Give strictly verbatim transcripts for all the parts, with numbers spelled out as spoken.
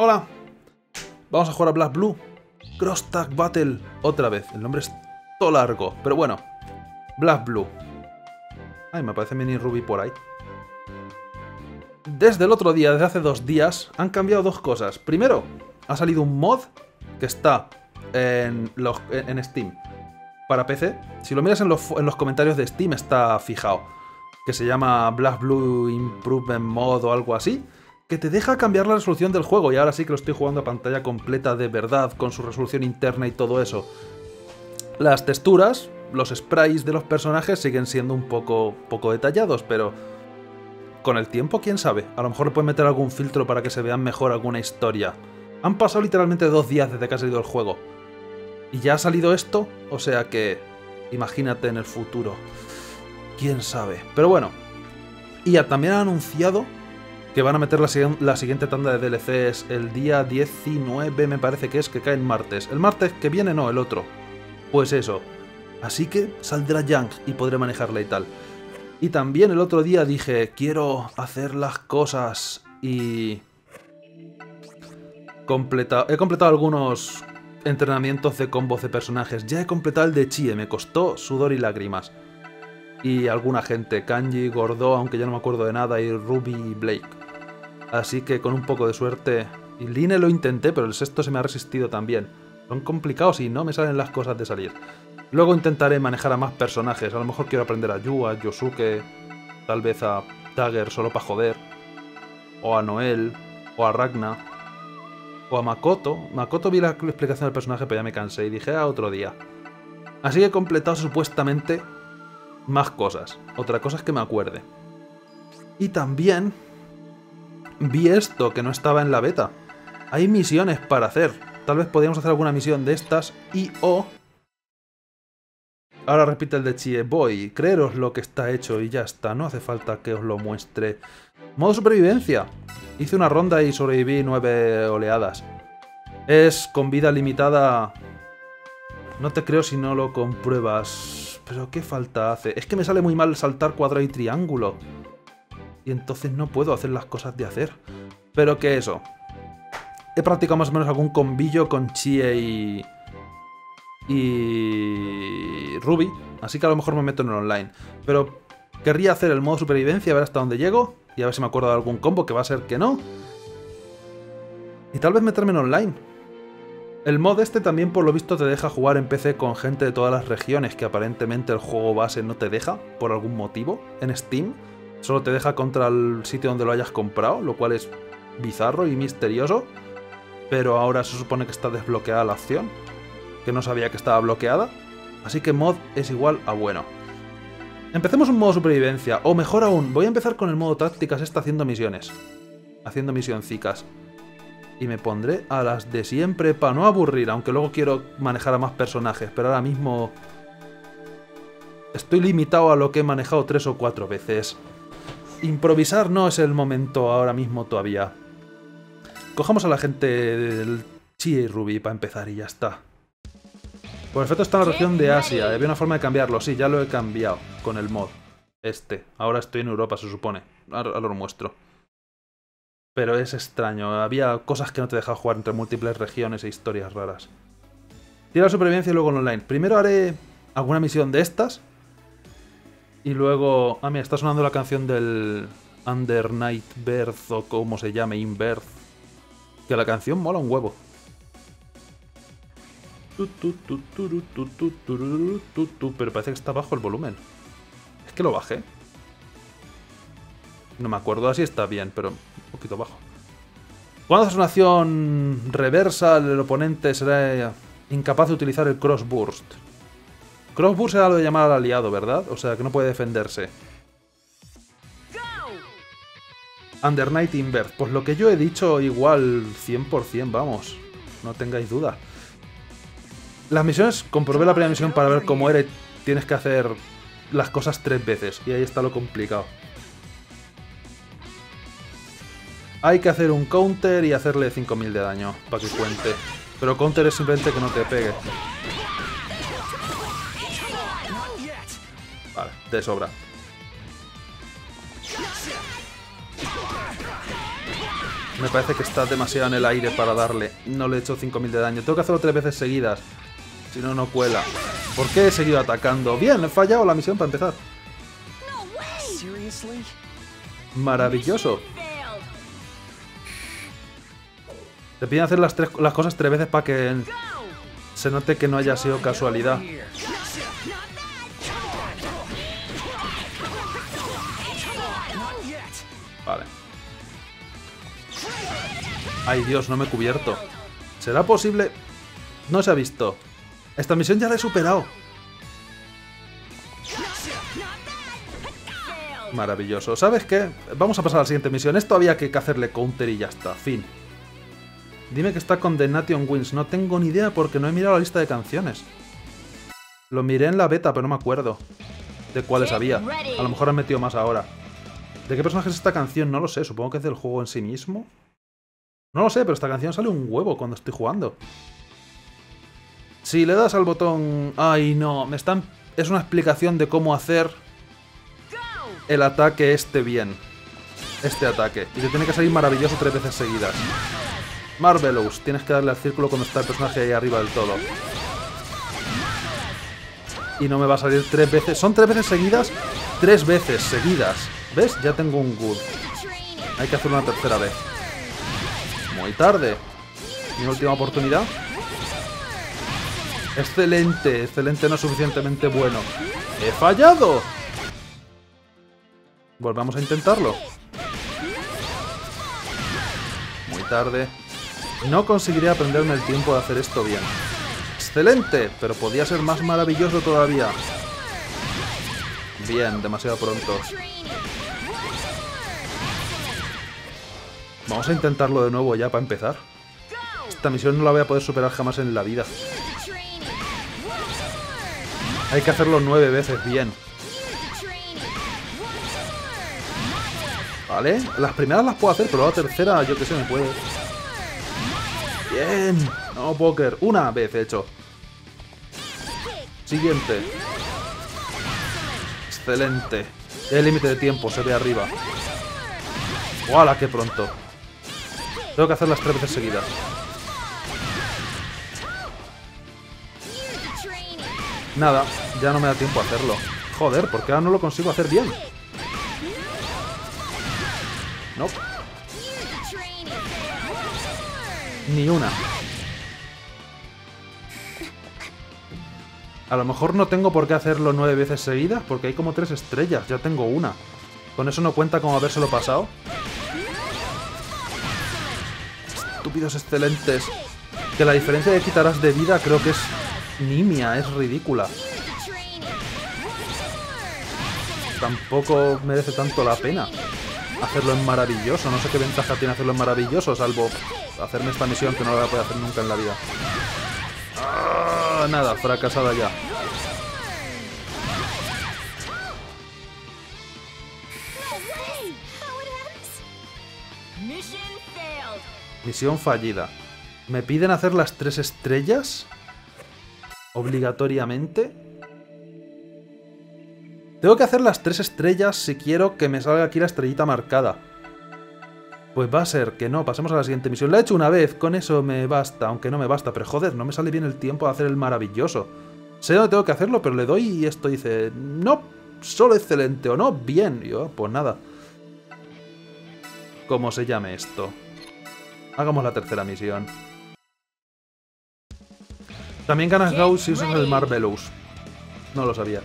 Hola. Vamos a jugar a BlazBlue. Cross Tag Battle. Otra vez. El nombre es todo largo. Pero bueno. BlazBlue. Ay, me aparece Mini Ruby por ahí. Desde el otro día, desde hace dos días, han cambiado dos cosas. Primero, ha salido un mod que está en, los, en Steam para P C. Si lo miras en los, en los comentarios de Steam está fijado. Que se llama BlazBlue Improvement Mod o algo así. Que te deja cambiar la resolución del juego. Y ahora sí que lo estoy jugando a pantalla completa de verdad, con su resolución interna y todo eso. Las texturas, los sprites de los personajes siguen siendo un poco, poco detallados, pero con el tiempo, quién sabe. A lo mejor le pueden meter algún filtro para que se vean mejor alguna historia. Han pasado literalmente dos días desde que ha salido el juego. Y ya ha salido esto, o sea que imagínate en el futuro. Quién sabe. Pero bueno. Y ya también han anunciado que van a meter la, la siguiente tanda de D L Cs el día diecinueve, me parece que es, que cae en martes. El martes que viene no, el otro. Pues eso. Así que saldrá Yang y podré manejarla y tal. Y también el otro día dije, quiero hacer las cosas y... Completa... He completado algunos entrenamientos de combos de personajes. Ya he completado el de Chie, me costó sudor y lágrimas. Y alguna gente, Kanji, Gordo, aunque ya no me acuerdo de nada, y Ruby y Blake. Así que con un poco de suerte... Y Line lo intenté, pero el sexto se me ha resistido también. Son complicados y no me salen las cosas de salir. Luego intentaré manejar a más personajes. A lo mejor quiero aprender a Yu, a Yosuke, tal vez a Dagger solo para joder. O a Noel, o a Ragna. O a Makoto. Makoto vi la explicación del personaje, pero ya me cansé y dije, ah, otro día. Así que he completado supuestamente más cosas. Otra cosa es que me acuerde. Y también vi esto que no estaba en la beta. Hay misiones para hacer. Tal vez podríamos hacer alguna misión de estas y o... Ahora repite el de Chie. Voy, creeros lo que está hecho y ya está. No hace falta que os lo muestre. Modo supervivencia. Hice una ronda y sobreviví nueve oleadas. Es con vida limitada. No te creo si no lo compruebas. Pero ¿qué falta hace? Es que me sale muy mal saltar cuadrado y triángulo. Y entonces no puedo hacer las cosas de hacer. Pero que eso. He practicado más o menos algún combillo con Chie y... y Ruby, así que a lo mejor me meto en el online. Pero querría hacer el modo supervivencia, a ver hasta dónde llego, y a ver si me acuerdo de algún combo, que va a ser que no. Y tal vez meterme en online. El mod este también por lo visto te deja jugar en P C con gente de todas las regiones, que aparentemente el juego base no te deja, por algún motivo, en Steam. Solo te deja contra el sitio donde lo hayas comprado, lo cual es bizarro y misterioso. Pero ahora se supone que está desbloqueada la opción, que no sabía que estaba bloqueada, así que mod es igual a bueno. Empecemos un modo supervivencia, o mejor aún, voy a empezar con el modo tácticas esta haciendo misiones. Haciendo misioncicas. Y me pondré a las de siempre para no aburrir, aunque luego quiero manejar a más personajes, pero ahora mismo... estoy limitado a lo que he manejado tres o cuatro veces. Improvisar no es el momento ahora mismo todavía. Cojamos a la gente del Chie y Ruby para empezar y ya está. Por efecto está en la región de Asia. Había una forma de cambiarlo. Sí, ya lo he cambiado con el mod. Este. Ahora estoy en Europa, se supone. Ahora lo muestro. Pero es extraño. Había cosas que no te dejaban jugar entre múltiples regiones e historias raras. Tira la supervivencia y luego el online. Primero haré alguna misión de estas. Y luego... Ah, mira, está sonando la canción del Under Night Birth o como se llame, Inbirth. Que la canción mola un huevo. Pero parece que está bajo el volumen. Es que lo bajé. No me acuerdo si está bien, pero un poquito bajo. Cuando haces una acción reversa, el oponente será incapaz de utilizar el Cross Burst. Cross Burst era lo de llamar al aliado, ¿verdad? O sea, que no puede defenderse. Under Night Inverse. Pues lo que yo he dicho igual cien por cien, vamos. No tengáis duda. Las misiones, comprobé la primera misión para ver cómo era. Tienes que hacer las cosas tres veces. Y ahí está lo complicado. Hay que hacer un counter y hacerle cinco mil de daño, para que cuente. Pero counter es simplemente que no te pegue. Vale, de sobra. Me parece que está demasiado en el aire para darle. No le he hecho cinco mil de daño. Tengo que hacerlo tres veces seguidas. Si no, no cuela. ¿Por qué he seguido atacando? Bien, he fallado la misión para empezar. Maravilloso. Te piden hacer las, tres, las cosas tres veces para que se note que no haya sido casualidad. Vale. Ay, Dios, no me he cubierto. ¿Será posible? No se ha visto. Esta misión ya la he superado. Maravilloso. ¿Sabes qué? Vamos a pasar a la siguiente misión. Esto había que hacerle counter y ya está. Fin. Dime que está con The Nation Wins. No tengo ni idea porque no he mirado la lista de canciones. Lo miré en la beta, pero no me acuerdo de cuáles había. A lo mejor han metido más ahora. ¿De qué personaje es esta canción? No lo sé. Supongo que es del juego en sí mismo. No lo sé, pero esta canción sale un huevo cuando estoy jugando. Si le das al botón... Ay, no. Me están... Es una explicación de cómo hacer el ataque este bien. Este ataque. Y te tiene que salir maravilloso tres veces seguidas. Marvelous. Tienes que darle al círculo cuando está el personaje ahí arriba del todo. Y no me va a salir tres veces. Son tres veces seguidas. Tres veces seguidas. ¿Ves? Ya tengo un good. Hay que hacerlo una tercera vez. Muy tarde. Mi última oportunidad. Excelente. Excelente, no suficientemente bueno. ¡He fallado! Volvamos a intentarlo. Muy tarde. No conseguiré aprenderme el tiempo de hacer esto bien. ¡Excelente! Pero podía ser más maravilloso todavía. Bien, demasiado pronto. Vamos a intentarlo de nuevo ya para empezar. Esta misión no la voy a poder superar jamás en la vida. Hay que hacerlo nueve veces bien. Vale, las primeras las puedo hacer, pero la tercera, yo que sé, me puede. Bien, no póker. Una vez hecho. Siguiente. Excelente. El límite de tiempo se ve arriba. ¡Wala, qué pronto! Tengo que hacer las tres veces seguidas. Nada, ya no me da tiempo a hacerlo. Joder, ¿por qué ahora no lo consigo hacer bien? No. Nope. Ni una. A lo mejor no tengo por qué hacerlo nueve veces seguidas, porque hay como tres estrellas. Ya tengo una. ¿Con eso no cuenta como habérselo pasado? Estúpidos excelentes. Que la diferencia de quitarás de vida creo que es nimia, es ridícula. Tampoco merece tanto la pena hacerlo en maravilloso. No sé qué ventaja tiene hacerlo en maravilloso, salvo hacerme esta misión que no la voy a poder hacer nunca en la vida. Ah, nada, fracasada ya. Misión fallida. ¿Me piden hacer las tres estrellas? ¿Obligatoriamente? Tengo que hacer las tres estrellas si quiero que me salga aquí la estrellita marcada. Pues va a ser que no. Pasemos a la siguiente misión. La he hecho una vez, con eso me basta. Aunque no me basta, pero joder, no me sale bien el tiempo de hacer el maravilloso. Sé dónde tengo que hacerlo, pero le doy y esto dice... No, solo excelente o no, bien. Y yo, pues nada. ¿Cómo se llame esto? Hagamos la tercera misión. También ganas Gauss si usas el Marvelous. No lo sabía.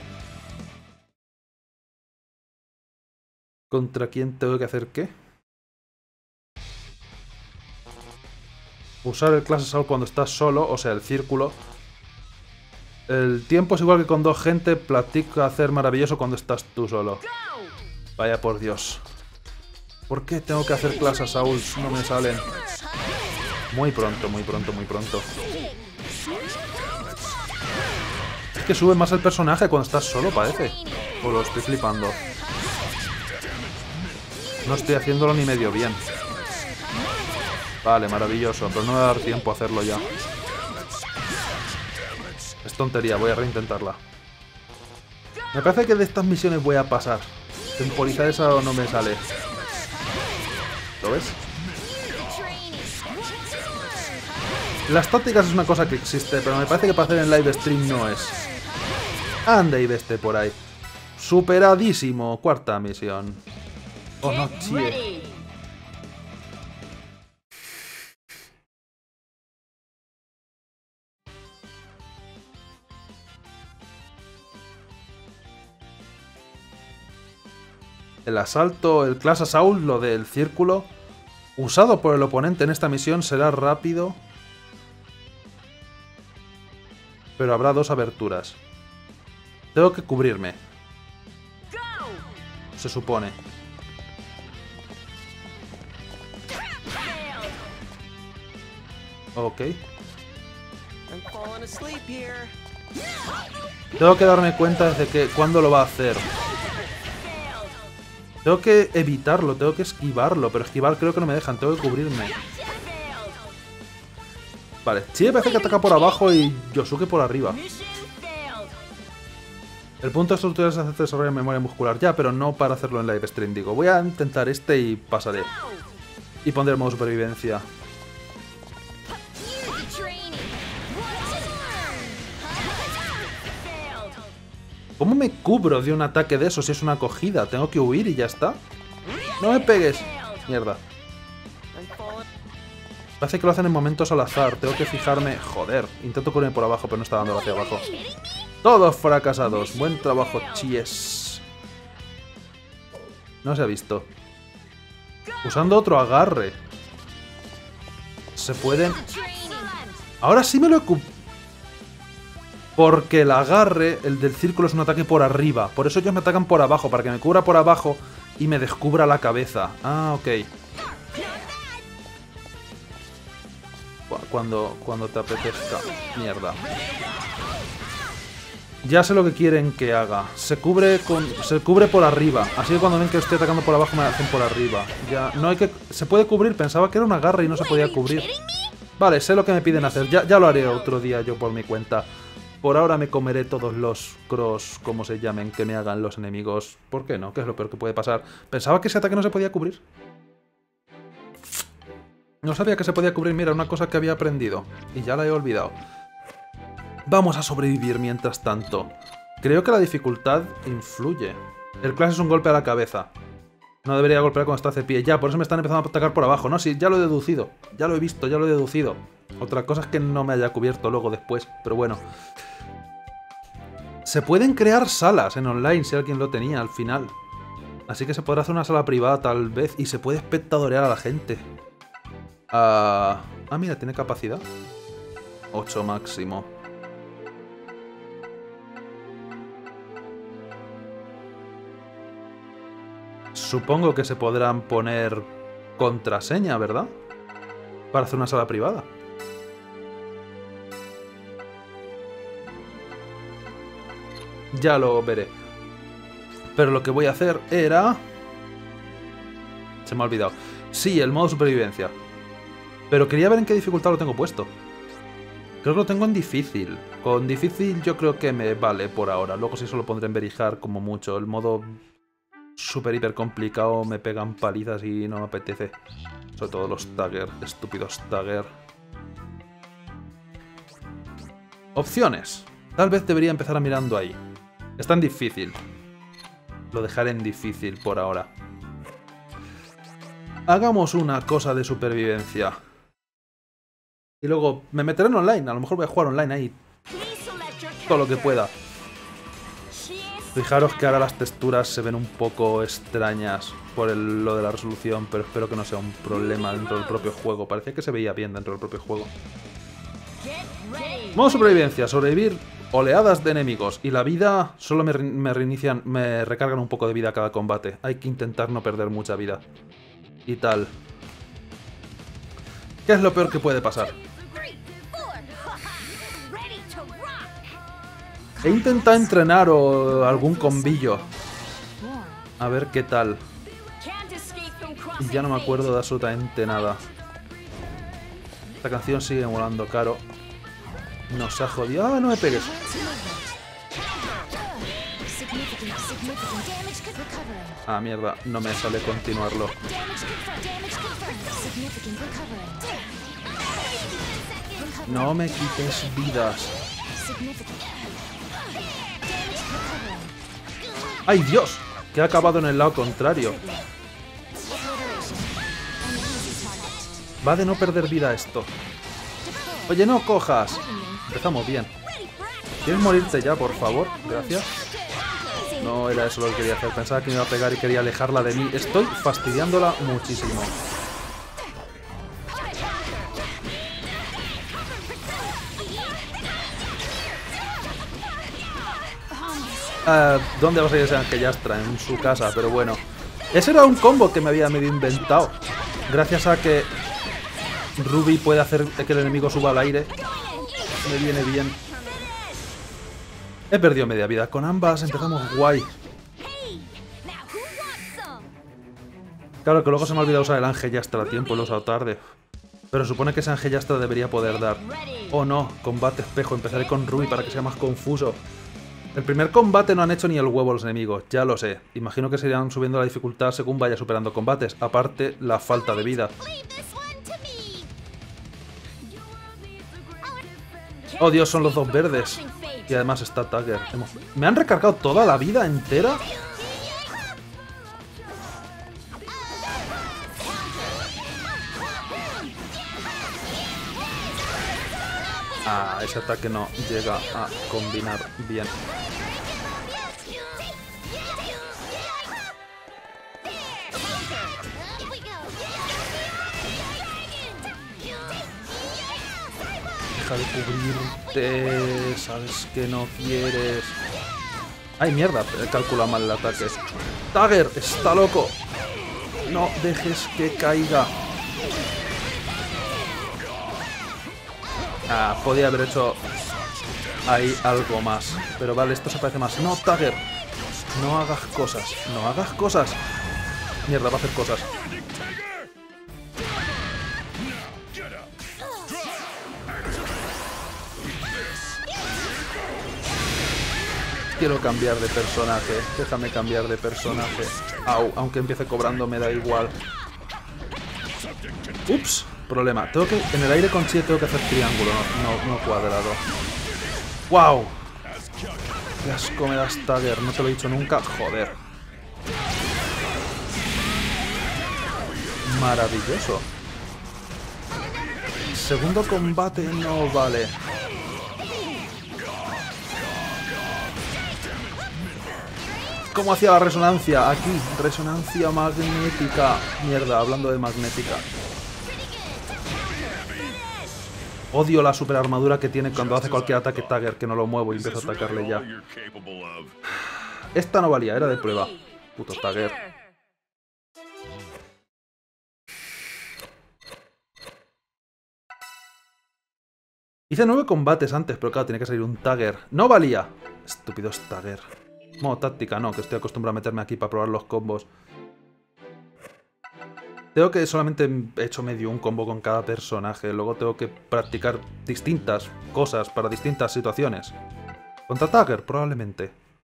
¿Contra quién tengo que hacer qué? Usar el Class Assault cuando estás solo, o sea, el círculo. El tiempo es igual que con dos gente. Practica hacer maravilloso cuando estás tú solo. Vaya por Dios. ¿Por qué tengo que hacer Class Assault? No me salen. Muy pronto, muy pronto, muy pronto. Es que sube más el personaje cuando estás solo, parece. O lo estoy flipando. No estoy haciéndolo ni medio bien. Vale, maravilloso, pero no me va a dar tiempo a hacerlo ya. Es tontería, voy a reintentarla. Me parece que de estas misiones voy a pasar. Temporizar esa o no me sale. ¿Lo ves? Las tácticas es una cosa que existe, pero me parece que para hacer en live stream no es. Anda y veste por ahí. Superadísimo. Cuarta misión. Oh no, chie. El asalto, el Clash Assault, lo del círculo, usado por el oponente en esta misión será rápido. Pero habrá dos aberturas. Tengo que cubrirme. Se supone. Ok. Tengo que darme cuenta desde que cuándo lo va a hacer. Tengo que evitarlo, tengo que esquivarlo, pero esquivar creo que no me dejan, tengo que cubrirme. Vale, Chie parece que ataca por abajo y Yosuke por arriba. El punto de estos tutoriales es hacer desarrollar memoria muscular ya, pero no para hacerlo en live stream, digo. Voy a intentar este y pasaré. Y pondré el modo supervivencia. ¿Cómo me cubro de un ataque de eso si es una acogida? Tengo que huir y ya está. ¡No me pegues! Mierda. Parece que lo hacen en momentos al azar. Tengo que fijarme... Joder, intento cubrirme por abajo, pero no está dando hacia abajo. Todos fracasados. Buen trabajo, Chies. No se ha visto. Usando otro agarre. Se pueden... Ahora sí me lo he cubierto. Porque el agarre, el del círculo, es un ataque por arriba. Por eso ellos me atacan por abajo, para que me cubra por abajo y me descubra la cabeza. Ah, ok. Cuando, cuando te apetezca. Mierda. Ya sé lo que quieren que haga. Se cubre con, se cubre por arriba. Así que cuando ven que estoy atacando por abajo, me hacen por arriba. Ya, no hay que... Se puede cubrir. Pensaba que era un agarre y no se podía cubrir. Vale, sé lo que me piden hacer. Ya, ya lo haré otro día yo por mi cuenta. Por ahora me comeré todos los cross, como se llamen, que me hagan los enemigos. ¿Por qué no? ¿Qué es lo peor que puede pasar? Pensaba que ese ataque no se podía cubrir. No sabía que se podía cubrir. Mira, una cosa que había aprendido. Y ya la he olvidado. Vamos a sobrevivir mientras tanto. Creo que la dificultad influye. El Clash es un golpe a la cabeza. No debería golpear cuando está hace pie. Ya, por eso me están empezando a atacar por abajo. No, sí, ya lo he deducido. Ya lo he visto, ya lo he deducido. Otra cosa es que no me haya cubierto luego después. Pero bueno. Se pueden crear salas en online si alguien lo tenía al final. Así que se podrá hacer una sala privada tal vez. Y se puede espectadorear a la gente. Ah, ah mira, tiene capacidad. ocho máximo. Supongo que se podrán poner contraseña, ¿verdad? Para hacer una sala privada. Ya lo veré. Pero lo que voy a hacer era... Se me ha olvidado. Sí, el modo supervivencia. Pero quería ver en qué dificultad lo tengo puesto. Creo que lo tengo en difícil. Con difícil yo creo que me vale por ahora. Luego sí solo pondré en verijar como mucho. El modo super hiper complicado me pegan palizas y no me apetece. Sobre todo los Tagger, estúpidos Tagger. Opciones. Tal vez debería empezar a mirando ahí. Está en difícil. Lo dejaré en difícil por ahora. Hagamos una cosa de supervivencia. Y luego me meteré en online. A lo mejor voy a jugar online ahí. Todo lo que pueda. Fijaros que ahora las texturas se ven un poco extrañas por el, lo de la resolución, pero espero que no sea un problema dentro del propio juego. Parecía que se veía bien dentro del propio juego. Modo supervivencia. Sobrevivir oleadas de enemigos. Y la vida solo me, me reinician, me recargan un poco de vida cada combate. Hay que intentar no perder mucha vida. Y tal. ¿Qué es lo peor que puede pasar? He intentado entrenar o algún combillo. A ver qué tal. Y ya no me acuerdo de absolutamente nada. Esta canción sigue molando caro. Nos ha jodido. ¡Ah, no me pegues! Ah, mierda. No me sale continuarlo. No me quites vidas. ¡Ay, Dios! Que ha acabado en el lado contrario. Va de no perder vida esto. Oye, no cojas. Empezamos bien. ¿Quieres morirte ya, por favor? Gracias. No era eso lo que quería hacer. Pensaba que me iba a pegar y quería alejarla de mí. Estoy fastidiándola muchísimo. Uh, ¿Dónde vas a ir ese Angellastra? En su casa, pero bueno. Ese era un combo que me había medio inventado. Gracias a que Ruby puede hacer que el enemigo suba al aire. Me viene bien. He perdido media vida. Con ambas empezamos guay. Claro que luego se me ha olvidado usar el Angellastra a tiempo, lo he usado tarde. Pero supone que ese Angellastra debería poder dar. Oh no, combate espejo. Empezaré con Ruby para que sea más confuso. El primer combate no han hecho ni el huevo los enemigos, ya lo sé. Imagino que se irán subiendo la dificultad según vaya superando combates. Aparte, la falta de vida. Oh Dios, son los dos verdes. Y además está Tagger. ¿Me han recargado toda la vida entera? Ah, ese ataque no llega a combinar bien. Deja de cubrirte. Sabes que no quieres. ¡Ay, mierda! He calculado mal el ataque. ¡Tagger! ¡Está loco! No dejes que caiga. Ah, podía haber hecho ahí algo más. Pero vale, esto se parece más. ¡No, Tagger! No hagas cosas. No hagas cosas. Mierda, va a hacer cosas. Quiero cambiar de personaje. Déjame cambiar de personaje. Au, aunque empiece cobrando me da igual. Ups, problema. Tengo que, en el aire con Chie tengo que hacer triángulo, no, no, no cuadrado. ¡Wow! Qué asco me das, Tagger. No te lo he dicho nunca. Joder. Maravilloso. Segundo combate no vale. ¿Cómo hacía la resonancia? Aquí, resonancia magnética. Mierda, hablando de magnética. Odio la super armadura que tiene cuando hace cualquier ataque Tagger, que no lo muevo y empiezo a atacarle ya. Esta no valía, era de prueba. Puto Tagger. Hice nueve combates antes, pero claro, tenía que salir un Tagger. ¡No valía! Estúpidos Tagger. Modo táctica, no, que estoy acostumbrado a meterme aquí para probar los combos. Tengo que solamente he hecho medio un combo con cada personaje. Luego tengo que practicar distintas cosas para distintas situaciones. Contra Tagger, probablemente.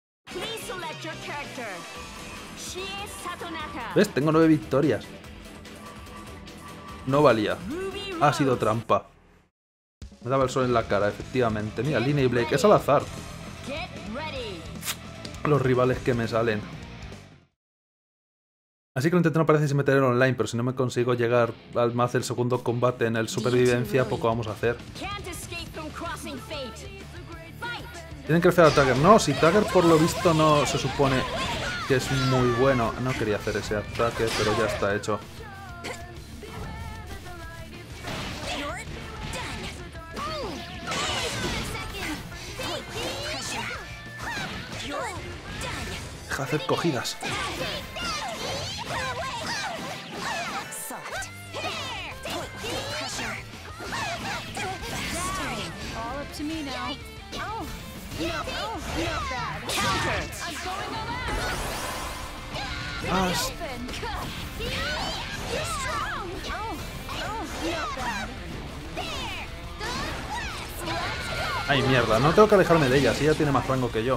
¿Ves? Tengo nueve victorias. No valía. Ha sido trampa. Me daba el sol en la cara, efectivamente. Mira, Linnea y Blake. Es al azar. Los rivales que me salen. Así que lo intenté, no parece sin meter en online, pero si no me consigo llegar al más del segundo combate en el supervivencia, poco vamos a hacer. Tienen que hacer a Tagger. No, si Tagger por lo visto no se supone que es muy bueno. No quería hacer ese ataque, pero ya está hecho. Deja de hacer cogidas. Ah, ay, mierda, no tengo que alejarme de ella, si ella tiene más rango que yo.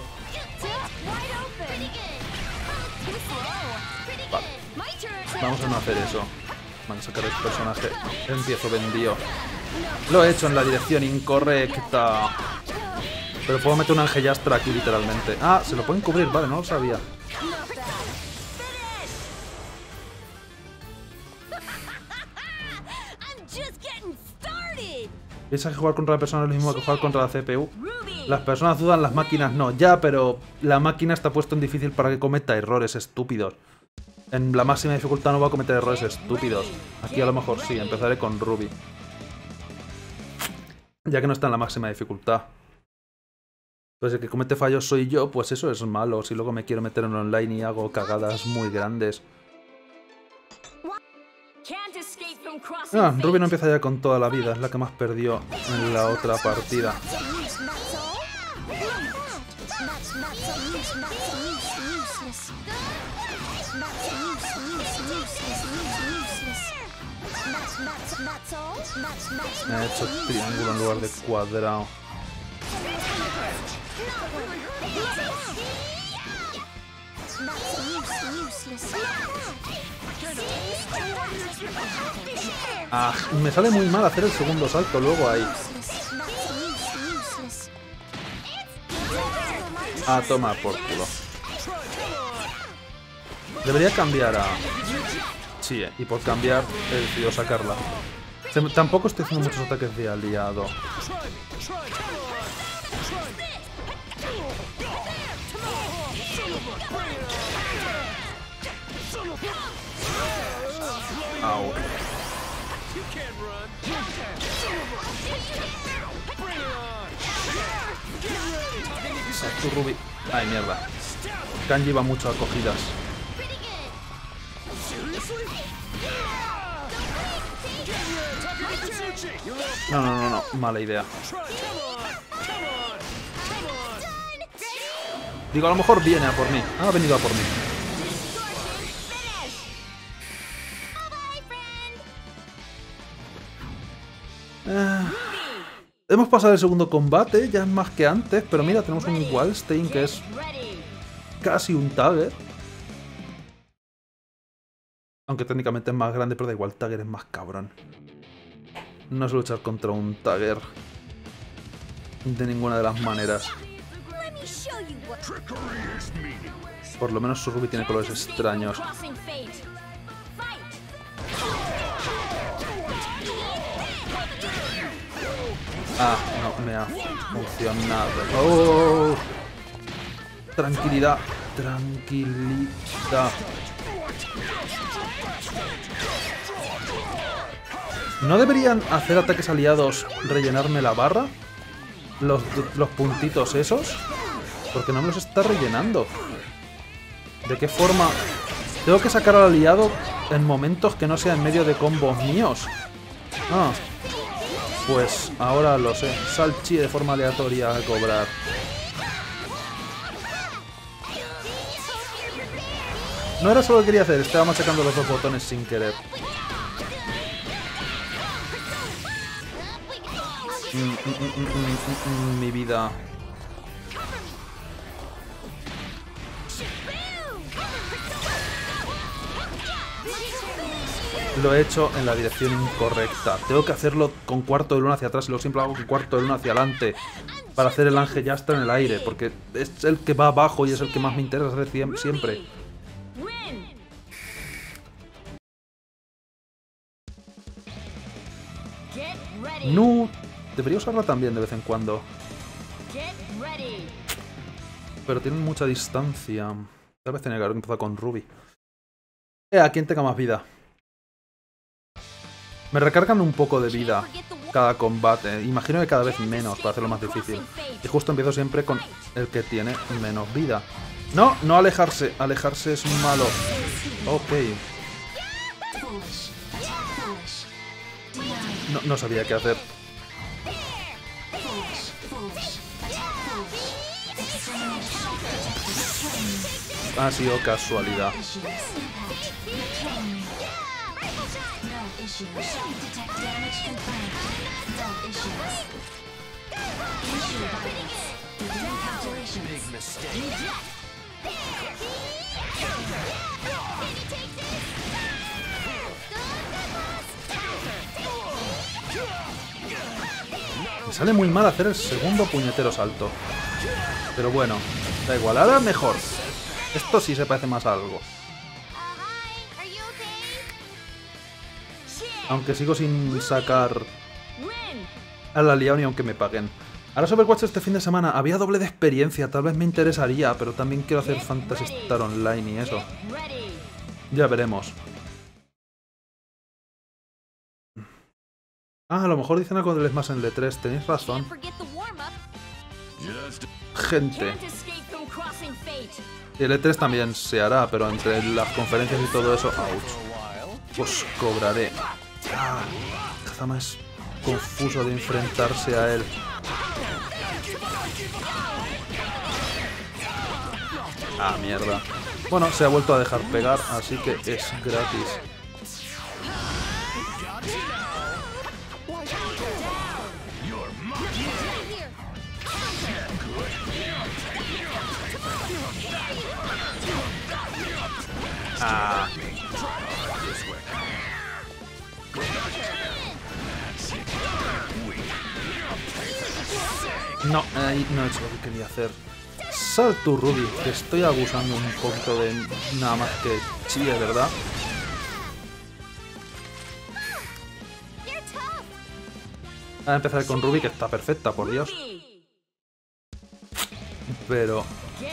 Vale. Vamos a no hacer eso. Van a sacar el personaje. Empiezo vendido. Lo he hecho en la dirección incorrecta. Pero puedo meter un Angellastra aquí literalmente. Ah, se lo pueden cubrir, vale, no lo sabía. Piensa que jugar contra la persona es lo mismo que jugar contra la C P U. Las personas dudan, las máquinas no. Ya, pero la máquina está puesta en difícil para que cometa errores estúpidos. En la máxima dificultad no va a cometer errores estúpidos. Aquí a lo mejor sí, empezaré con Ruby. Ya que no está en la máxima dificultad. Pues el que comete fallos soy yo, pues eso es malo. Si luego me quiero meter en online y hago cagadas muy grandes. Ah, Ruby no empieza ya con toda la vida, es la que más perdió en la otra partida. Me ha hecho triángulo en lugar de cuadrado. Ah, me sale muy mal hacer el segundo salto luego ahí. Ah, toma por culo. Debería cambiar a... Sí, y por cambiar he decidido sacarla. Tampoco estoy haciendo muchos ataques de aliado. Au. Tu Ruby. Ay, mierda. Kanji va mucho a cogidas. No, no, no, no. Mala idea. Digo, a lo mejor viene a por mí. Ha venido a por mí. Eh, hemos pasado el segundo combate, ya es más que antes, pero mira, tenemos un Wallstein que es casi un Tagger. Aunque técnicamente es más grande, pero da igual, Tagger es más cabrón. No sé luchar contra un Tagger de ninguna de las maneras. Por lo menos su Ruby tiene colores extraños. Ah, no me ha funcionado. ¡Oh! Tranquilidad, tranquilidad. ¿No deberían hacer ataques aliados rellenarme la barra? Los, los puntitos esos. Porque no me los está rellenando. ¿De qué forma? Tengo que sacar al aliado en momentos que no sea en medio de combos míos. Ah. Pues ahora lo sé. Salchi de forma aleatoria a cobrar. No era solo lo que quería hacer, estaba machacando los dos botones sin querer. Mm, mm, mm, mm, mm, mm, mi vida. Lo he hecho en la dirección incorrecta. Tengo que hacerlo con cuarto de luna hacia atrás y lo siempre hago con cuarto de luna hacia adelante. Para hacer el Angellastra en el aire, porque es el que va abajo y es el que más me interesa hacer siempre. No, debería usarla también de vez en cuando. Pero tienen mucha distancia. Tal vez tenía que haber empezado con Ruby. Eh, a quien tenga más vida. Me recargan un poco de vida cada combate. Imagino que cada vez menos para hacerlo más difícil. Y justo empiezo siempre con el que tiene menos vida. No, no alejarse. Alejarse es malo. Ok. No, no sabía qué hacer. Ha sido casualidad. Me sale muy mal hacer el segundo puñetero salto. Pero bueno, da igual, ahora mejor. Esto sí se parece más a algo. Aunque sigo sin sacar al aliado ni aunque me paguen. Ahora sobre Overwatch este fin de semana había doble de experiencia, tal vez me interesaría, pero también quiero hacer Phantasy Star Online y eso. Ya veremos. Ah, a lo mejor dicen algo del Smash en el E tres, tenéis razón. Gente. Y el E tres también se hará, pero entre las conferencias y todo eso, ouch, pues cobraré. Ah, Kazama es confuso de enfrentarse a él. Ah, mierda. Bueno, se ha vuelto a dejar pegar, así que es gratis. Ah. No, ahí no he hecho lo que quería hacer. Sal tú, Ruby, que estoy abusando un poquito de nada más que chile, ¿verdad? Voy a empezar con Ruby, que está perfecta, por Dios. Pero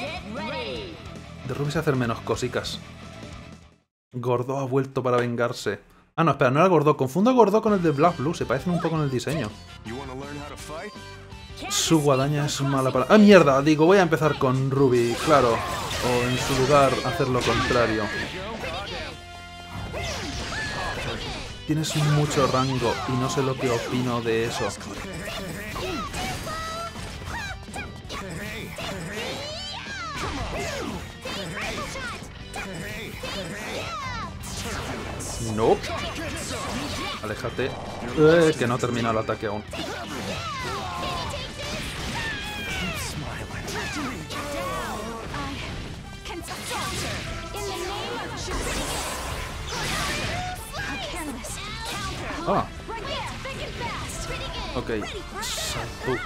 de Ruby se hacen menos cositas. Gordo ha vuelto para vengarse. Ah, no, espera, no era Gordo. Confundo a Gordo con el de Black Blue. Se parecen un poco en el diseño. Su guadaña es mala para... ¡Ah, mierda! Digo, voy a empezar con Ruby, claro. O en su lugar, hacer lo contrario. Tienes mucho rango y no sé lo que opino de eso. No. Aléjate. Eh, que no termina el ataque aún. Ah. Ok. Salto.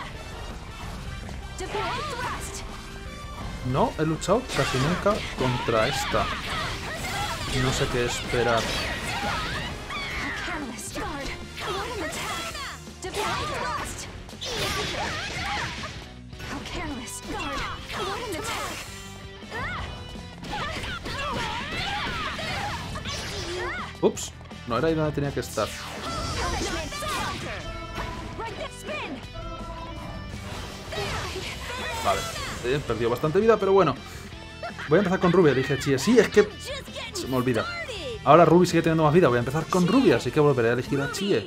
No, he luchado casi nunca contra esta. No sé qué esperar. Ups, no era ahí donde tenía que estar. Vale, eh, perdió bastante vida, pero bueno. Voy a empezar con Ruby, dije Chie. Sí, es que se me olvida. Ahora Ruby sigue teniendo más vida, voy a empezar con Ruby, así que volveré a elegir a Chie.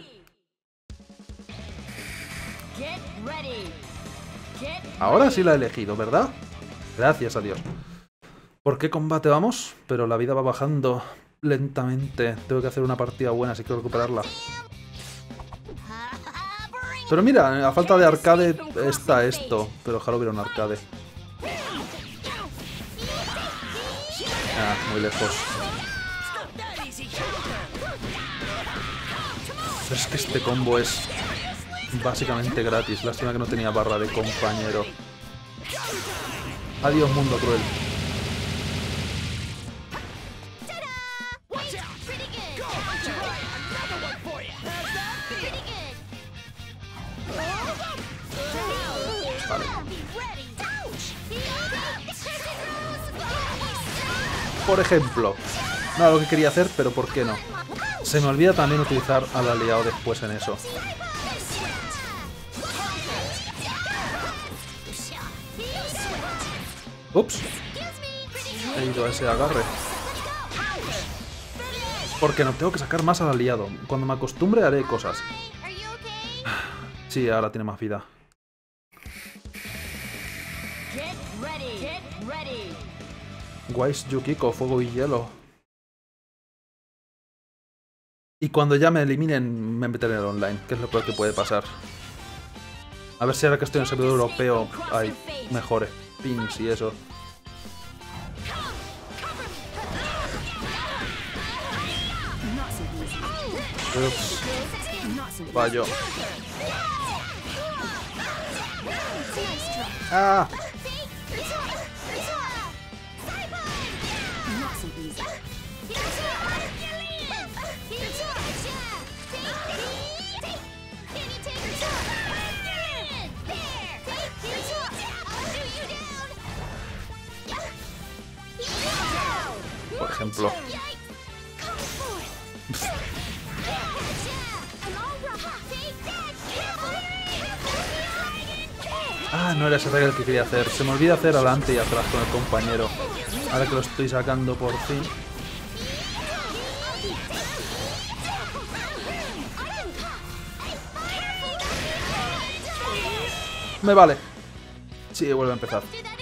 Ahora sí la he elegido, ¿verdad? Gracias a Dios. ¿Por qué combate vamos? Pero la vida va bajando lentamente. Tengo que hacer una partida buena si quiero recuperarla. Pero mira, a falta de arcade está esto. Pero ojalá hubiera un arcade. Ah, muy lejos. Pero es que este combo es básicamente gratis. Lástima que no tenía barra de compañero. Adiós, mundo cruel. Vale. Por ejemplo, no era lo que quería hacer, pero ¿por qué no? Se me olvida también utilizar al aliado después en eso. Ups. He ido a ese agarre. Porque no tengo que sacar más al aliado. Cuando me acostumbre haré cosas. Sí, ahora tiene más vida. Wise Yukiko, fuego y hielo. Y cuando ya me eliminen, me meteré en el online, que es lo peor que puede pasar. A ver si ahora que estoy en el servidor europeo hay mejores pings y eso. Ups. Fallo. ¡Ah! Por ejemplo. Ah, no era ese ataque el que quería hacer. Se me olvida hacer adelante y atrás con el compañero. Ahora que lo estoy sacando por fin. Me vale. Sí, vuelve a empezar.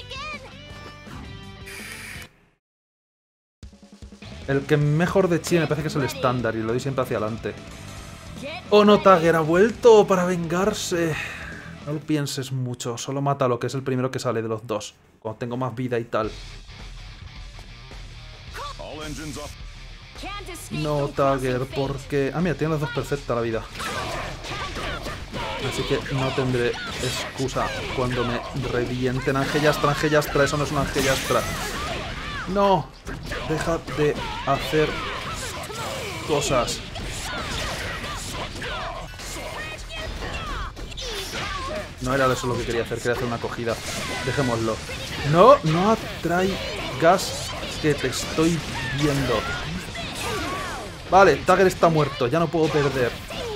El que mejor de Chi me parece que es el estándar y lo doy siempre hacia adelante. ¡Oh no, Tagger ha vuelto para vengarse! No lo pienses mucho, solo mata a lo que es el primero que sale de los dos. Cuando tengo más vida y tal. No, Tagger, porque... Ah, mira, tienen las dos perfecta la vida. Así que no tendré excusa cuando me revienten. Angellastra, Angellastra, eso no es una Angellastra. ¡No! Deja de hacer cosas. No era eso lo que quería hacer, quería hacer una acogida. Dejémoslo. No, no atraigas que te estoy viendo. Vale, Tagger está muerto, ya no puedo perder.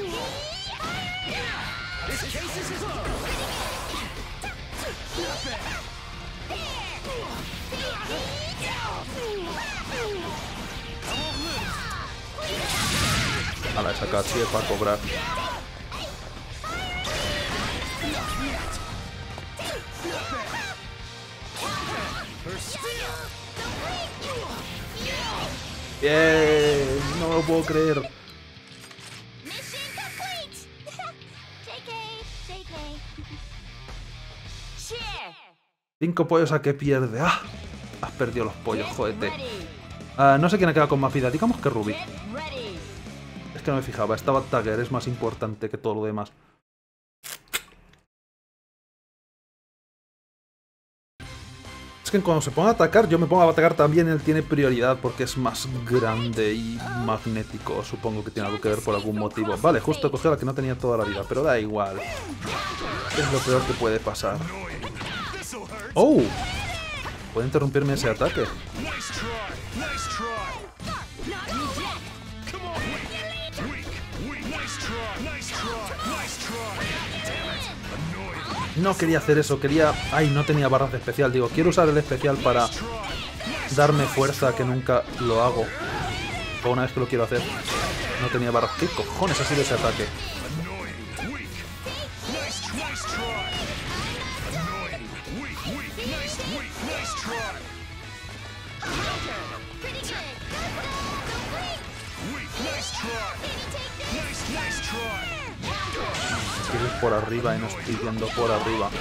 A la esa Katsi es para cobrar. Bien, no me lo puedo creer. Cinco pollos a que pierde. ¡Ah! Has perdido los pollos, jódete. Uh, no sé quién ha quedado con más vida. Digamos que Ruby. Es que no me fijaba. Estaba Tagger, es más importante que todo lo demás. Es que cuando se ponga a atacar, yo me pongo a atacar también. Él tiene prioridad porque es más grande y magnético. Supongo que tiene algo que ver por algún motivo. Vale, justo cogió a la que no tenía toda la vida, pero da igual. Es lo peor que puede pasar. ¡Oh! Puede interrumpirme ese ataque. No quería hacer eso, quería... Ay, no tenía barras de especial. Digo, quiero usar el especial para darme fuerza, que nunca lo hago. O una vez que lo quiero hacer. No tenía barras. ¿Qué cojones ha sido ese ataque? Quiero ir por arriba y no estoy viendo por arriba.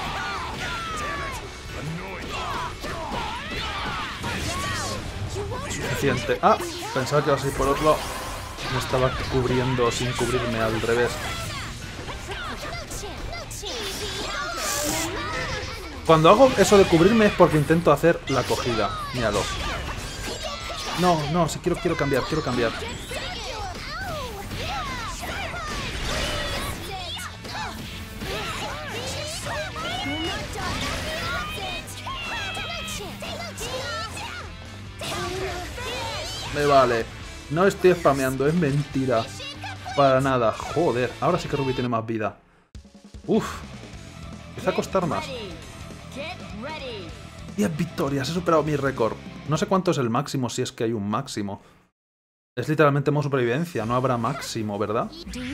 Suficiente. Ah, pensaba que iba a ir por otro lado. Me estaba cubriendo sin cubrirme, al revés. Cuando hago eso de cubrirme es porque intento hacer la acogida. Míralo. No, no, si quiero, quiero cambiar, quiero cambiar. Me vale. No estoy spameando, es mentira. Para nada. Joder, ahora sí que Ruby tiene más vida. Uf. Empieza a costar más. diez victorias, he superado mi récord. No sé cuánto es el máximo, si es que hay un máximo. Es literalmente modo supervivencia, no habrá máximo, ¿verdad?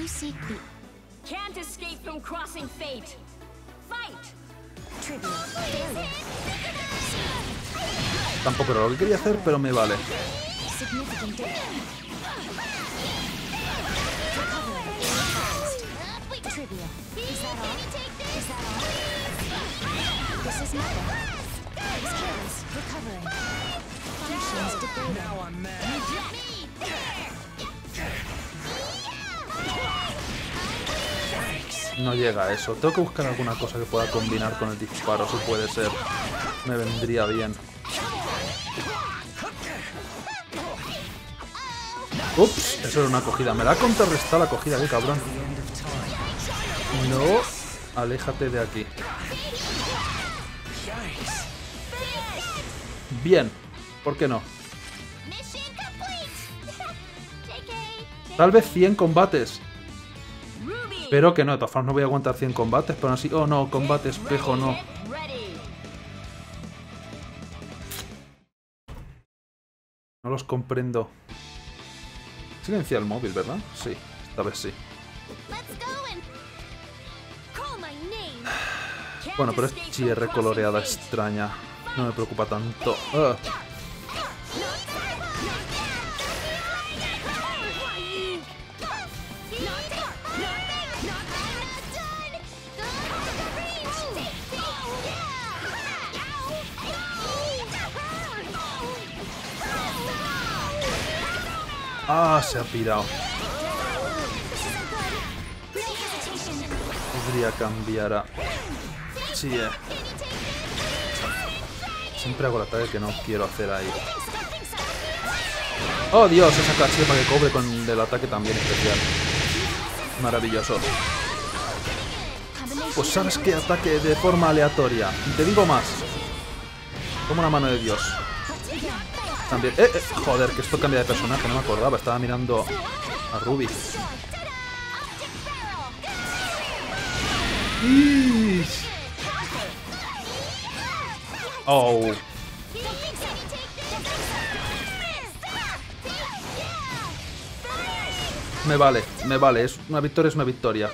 Tampoco era lo que quería hacer, pero me vale. No llega a eso. Tengo que buscar alguna cosa que pueda combinar con el disparo, si puede ser. Me vendría bien. Ups, eso era una acogida. Me la ha contrarrestado la acogida, qué cabrón. No, aléjate de aquí. Bien, ¿por qué no? Tal vez cien combates. Pero que no, de todas formas no voy a aguantar cien combates, pero así... Oh no, combate espejo no. No los comprendo. Silencia el móvil, ¿verdad? Sí, esta vez sí. Bueno, pero es Chie recoloreada extraña. No me preocupa tanto. Uh. Ah, se ha pirado. Podría cambiar a Chie. Siempre hago el ataque que no quiero hacer ahí. Oh Dios, esa Chie para que cobre con el ataque también especial. Maravilloso. Pues sabes que ataque de forma aleatoria. Y te digo más. Como una mano de Dios. También. Eh, eh, joder, que esto cambia de personaje, no me acordaba. Estaba mirando a Ruby. ¡Ish! Oh. Me vale, me vale. Es una victoria, es una victoria.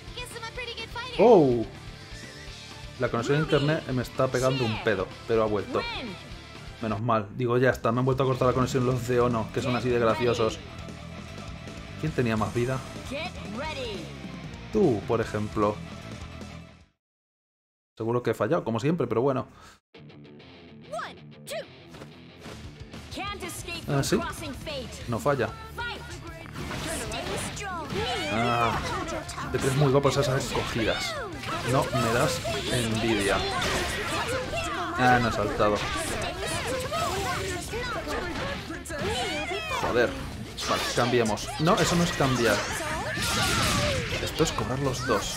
Oh. La conexión a internet me está pegando un pedo, pero ha vuelto. Menos mal. Digo, ya está. Me han vuelto a cortar la conexión los de Ono, que son así de graciosos. ¿Quién tenía más vida? Tú, por ejemplo. Seguro que he fallado, como siempre, pero bueno. Ah, sí. No falla. Ah, te crees muy guapo esas escogidas. No me das envidia. Ah, no he saltado. Joder. Vale, cambiemos. No, eso no es cambiar. Esto es cobrar los dos.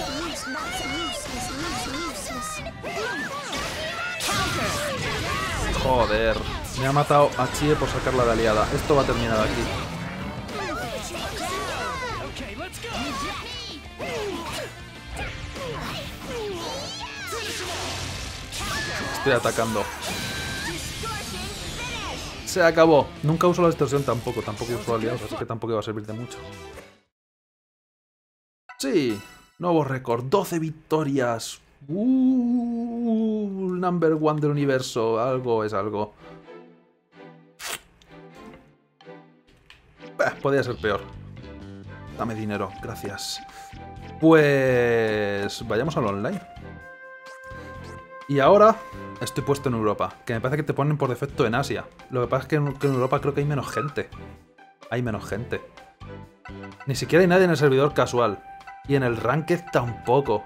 Joder. Me ha matado a Chie por sacarla de aliada. Esto va a terminar aquí. Estoy atacando. Se acabó. Nunca uso la distorsión tampoco. Tampoco uso aliados, así que tampoco iba a servir de mucho. Sí. Nuevo récord. doce victorias. Uh, number one del universo. Algo es algo. Eh, podría ser peor. Dame dinero. Gracias. Pues... vayamos al online. Y ahora estoy puesto en Europa, que me parece que te ponen por defecto en Asia. Lo que pasa es que en, que en Europa creo que hay menos gente. Hay menos gente. Ni siquiera hay nadie en el servidor casual. Y en el ranked tampoco.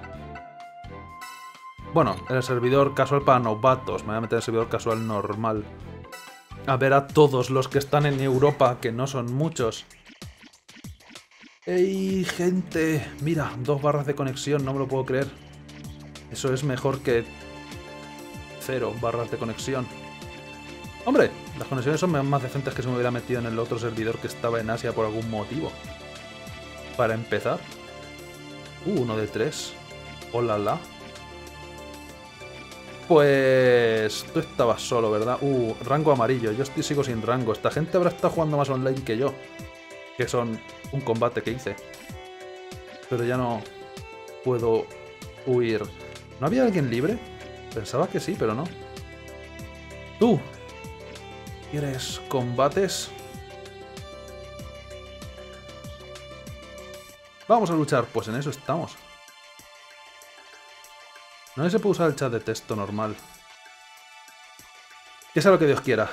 Bueno, en el servidor casual para novatos. Me voy a meter en el servidor casual normal. A ver a todos los que están en Europa, que no son muchos. ¡Ey, gente! Mira, dos barras de conexión, no me lo puedo creer. Eso es mejor que cero barras de conexión. ¡Hombre! Las conexiones son más decentes que si me hubiera metido en el otro servidor que estaba en Asia por algún motivo. Para empezar. Uh, uno de tres. Hola, la. Pues... tú estabas solo, ¿verdad? Uh, rango amarillo. Yo estoy, sigo sin rango. Esta gente habrá estado jugando más online que yo. Que son un combate que hice. Pero ya no puedo huir. ¿No había alguien libre? Pensaba que sí, pero no. ¡Tú! ¿Quieres combates? Vamos a luchar. Pues en eso estamos. No se puede usar el chat de texto normal. Que sea lo que Dios quiera.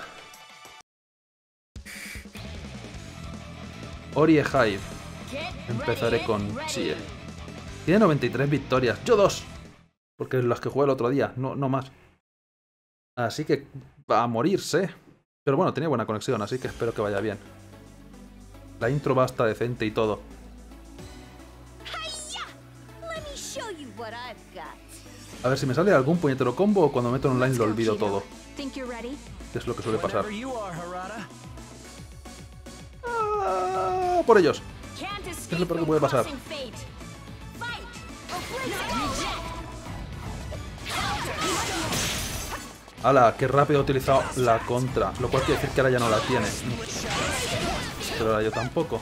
Ori e Hive. Empezaré con Chie. Tiene noventa y tres victorias. Yo dos. Porque las que jugué el otro día. No, no más. Así que va a morirse. Pero bueno, tenía buena conexión, así que espero que vaya bien. La intro va hasta decente y todo. A ver si me sale algún puñetero combo o cuando meto online lo olvido todo. Que es lo que suele pasar. ¡Ah! Por ellos. ¿Qué es lo peor que puede pasar? ¡Hala! ¡Qué rápido he utilizado la contra! Lo cual quiere decir que ahora ya no la tiene. Pero ahora yo tampoco.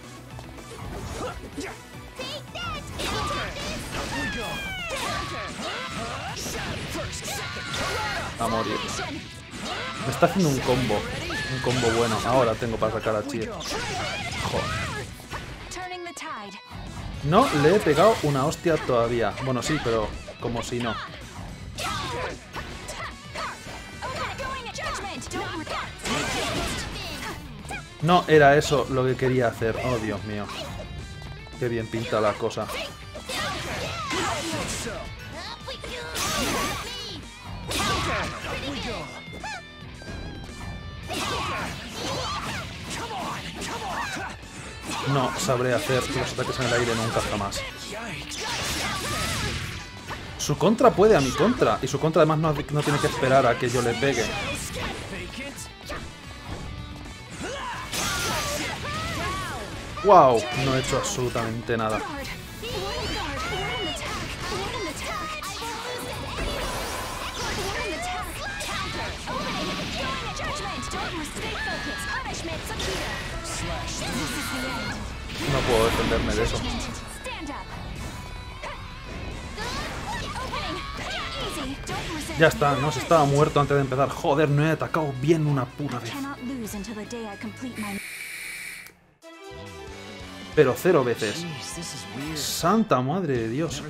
A morir. Me está haciendo un combo. Un combo bueno. Ahora tengo para sacar a Chie. Joder. No le he pegado una hostia todavía. Bueno, sí, pero como si no. No era eso lo que quería hacer. Oh, Dios mío. Qué bien pinta la cosa. No sabré hacer los ataques en el aire nunca jamás. Su contra puede a mi contra. Y su contra además no, no tiene que esperar a que yo le pegue. ¡Wow! No he hecho absolutamente nada. No puedo defenderme de eso. Ya está, no, se estaba muerto antes de empezar. Joder, no he atacado bien una puta vez. Pero cero veces. Santa madre de Dios.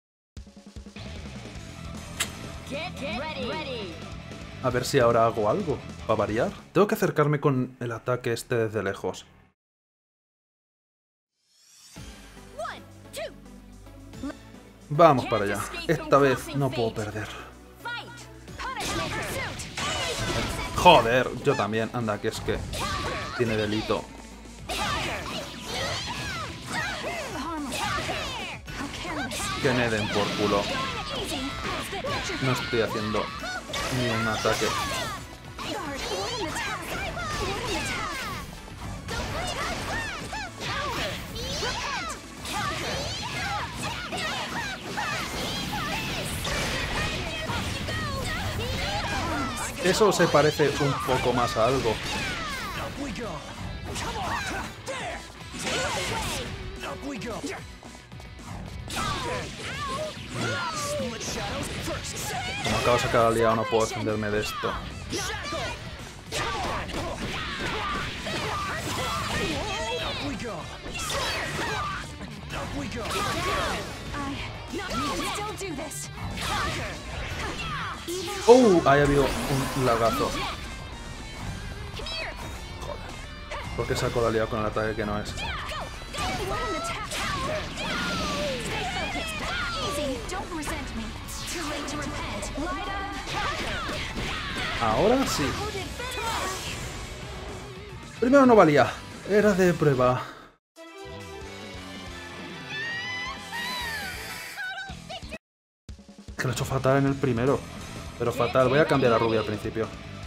A ver si ahora hago algo. ¿Para variar? Tengo que acercarme con el ataque este desde lejos. Vamos para allá. Esta vez no puedo perder. Joder, yo también. Anda, que es que tiene delito. Que me den por culo. No estoy haciendo ni un ataque. Eso se parece un poco más a algo. Como acabo de sacar al liado, no puedo defenderme de esto. ¡Oh! Ahí ha habido un lagazo. Joder. ¿Por qué saco la liado con el ataque que no es? Ahora sí. Primero no valía. Era de prueba. Que lo he hecho fatal en el primero. Pero fatal. Voy a cambiar a rubia al principio.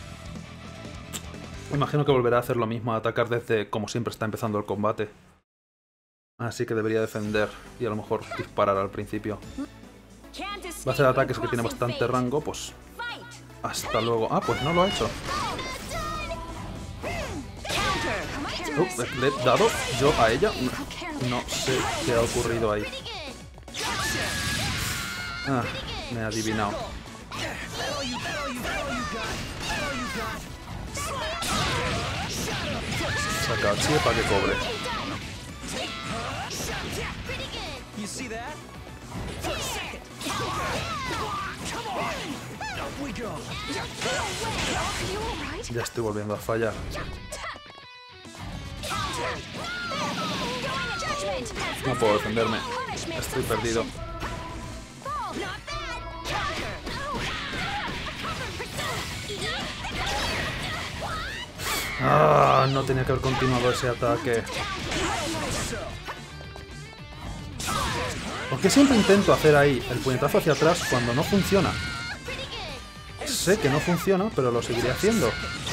Imagino que volverá a hacer lo mismo, a atacar desde como siempre está empezando el combate. Así que debería defender y a lo mejor disparar al principio. Va a hacer ataques que tiene bastante rango, pues... Hasta luego. Ah, pues no lo ha hecho. Uh, le he dado yo a ella. No sé qué ha ocurrido ahí. Ah, me ha adivinado. Saca a Chie para que cobre. Ya estoy volviendo a fallar. No puedo defenderme. Estoy perdido. Ah, no tenía que haber continuado ese ataque. Porque siempre intento hacer ahí el puñetazo hacia atrás cuando no funciona. Sé que no funciona, pero lo seguiré haciendo.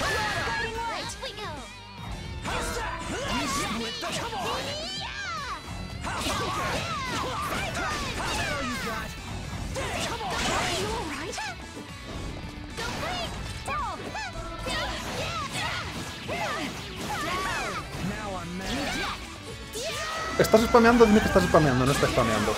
¿Estás spameando? Dime que estás spameando, no estás spameando.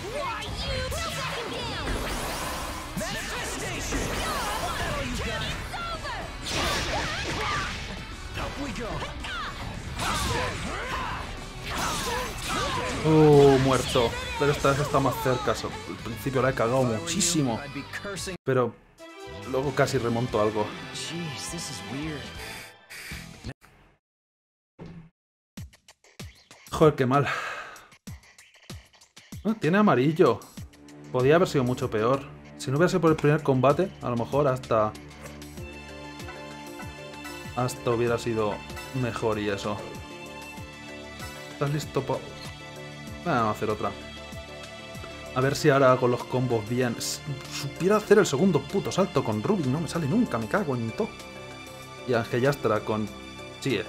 Uh, muerto. Pero esta vez está más cerca. Al principio la he cagado muchísimo. Pero luego casi remonto algo. Joder, qué mal. Ah, tiene amarillo. Podía haber sido mucho peor. Si no hubiera sido por el primer combate, a lo mejor hasta... Hasta hubiera sido mejor y eso. ¿Estás listo para...? Vamos a hacer otra. A ver si ahora hago los combos bien. Supiera hacer el segundo puto salto con Ruby. No me sale nunca, me cago en todo. Y Ángel Yastra con Chie.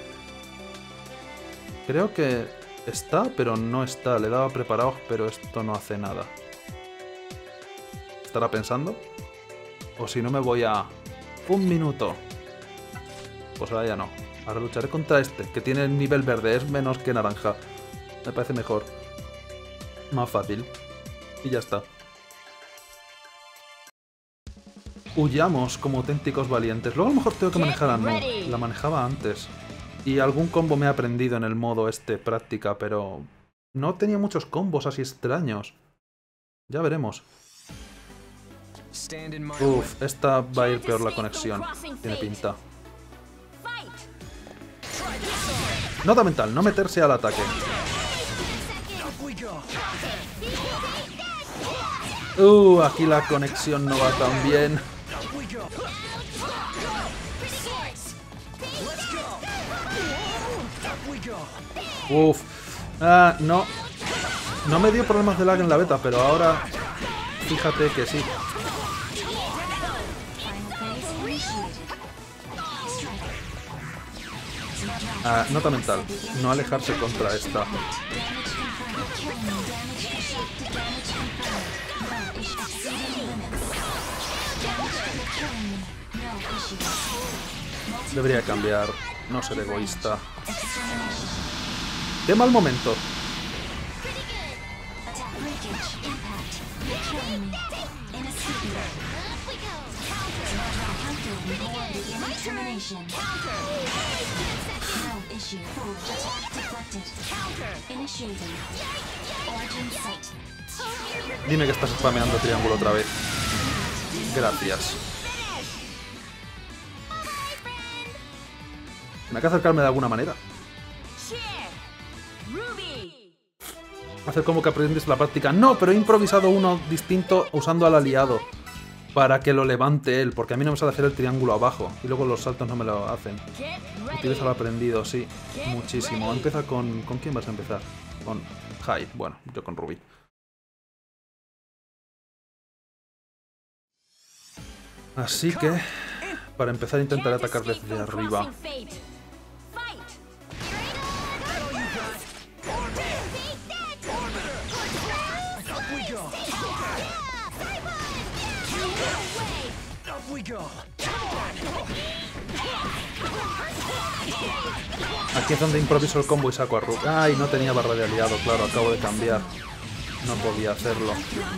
Creo que... Está, pero no está. Le daba preparados, pero esto no hace nada. ¿Estará pensando? O si no me voy a... Un minuto. Pues ahora ya no. Ahora lucharé contra este, que tiene el nivel verde. Es menos que naranja. Me parece mejor. Más fácil. Y ya está. Huyamos como auténticos valientes. Luego a lo mejor tengo que manejar a Nu. La manejaba antes. Y algún combo me he aprendido en el modo este práctica, pero no tenía muchos combos así extraños. Ya veremos. Uf, esta va a ir peor la conexión. Tiene pinta. Nota mental, no meterse al ataque. Uh, aquí la conexión no va tan bien. Uf. Ah, no. No me dio problemas de lag en la beta, pero ahora... Fíjate que sí. Ah, nota mental. No alejarse contra esta. Debería cambiar. No ser egoísta. ¡Qué mal momento! Dime que estás spameando triángulo otra vez. Gracias. ¿Me hay que acercarme de alguna manera? Hacer como que aprendes la práctica. No, pero he improvisado uno distinto usando al aliado. Para que lo levante él, porque a mí no me sale hacer el triángulo abajo. Y luego los saltos no me lo hacen. Utiliza lo aprendido, sí. Muchísimo. Empieza con... ¿Con quién vas a empezar? Con Hyde. Bueno, yo con Ruby. Así que... Para empezar intentaré atacar desde arriba. Aquí es donde improviso el combo y saco a Ruby. Ay, no tenía barra de aliado, claro, acabo de cambiar. No podía hacerlo.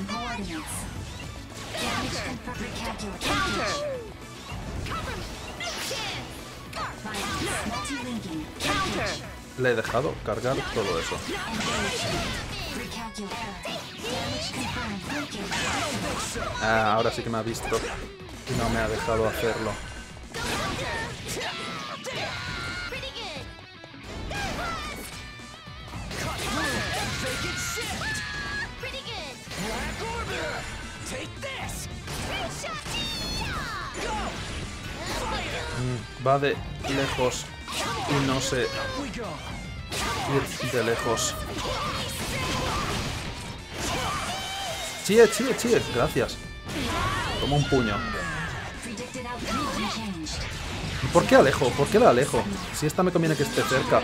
Le he dejado cargar todo eso. Ah, ahora sí que me ha visto y no me ha dejado hacerlo. Va de lejos y no sé ir de lejos. Chie, chie, chie. Gracias. Toma un puño. ¿Por qué alejo? ¿Por qué la alejo? Si esta me conviene que esté cerca.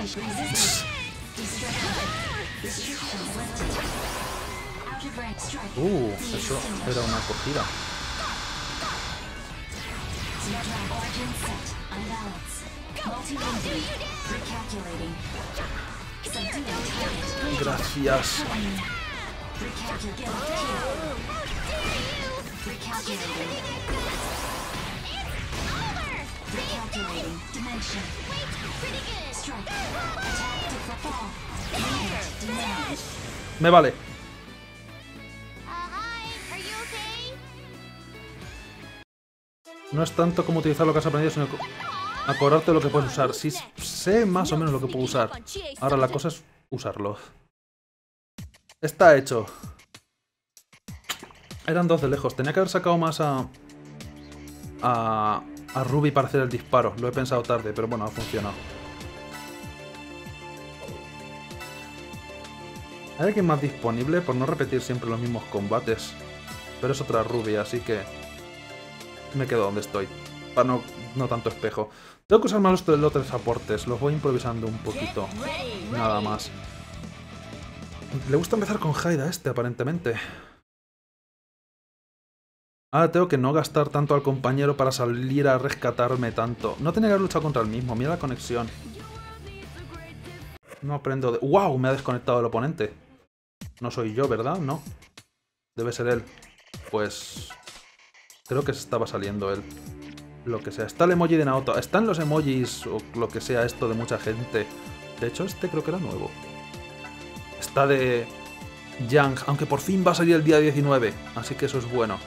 Uh, eso era una acogida. Gracias. Me vale. No es tanto como utilizar lo que has aprendido, sino acordarte de lo que puedes usar. Sí, sé más o menos lo que puedo usar. Ahora la cosa es usarlo. Está hecho. Eran dos de lejos. Tenía que haber sacado más a... A, a Ruby para hacer el disparo. Lo he pensado tarde, pero bueno, ha funcionado. ¿Hay alguien más disponible? Por no repetir siempre los mismos combates. Pero es otra Ruby, así que... me quedo donde estoy. Para no, no tanto espejo. Tengo que usar más los otros aportes. Los voy improvisando un poquito. Nada más. Le gusta empezar con Hyde a este, aparentemente. Ahora tengo que no gastar tanto al compañero para salir a rescatarme tanto. No tenía que haber luchado contra el mismo. Mira la conexión. No aprendo de... ¡Wow! Me ha desconectado el oponente. No soy yo, ¿verdad? No. Debe ser él. Pues... creo que se estaba saliendo él. Lo que sea. Está el emoji de Naoto. Están los emojis o lo que sea esto de mucha gente. De hecho, este creo que era nuevo. Está de... Yang. Aunque por fin va a salir el día diecinueve. Así que eso es bueno.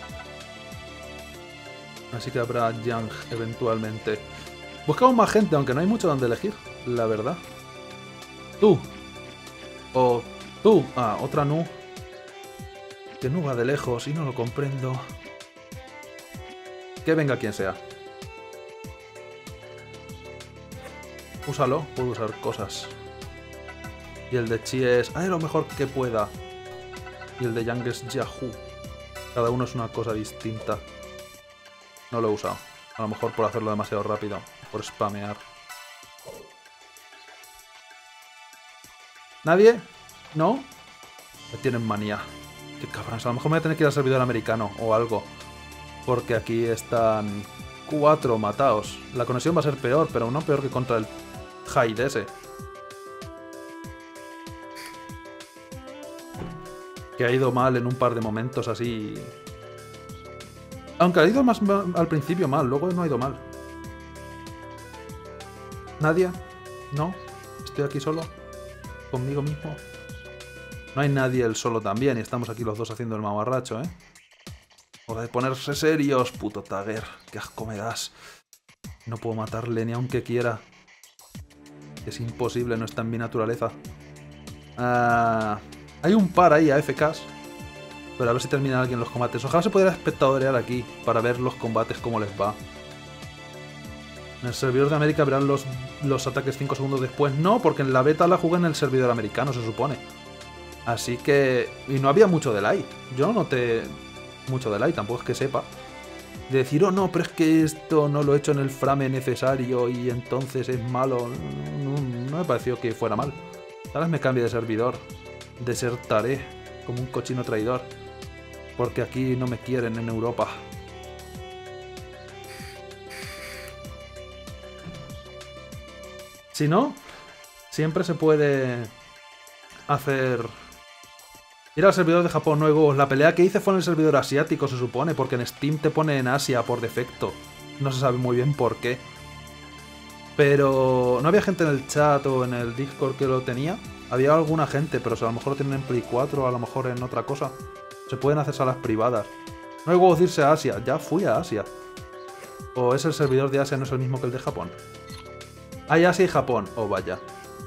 Así que habrá Yang eventualmente. Buscamos más gente, aunque no hay mucho donde elegir. La verdad. Tú. O tú. Ah, otra Nu. Que Nu va de lejos y no lo comprendo. Que venga quien sea. Úsalo, puedo usar cosas. Y el de Chi es... haré lo mejor que pueda. Y el de Yang es Yahoo. Cada uno es una cosa distinta. No lo he usado. A lo mejor por hacerlo demasiado rápido. Por spamear. ¿Nadie? ¿No? Me tienen manía. Qué cabrones. A lo mejor me voy a tener que ir al servidor americano o algo. Porque aquí están cuatro matados. La conexión va a ser peor, pero no peor que contra el Hyde ese. Que ha ido mal en un par de momentos así. Aunque ha ido más al principio mal, luego no ha ido mal. ¿Nadie? ¿No? ¿Estoy aquí solo? ¿Conmigo mismo? No hay nadie él solo también y estamos aquí los dos haciendo el mamarracho, ¿eh? Hora de ponerse serios, puto Tagger. Qué asco me das. No puedo matarle ni aunque quiera. Es imposible, no está en mi naturaleza. Ah, hay un par ahí, A F Ks. Pero a ver si termina alguien los combates. Ojalá se pudiera espectadorear aquí para ver los combates cómo les va. En el servidor de América verán los, los ataques cinco segundos después. No, porque en la beta la jugué en el servidor americano, se supone. Así que... y no había mucho delay. Yo no noté mucho delay, tampoco es que sepa. De decir, oh no, pero es que esto no lo he hecho en el frame necesario y entonces es malo. No, no, no me pareció que fuera mal. Tal vez me cambie de servidor. Desertaré como un cochino traidor. Porque aquí no me quieren en Europa. Si no, siempre se puede hacer... ir al servidor de Japón nuevo. La pelea que hice fue en el servidor asiático, se supone, porque en Steam te pone en Asia por defecto. No se sabe muy bien por qué. Pero no había gente en el chat o en el Discord que lo tenía. Había alguna gente, pero a lo mejor lo tienen en Play cuatro o a lo mejor en otra cosa. Se pueden hacer salas privadas. No hay huevos de irse a Asia. Ya fui a Asia. ¿O es el servidor de Asia no es el mismo que el de Japón? Hay Asia y Japón. Oh, vaya.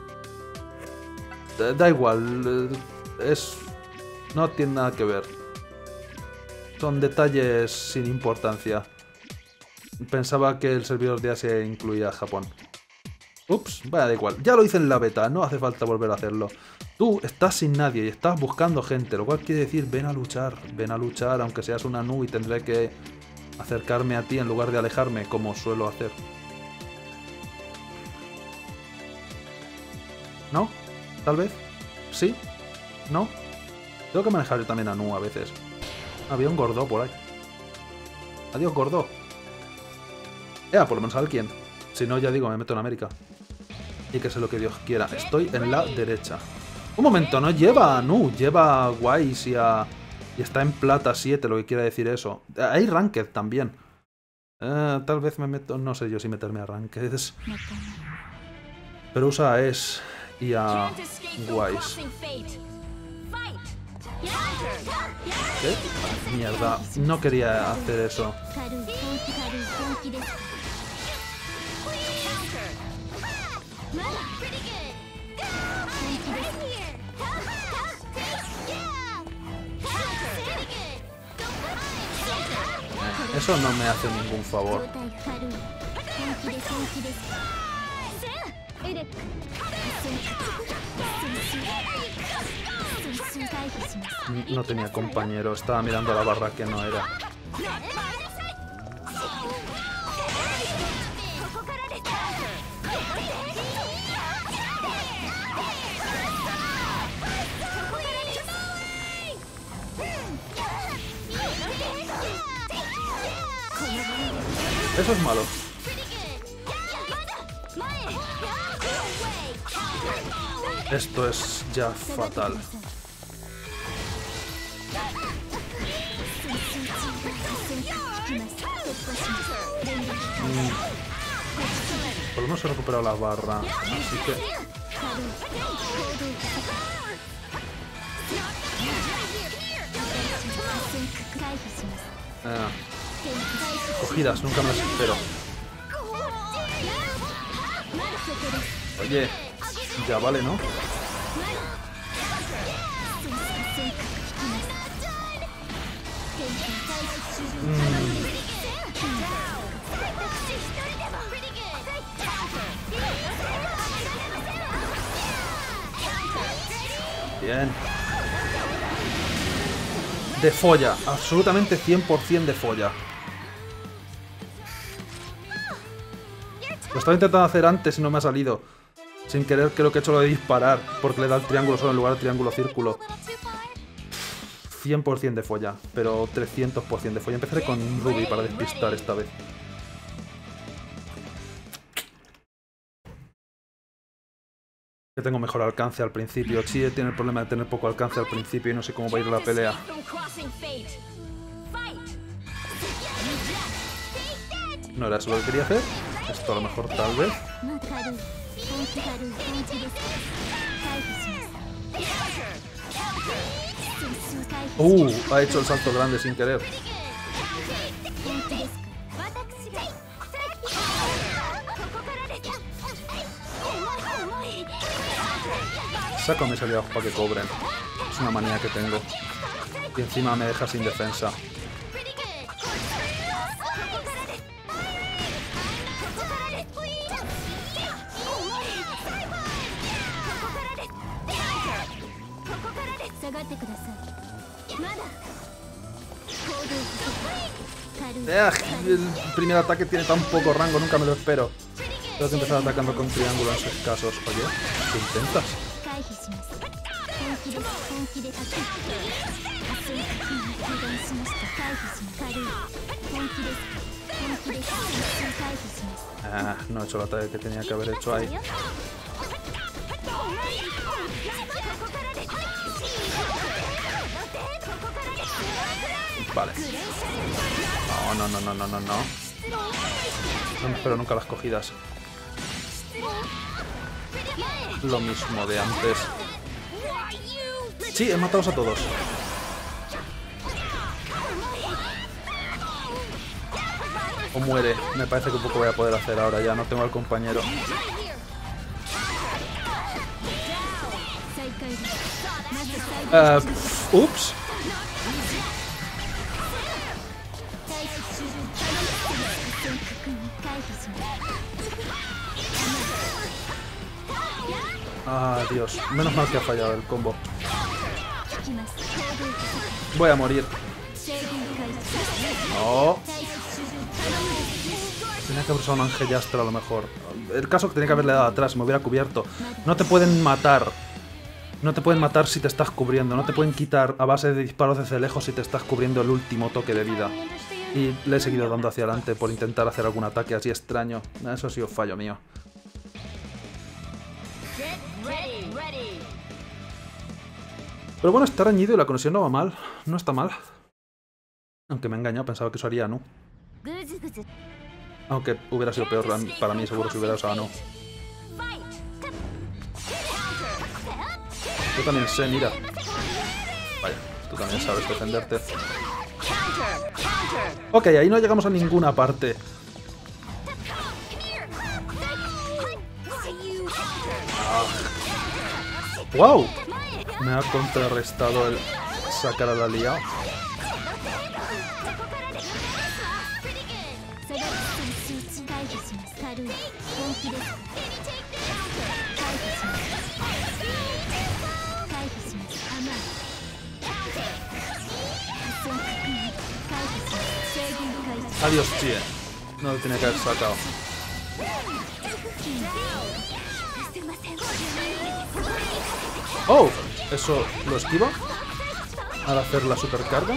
Da igual. Es... no tiene nada que ver. Son detalles sin importancia. Pensaba que el servidor de Asia incluía Japón. Ups, vaya, da igual. Ya lo hice en la beta, no hace falta volver a hacerlo. Tú estás sin nadie y estás buscando gente, lo cual quiere decir ven a luchar, ven a luchar, aunque seas una nu y tendré que acercarme a ti en lugar de alejarme, como suelo hacer. ¿No? ¿Tal vez? ¿Sí? ¿No? Tengo que manejar yo también a nu a veces. Había un gordo por ahí. Adiós, gordo. Ea, por lo menos alguien. Si no, ya digo, me meto en América. Y que sea lo que Dios quiera. Estoy en la derecha. Un momento, no lleva a Nu, lleva a Wise y a... Y está en plata siete, lo que quiere decir eso. Hay Ranked también. Eh, tal vez me meto... No sé yo si meterme a Ranked. Pero usa a Es y a Wise. ¿Qué? Mierda, no quería hacer eso. Eso no me hace ningún favor. No tenía compañero, estaba mirando la barra que no era. Eso es malo. Esto es ya fatal. Mm. Por lo menos he recuperado la barra, así que... Ah. Cogidas, nunca me las espero. Oye, ya vale, ¿no? Mm. Bien. De folla, absolutamente cien por cien de folla. Lo estaba intentando hacer antes y no me ha salido. Sin querer creo que he hecho lo de disparar, porque le da el triángulo solo en lugar de triángulo-círculo. cien por cien de folla, pero trescientos por cien de folla. Empezaré con Ruby para despistar esta vez. Que tengo mejor alcance al principio. Chie tiene el problema de tener poco alcance al principio y no sé cómo va a ir la pelea. ¿No era eso lo que quería hacer? Esto a lo mejor tal vez. Uh, ha hecho el salto grande sin querer. Sácame ese aliados para que cobren. Es una manía que tengo. Y encima me deja sin defensa. Eh, el primer ataque tiene tan poco rango, nunca me lo espero. Tengo que empezar atacando con triángulo en esos casos. Oye, ¿qué intentas? Ah, no he hecho el ataque que tenía que haber hecho ahí. Vale. No, no, no, no, no, no, no. No me espero nunca las cogidas. Lo mismo de antes. Sí, he matado a todos. O muere. Me parece que un poco voy a poder hacer ahora ya. No tengo al compañero. Uh, ups. Ah, Dios. Menos mal que ha fallado el combo. Voy a morir. No. Tenía que haber usado un Angellastra a lo mejor. El caso que tenía que haberle dado atrás, me hubiera cubierto. No te pueden matar. No te pueden matar si te estás cubriendo. No te pueden quitar a base de disparos desde lejos si te estás cubriendo el último toque de vida. Y le he seguido dando hacia adelante por intentar hacer algún ataque así extraño. Eso ha sido fallo mío. Pero bueno, está reñido y la conexión no va mal. No está mal. Aunque me he engañado, pensaba que eso haría Anu. Aunque hubiera sido peor para mí, seguro, si hubiera usado Anu. Yo también sé, mira. Vaya, tú también sabes defenderte. Ok, ahí no llegamos a ninguna parte. Ah. ¡Wow! Me ha contrarrestado el sacar a la liado. Adiós, Chie. No lo tenía que haber sacado. ¡Oh! Eso lo esquiva al hacer la supercarga.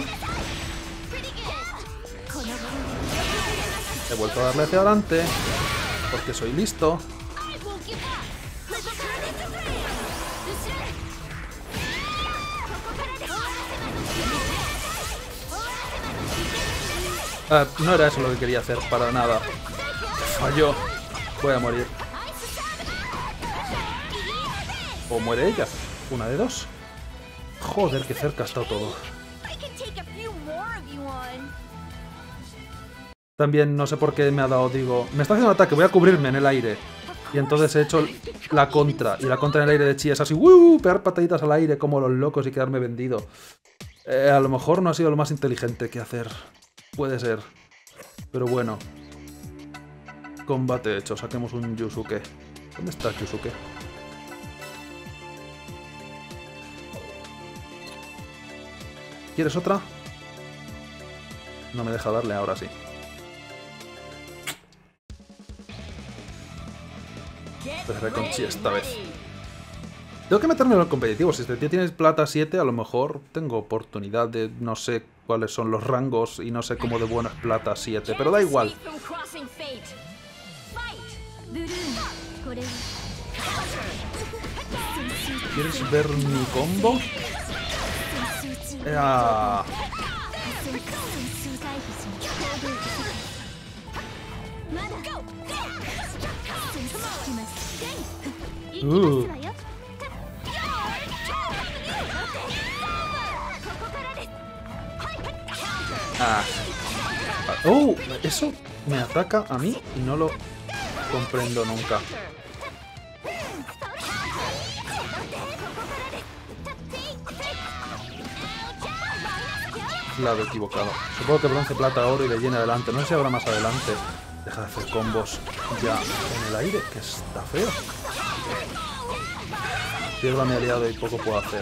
He vuelto a darle hacia adelante porque soy listo. Ah, no era eso lo que quería hacer, para nada. Falló. Voy a morir. O muere ella. Una de dos. Joder, qué cerca ha estado todo. También no sé por qué me ha dado, digo... Me está haciendo un ataque, voy a cubrirme en el aire. Y entonces he hecho la contra. Y la contra en el aire de Chi es así... ¡Uh! Pegar pataditas al aire como los locos y quedarme vendido. Eh, a lo mejor no ha sido lo más inteligente que hacer. Puede ser. Pero bueno. Combate hecho. Saquemos un Yusuke. ¿Dónde está Yusuke? ¿Quieres otra? No me deja darle, ahora sí. Empezaré con Chi esta vez. Tengo que meterme en el competitivo. Si este tío tiene plata siete, a lo mejor tengo oportunidad de... No sé cuáles son los rangos y no sé cómo de bueno es plata siete, pero da igual. ¿Quieres ver mi combo? Ah. Uh. Ah. Oh, eso me ataca a mí y no lo comprendo nunca. Lado equivocado. Supongo que bronce, plata, oro y le llena adelante. No sé si habrá más adelante. Deja de hacer combos ya en el aire, que está feo. Pierdo a mi aliado y poco puedo hacer.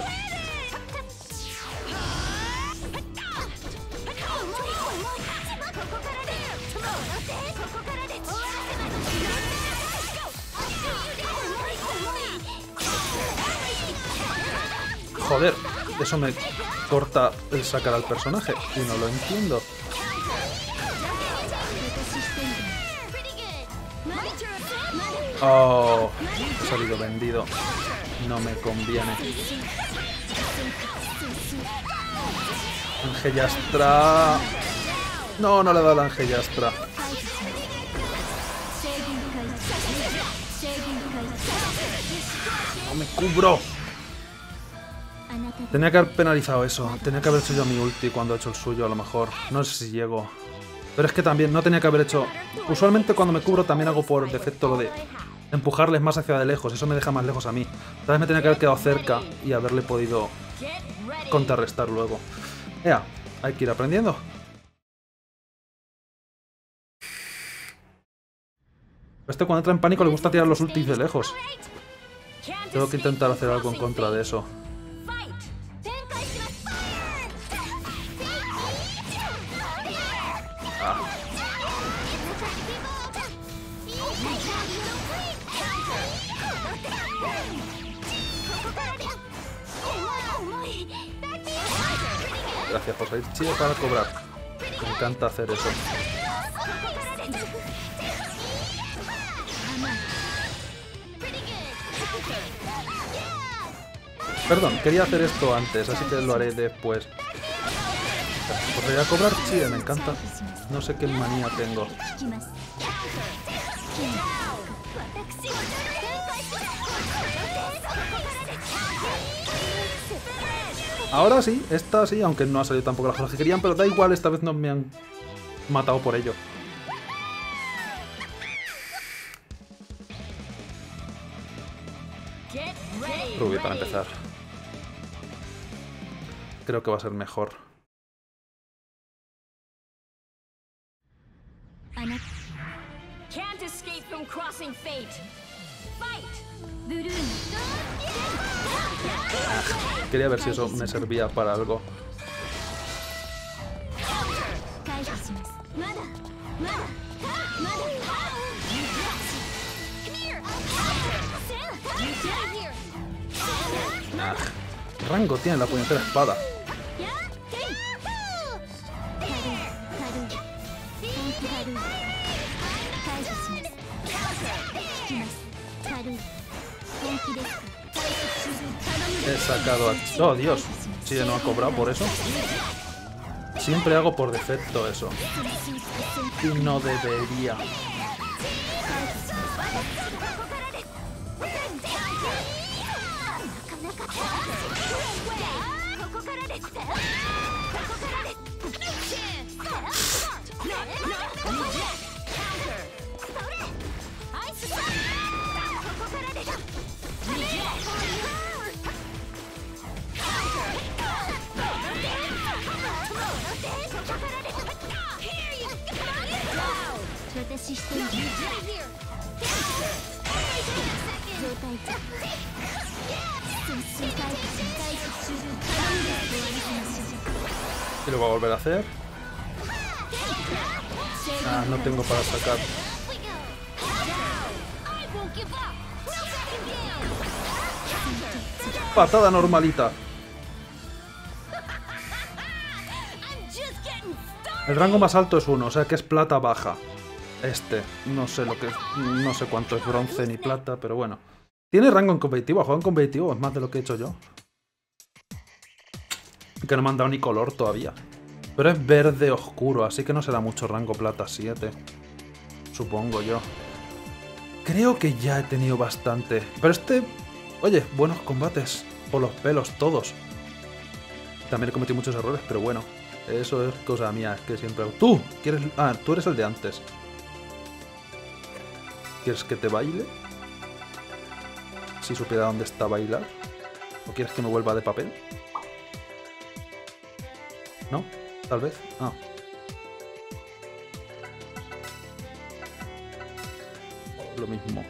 Joder, eso me corta el sacar al personaje y no lo entiendo. Oh, he salido vendido. No me conviene. Angellastra. No, no le da la Angellastra. No me cubro. Tenía que haber penalizado eso. Tenía que haber hecho yo mi ulti cuando he hecho el suyo, a lo mejor. No sé si llego. Pero es que también no tenía que haber hecho... Usualmente cuando me cubro también hago por defecto lo de empujarles más hacia de lejos. Eso me deja más lejos a mí. Tal vez me tenía que haber quedado cerca y haberle podido contrarrestar luego. Ea, hay que ir aprendiendo. Este cuando entra en pánico le gusta tirar los ultis de lejos. Tengo que intentar hacer algo en contra de eso. Ah. Gracias por salir chido para cobrar. Me encanta hacer eso. Perdón, quería hacer esto antes, así que lo haré después. Podría cobrar chile, me encanta. No sé qué manía tengo. Ahora sí, esta sí, aunque no ha salido tampoco las cosas que querían, pero da igual, esta vez no me han matado por ello. Ruby para empezar. Creo que va a ser mejor. Ah, quería ver si eso me servía para algo. Ah, ¿qué rango tiene la puñetera espada? He sacado a... ¡Oh, Dios! Sí, no ha cobrado por eso. Siempre hago por defecto eso. Y no debería. Y lo voy a volver a hacer. Ah, no tengo para sacar. Patada normalita. El rango más alto es uno, o sea que es plata baja. Este, no sé lo que, no sé cuánto es bronce ni plata, pero bueno. Tiene rango en competitivo, juego en competitivo, es más de lo que he hecho yo. Que no me han dado ni color todavía. Pero es verde oscuro, así que no será mucho rango plata siete. Supongo yo. Creo que ya he tenido bastante. Pero este... Oye, buenos combates. Por los pelos, todos. También he cometido muchos errores, pero bueno. Eso es cosa mía, es que siempre hago... ¡Tú! ¿Quieres...? Ah, tú eres el de antes. ¿Quieres que te baile? Si supiera dónde está bailar. ¿O quieres que me vuelva de papel? ¿No? Tal vez. Ah. Lo mismo.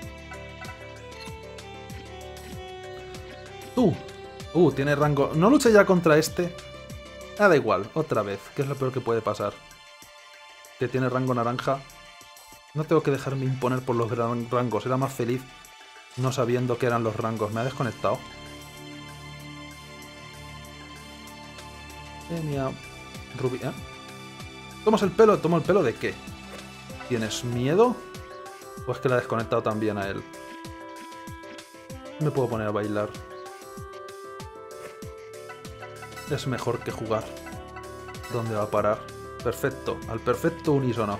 ¡Tú! Uh, tiene rango... No luche ya contra este. Ah, da igual. Otra vez. ¿Qué es lo peor que puede pasar? Que tiene rango naranja. No tengo que dejarme imponer por los gran rangos. Era más feliz no sabiendo qué eran los rangos. Me ha desconectado. Genial. Ruby, ¿eh? ¿Tomas el pelo? ¿Tomo el pelo de qué? ¿Tienes miedo? ¿O es que la ha desconectado también a él? Me puedo poner a bailar. Es mejor que jugar. ¿Dónde va a parar? Perfecto. Al perfecto unísono.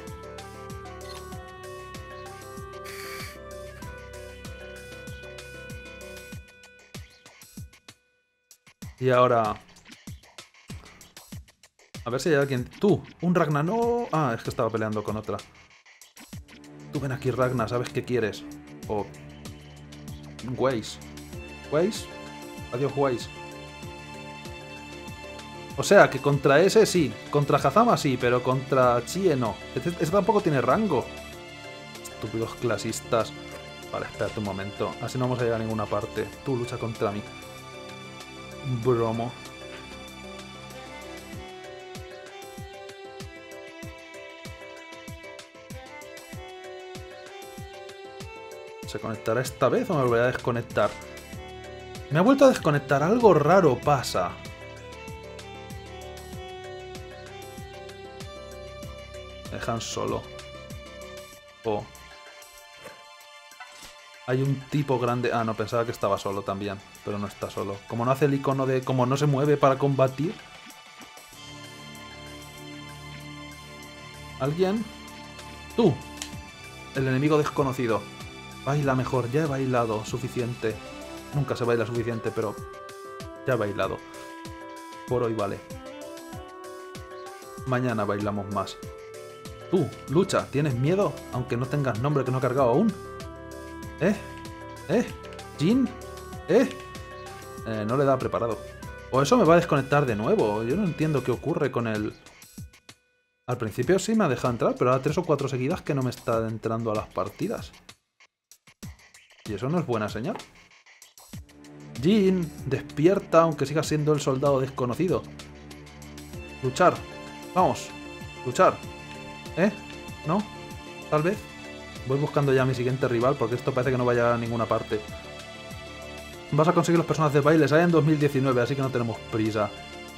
Y ahora... A ver si hay alguien... ¡Tú! ¡Un Ragna! ¡No! Ah, es que estaba peleando con otra. Tú ven aquí, Ragna. ¿Sabes qué quieres? O... Waze. ¿Waze? Adiós, Waze. O sea, que contra ese sí. Contra Hazama sí, pero contra Chie no. Este, este tampoco tiene rango. Estúpidos clasistas. Vale, espérate un momento. Así no vamos a llegar a ninguna parte. Tú lucha contra mí. Bromo. ¿Se conectará esta vez o me volverá a desconectar? Me ha vuelto a desconectar. Algo raro pasa. Me dejan solo. Oh. Hay un tipo grande... Ah, no, pensaba que estaba solo también. Pero no está solo. Como no hace el icono de... Como no se mueve para combatir. ¿Alguien? ¡Tú! El enemigo desconocido. Baila mejor. Ya he bailado suficiente. Nunca se baila suficiente, pero... Ya he bailado. Por hoy vale. Mañana bailamos más. Tú, lucha. ¿Tienes miedo? Aunque no tengas nombre que no he cargado aún. ¿Eh? ¿Eh? ¿Jin? ¿Eh? ¿Eh? No le da preparado. O eso me va a desconectar de nuevo. Yo no entiendo qué ocurre con el... Al principio sí me ha dejado entrar, pero ahora tres o cuatro seguidas que no me está entrando a las partidas. Y eso no es buena señal. Jin, despierta aunque sigas siendo el soldado desconocido. Luchar. Vamos. Luchar. ¿Eh? ¿No? Tal vez. Voy buscando ya a mi siguiente rival porque esto parece que no va a llegar a ninguna parte. Vas a conseguir los personajes de baile. Sale en dos mil diecinueve, así que no tenemos prisa.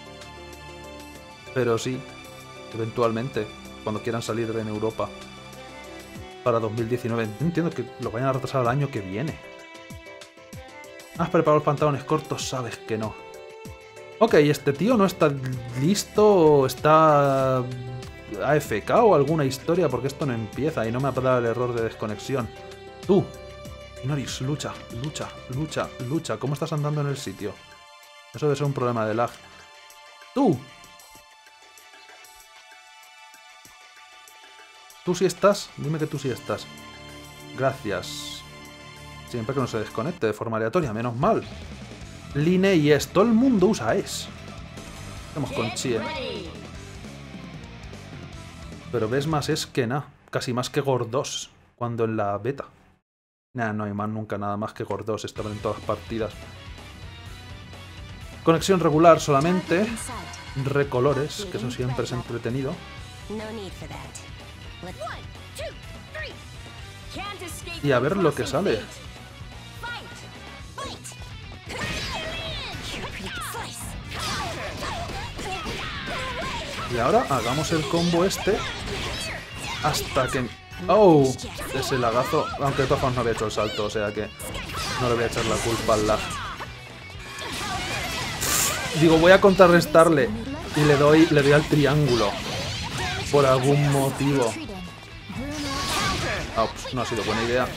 Pero sí, eventualmente, cuando quieran salir en Europa. Para dos mil diecinueve. No entiendo que lo vayan a retrasar al año que viene. ¿Has preparado los pantalones cortos? Sabes que no. Ok, este tío no está listo, está... A F K o alguna historia porque esto no empieza y no me ha dado el error de desconexión. Tú, Noris, lucha, lucha, lucha, lucha. ¿Cómo estás andando en el sitio? Eso debe ser un problema de lag. Tú. Tú sí estás. Dime que tú sí estás. Gracias. Siempre que no se desconecte de forma aleatoria, menos mal. Line y es. Todo el mundo usa es. Estamos con Chie. Pero ves más es que nada. Casi más que Gordos. Cuando en la beta. Nah, no hay más nunca nada más que Gordos. Estaban en todas las partidas. Conexión regular solamente. Recolores, que eso siempre es entretenido. Y a ver lo que sale. Y ahora hagamos el combo este hasta que... ¡Oh! Ese lagazo. Aunque de todas formas no había hecho el salto, o sea que no le voy a echar la culpa al lag. Digo, voy a contrarrestarle y le doy, le doy al triángulo. Por algún motivo. Oh, pues no ha sido buena idea.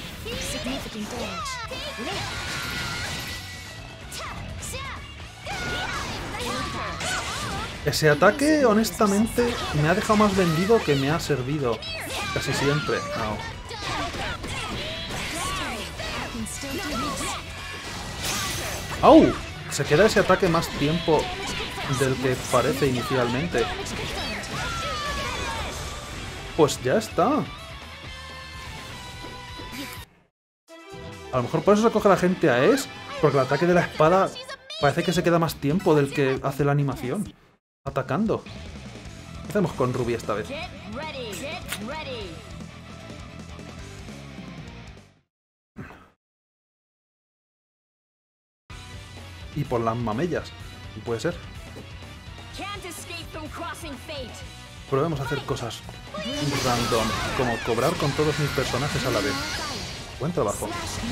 Ese ataque, honestamente, me ha dejado más vendido que me ha servido. Casi siempre. No. ¡Au! Se queda ese ataque más tiempo del que parece inicialmente. Pues ya está. A lo mejor por eso se coge la gente a Es, porque el ataque de la espada parece que se queda más tiempo del que hace la animación. Atacando. ¿Qué hacemos con Ruby esta vez? Y por las mamellas. Puede ser. Probemos a hacer cosas random, como cobrar con todos mis personajes a la vez. Buen trabajo.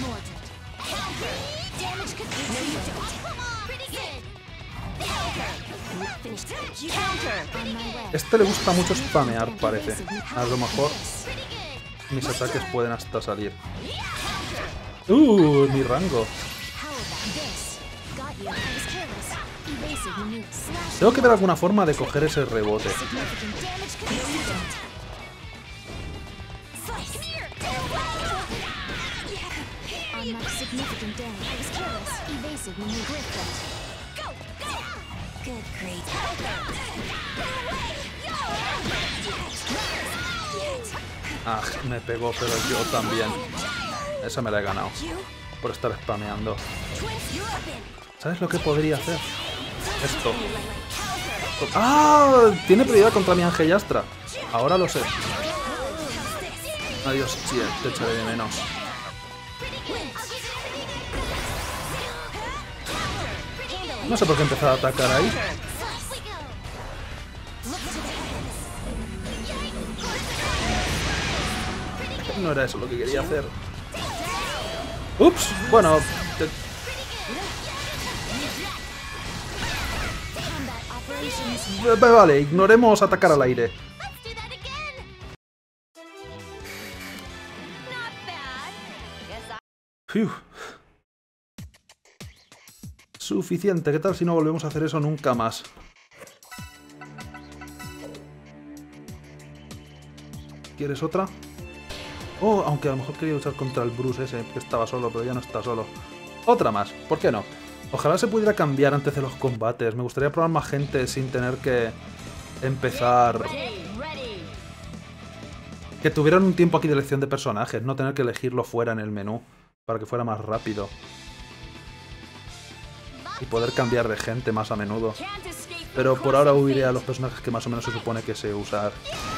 Este le gusta mucho spamear, parece. A lo mejor mis ataques pueden hasta salir. ¡Uh! Mi rango. Tengo que ver alguna forma de coger ese rebote. Ah, me pegó, pero yo también. Esa me la he ganado. Por estar spameando. ¿Sabes lo que podría hacer? Esto. ¡Ah! Tiene prioridad contra mi Angellastra. Ahora lo sé. Adiós, sí, te echaré de menos. No sé por qué empezar a atacar ahí. No era eso lo que quería hacer. Ups, bueno... Te... Vale, ignoremos atacar al aire. Fiu. Suficiente, ¿qué tal si no volvemos a hacer eso nunca más? ¿Quieres otra? Oh, aunque a lo mejor quería luchar contra el Bruce ese, que estaba solo, pero ya no está solo. Otra más, ¿por qué no? Ojalá se pudiera cambiar antes de los combates. Me gustaría probar más gente sin tener que empezar... Que tuvieran un tiempo aquí de elección de personajes, no tener que elegirlo fuera en el menú, para que fuera más rápido. Y poder cambiar de gente más a menudo. Pero por ahora huiré a los personajes que más o menos se supone que sé usar.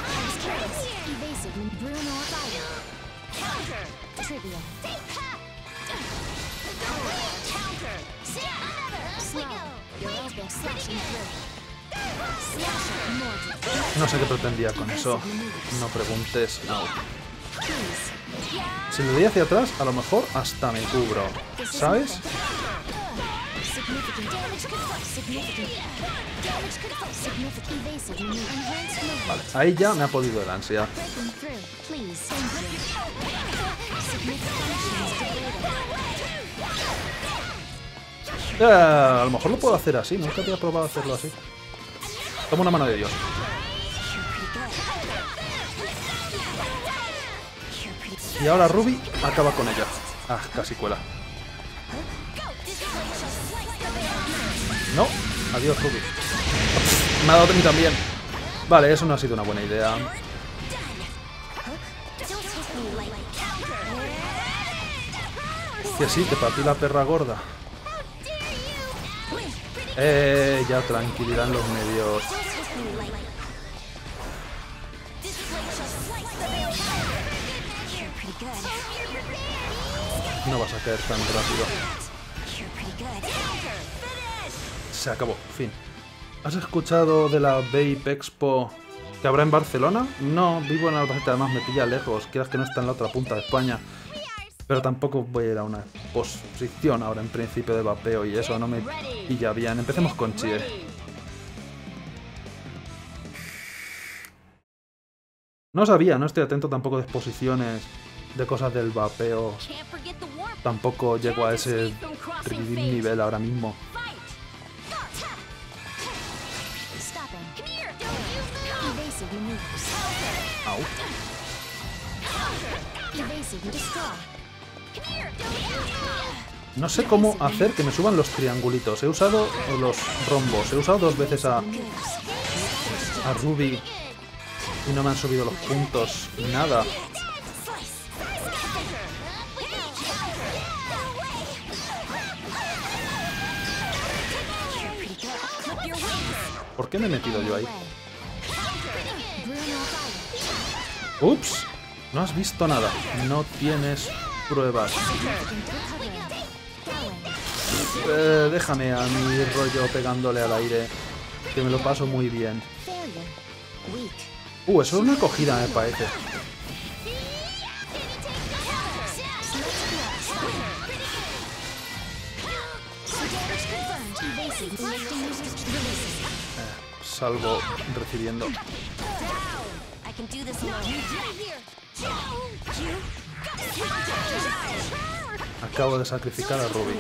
No sé qué pretendía con eso. No preguntes. No. Si le doy hacia atrás, a lo mejor hasta me cubro. ¿Sabes? Vale, ahí ya me ha podido el ansia. Eh, a lo mejor lo puedo hacer así, nunca había probado hacerlo así. Toma una mano de Dios. Y ahora Ruby acaba con ella. Ah, casi cuela. No, adiós Ruby. Me ha dado a mí también. Vale, eso no ha sido una buena idea. Que sí, te partí la perra gorda. Eh, ya tranquilidad en los medios. No vas a caer tan rápido. Se acabó, fin. ¿Has escuchado de la Vape Expo que habrá en Barcelona? No, vivo en Albacete, además me pilla lejos. Quieras que no está en la otra punta de España. Pero tampoco voy a ir a una exposición ahora en principio de vapeo y eso no me pilla bien. Empecemos con Chie. No sabía, no estoy atento tampoco de exposiciones de cosas del vapeo. Tampoco llego a ese nivel ahora mismo. Au. No sé cómo hacer que me suban los triangulitos. He usado los rombos. He usado dos veces a, a Ruby y no me han subido los puntos. Nada. ¿Por qué me he metido yo ahí? Ups. No has visto nada. No tienes pruebas. Eh, déjame a mi rollo pegándole al aire, que me lo paso muy bien. Uh, eso es una acogida, me parece. Eh, salvo recibiendo. Acabo de sacrificar a Ruby.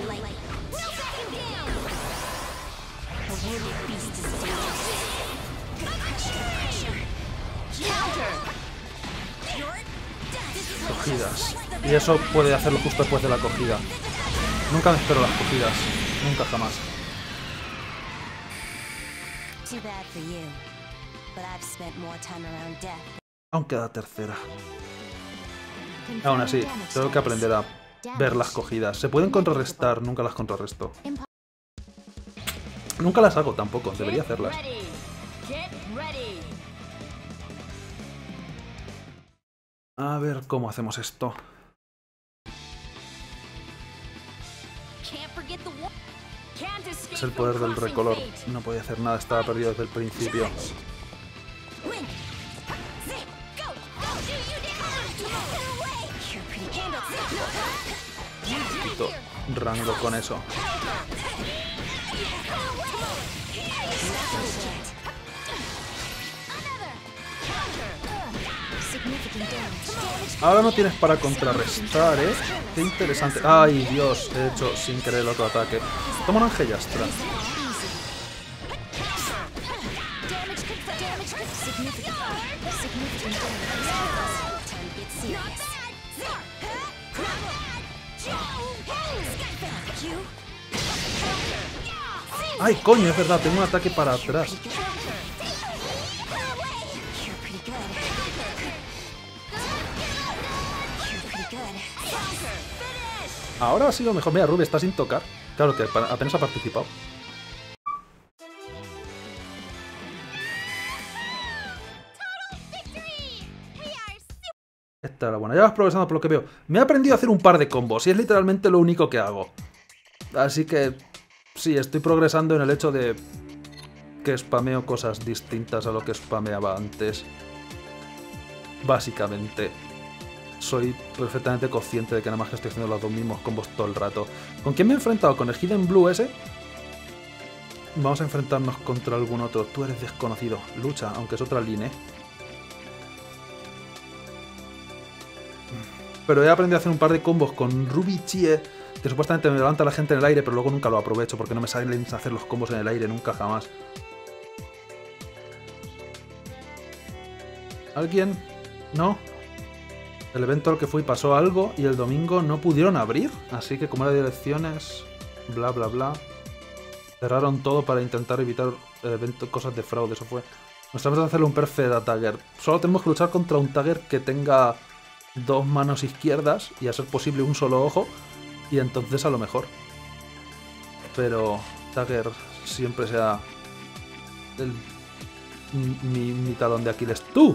Cogidas. Y eso puede hacerlo justo después de la cogida. Nunca me espero las cogidas. Nunca jamás. Aún queda tercera. Aún así, tengo que aprender a ver las cogidas. Se pueden contrarrestar, nunca las contrarresto. Nunca las hago tampoco, debería hacerlas. A ver cómo hacemos esto. Es el poder del recolor. No podía hacer nada, estaba perdido desde el principio. Quito rango con eso. Ahora no tienes para contrarrestar, ¿eh? Qué interesante. ¡Ay, Dios! He hecho sin querer el otro ataque. Toma un Angellastra. ¡Ay, coño! Es verdad, tengo un ataque para atrás. Ahora ha sido mejor. Mira, Ruby está sin tocar. Claro que apenas ha participado. Esta era buena. Ya vas progresando por lo que veo. Me he aprendido a hacer un par de combos y es literalmente lo único que hago. Así que sí, estoy progresando en el hecho de que spameo cosas distintas a lo que spameaba antes. Básicamente. Soy perfectamente consciente de que nada más que estoy haciendo los dos mismos combos todo el rato. ¿Con quién me he enfrentado? ¿Con el Hidden Blue ese? Vamos a enfrentarnos contra algún otro. Tú eres desconocido. Lucha, aunque es otra línea. Pero he aprendido a hacer un par de combos con Ruby Chie, que supuestamente me levanta a la gente en el aire, pero luego nunca lo aprovecho porque no me salen hacer los combos en el aire, nunca jamás. ¿Alguien? ¿No? El evento al que fui pasó algo y el domingo no pudieron abrir, así que como era de elecciones, bla bla bla, cerraron todo para intentar evitar eventos, cosas de fraude, eso fue. Nos tenemos que hacerle un perfect a Tagger. Solo tenemos que luchar contra un Tagger que tenga dos manos izquierdas y a ser posible un solo ojo, y entonces a lo mejor. Pero Tagger siempre sea el, mi, mi talón de Aquiles. ¡Tú!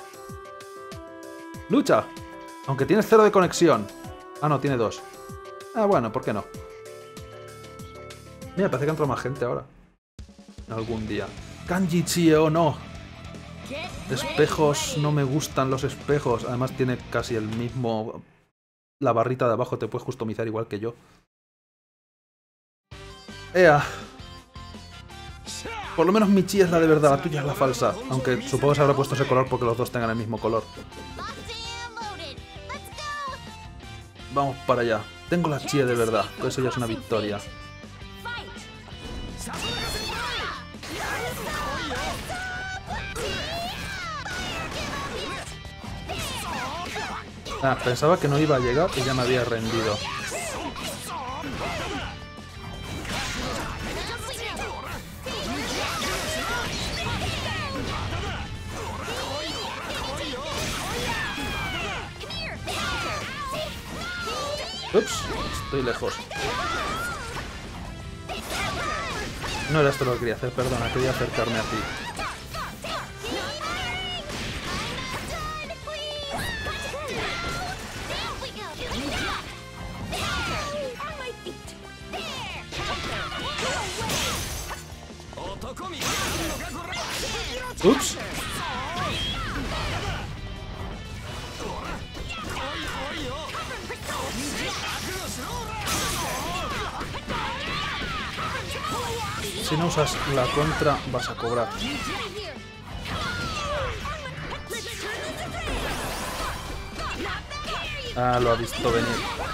¡Lucha! Aunque tienes cero de conexión. Ah, no, tiene dos. Ah, bueno, ¿por qué no? Mira, parece que entra más gente ahora. Algún día. Kanji Chie, oh no. Espejos, no me gustan los espejos. Además tiene casi el mismo... La barrita de abajo te puedes customizar igual que yo. ¡Ea! Por lo menos mi chi es la de verdad, la tuya es la falsa. Aunque supongo que se habrá puesto ese color porque los dos tengan el mismo color. Vamos para allá. Tengo la chi de verdad, pues eso ya es una victoria. Ah, pensaba que no iba a llegar y ya me había rendido. Ups, estoy lejos. No era esto lo que quería hacer, perdona, quería acercarme a ti. Ups. Si no usas la contra, vas a cobrar. Ah, lo ha visto venir.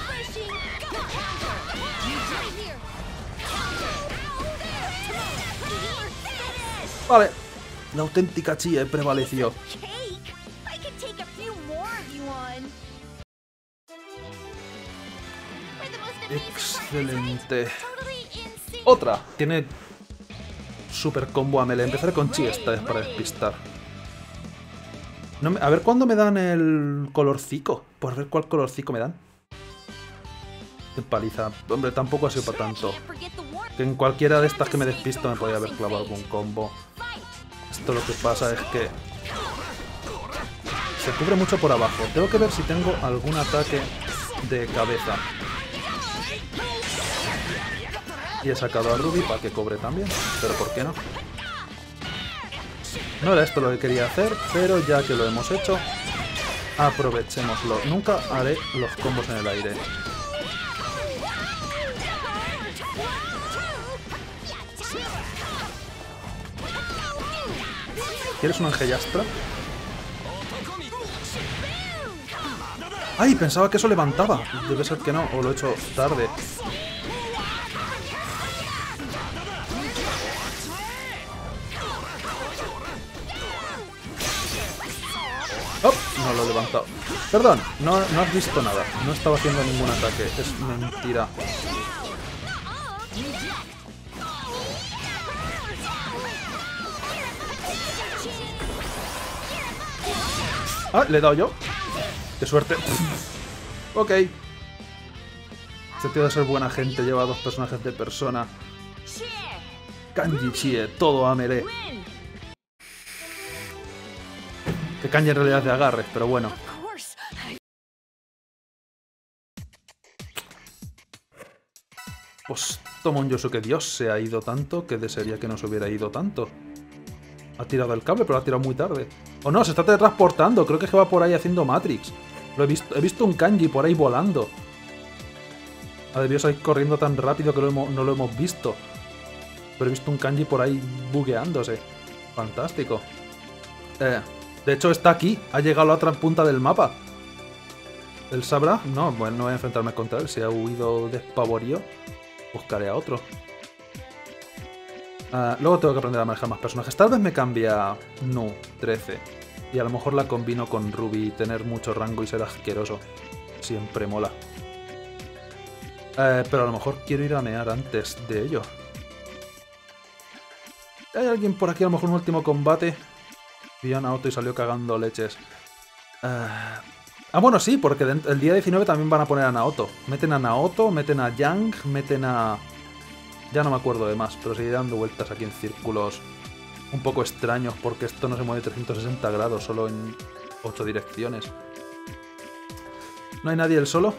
Vale. La auténtica Chie prevaleció. Excelente. Otra. Tiene super combo a melee. Empezaré con Chi esta vez para despistar. No me... A ver cuándo me dan el colorcico. Por ver cuál colorcico me dan. Qué paliza. Hombre, tampoco ha sido para tanto. Que en cualquiera de estas que me despisto me podía haber clavado algún combo. Esto lo que pasa es que se cubre mucho por abajo. Tengo que ver si tengo algún ataque de cabeza. Y he sacado a Ruby para que cobre también. Pero ¿por qué no? No era esto lo que quería hacer, pero ya que lo hemos hecho, aprovechémoslo. Nunca haré los combos en el aire. ¿Quieres un Angellastra? ¡Ay! Pensaba que eso levantaba. Debe ser que no, o lo he hecho tarde. ¡Oh! No lo he levantado. Perdón, no, no has visto nada. No estaba haciendo ningún ataque. Es mentira. Ah, le he dado yo. ¡Qué suerte! Ok. Este tío de ser buena gente lleva a dos personajes de persona. Kanji Chie, todo a melee. Que Kanji en realidad es de agarres, pero bueno. Pues Tomon Yosuke Dios se ha ido tanto que desearía que no se hubiera ido tanto. Ha tirado el cable, pero lo ha tirado muy tarde. O no, se está teletransportando. Creo que es que va por ahí haciendo Matrix. Lo he visto, he visto un Kanji por ahí volando. Ha debido salir corriendo tan rápido que lo hemos, no lo hemos visto. Pero he visto un Kanji por ahí bugueándose. Fantástico. Eh, de hecho está aquí. Ha llegado a la otra punta del mapa. ¿Él sabrá? No, bueno, no voy a enfrentarme contra él. Si ha huido despavorío, buscaré a otro. Uh, luego tengo que aprender a manejar más personajes. Tal vez me cambia Nu trece. Y a lo mejor la combino con Ruby y tener mucho rango y ser asqueroso. Siempre mola. Uh, pero a lo mejor quiero ir a mear antes de ello. ¿Hay alguien por aquí? A lo mejor un último combate. Vio a Naoto y salió cagando leches. Uh... Ah, bueno, sí, porque el día diecinueve también van a poner a Naoto. Meten a Naoto, meten a Yang, meten a... Ya no me acuerdo de más, pero seguiré dando vueltas aquí en círculos un poco extraños, porque esto no se mueve trescientos sesenta grados, solo en ocho direcciones. ¿No hay nadie el solo?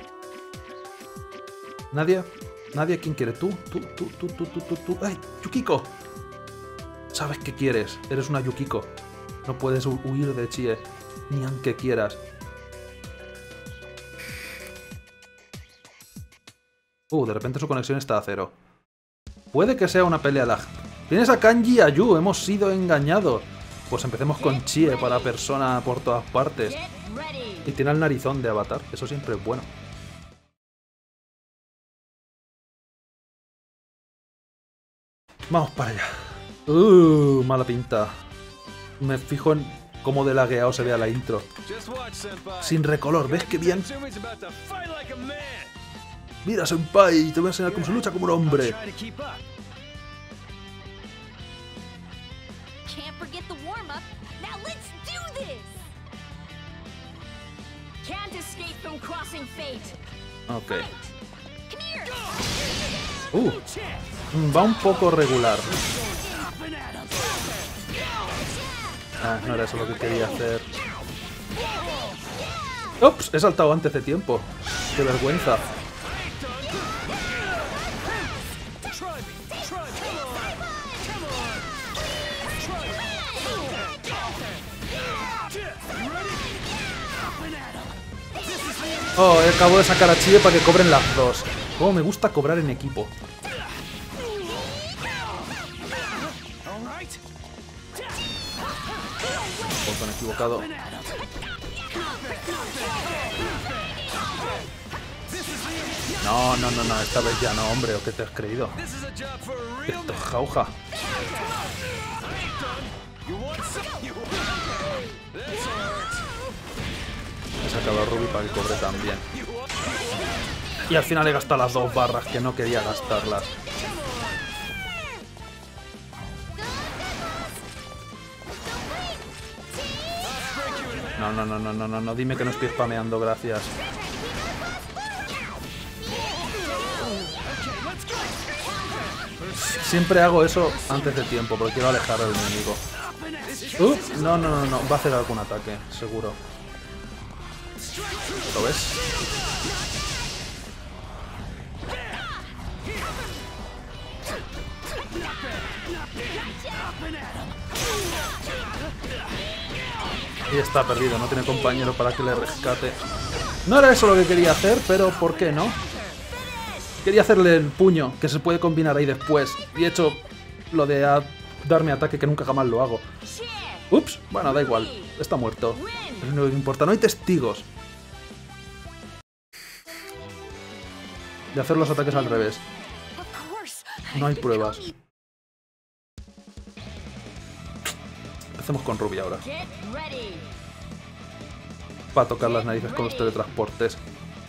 ¿Nadie? ¿Nadie? ¿Quién quiere? ¿Tú? ¿Tú? ¿Tú? ¿Tú? ¿Tú? ¿Tú? ¿Tú? ¿Tú? ¡Ay! ¡Yukiko! ¿Sabes qué quieres? Eres una Yukiko. No puedes hu huir de Chie, ni aunque quieras. Uh, de repente su conexión está a cero. Puede que sea una pelea lag. Tienes a Kanji y a Yu, hemos sido engañados. Pues empecemos con Chie para persona por todas partes. Y tiene el narizón de avatar, eso siempre es bueno. Vamos para allá. Uh, mala pinta. Me fijo en cómo de lagueado se vea la intro. Sin recolor, ¿ves qué bien? Mira, senpai, te voy a enseñar cómo se lucha como un hombre. Ok. Uh, va un poco regular. Ah, no era eso lo que quería hacer. Ups, he saltado antes de tiempo. Qué vergüenza. Oh, acabo de sacar a Chie para que cobren las dos. Oh, me gusta cobrar en equipo. Botón equivocado. No, no, no, no, esta vez ya no, hombre, ¿o qué te has creído? Esto es jauja. He sacado a Ruby para que cobre también. Y al final he gastado las dos barras que no quería gastarlas. No, no, no, no, no, no, no. Dime que no estoy spameando, gracias. Siempre hago eso antes de tiempo, porque quiero alejar al enemigo. Uh, no, no, no, no. Va a hacer algún ataque, seguro. ¿Lo ves? Y está perdido, no tiene compañero para que le rescate. No era eso lo que quería hacer, pero ¿por qué no? Quería hacerle el puño, que se puede combinar ahí después. Y he hecho lo de a darme ataque, que nunca jamás lo hago. Ups, bueno, da igual. Está muerto. Es lo que importa. No hay testigos. De hacer los ataques al revés. No hay pruebas. Empecemos con Ruby ahora. Para tocar las narices con los teletransportes.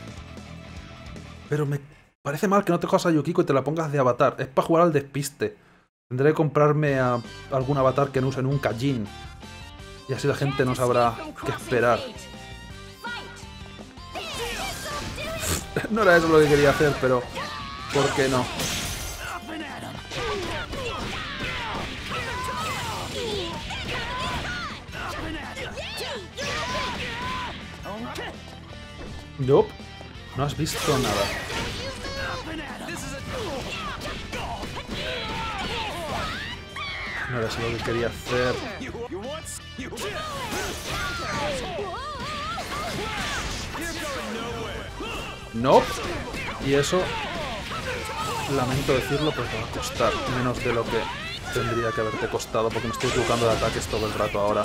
Pero me parece mal que no te cojas a Yukiko y te la pongas de avatar. Es para jugar al despiste. Tendré que comprarme a algún avatar que no use nunca Jin. Y así la gente no sabrá qué esperar. No era eso lo que quería hacer, pero ¿por qué no? Nope. No has visto nada. No era eso lo que quería hacer. Nope. Y eso, lamento decirlo, pues te va a costar menos de lo que tendría que haberte costado, porque me estoy equivocando de ataques todo el rato ahora.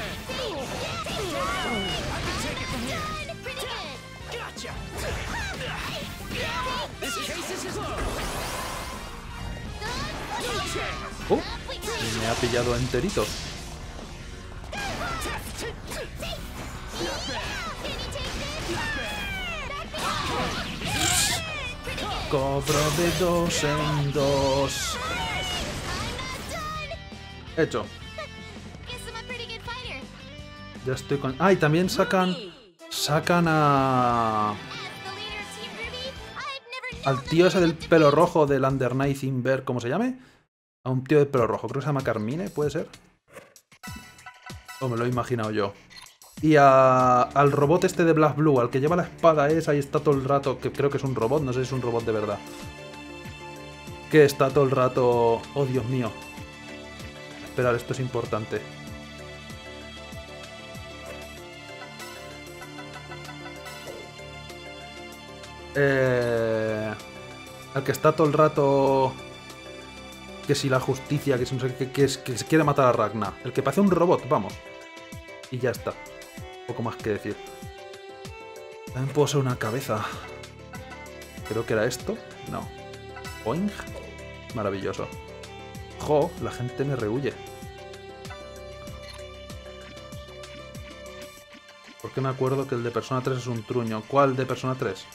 Uh, y me ha pillado enterito. Cobro de dos en dos. Hecho. Ya estoy con... Ah, y también sacan... Sacan a... Al tío ese del pelo rojo del Under Night Inver, ¿cómo se llame? A un tío de pelo rojo, creo que se llama Carmine, ¿puede ser? O me lo he imaginado yo. Y a, al robot este de Black Blue, al que lleva la espada esa y está todo el rato, que creo que es un robot, no sé si es un robot de verdad. Que está todo el rato... Oh, Dios mío. Esperad, esto es importante. Eh... El que está todo el rato... Que si la justicia, que si no sé qué, que, que se quiere matar a Ragna. El que parece un robot, vamos. Y ya está. Poco más que decir. También puedo ser una cabeza. Creo que era esto. No. Oing. Maravilloso. Jo, la gente me rehuye. Porque me acuerdo que el de Persona tres es un truño. ¿Cuál de Persona tres?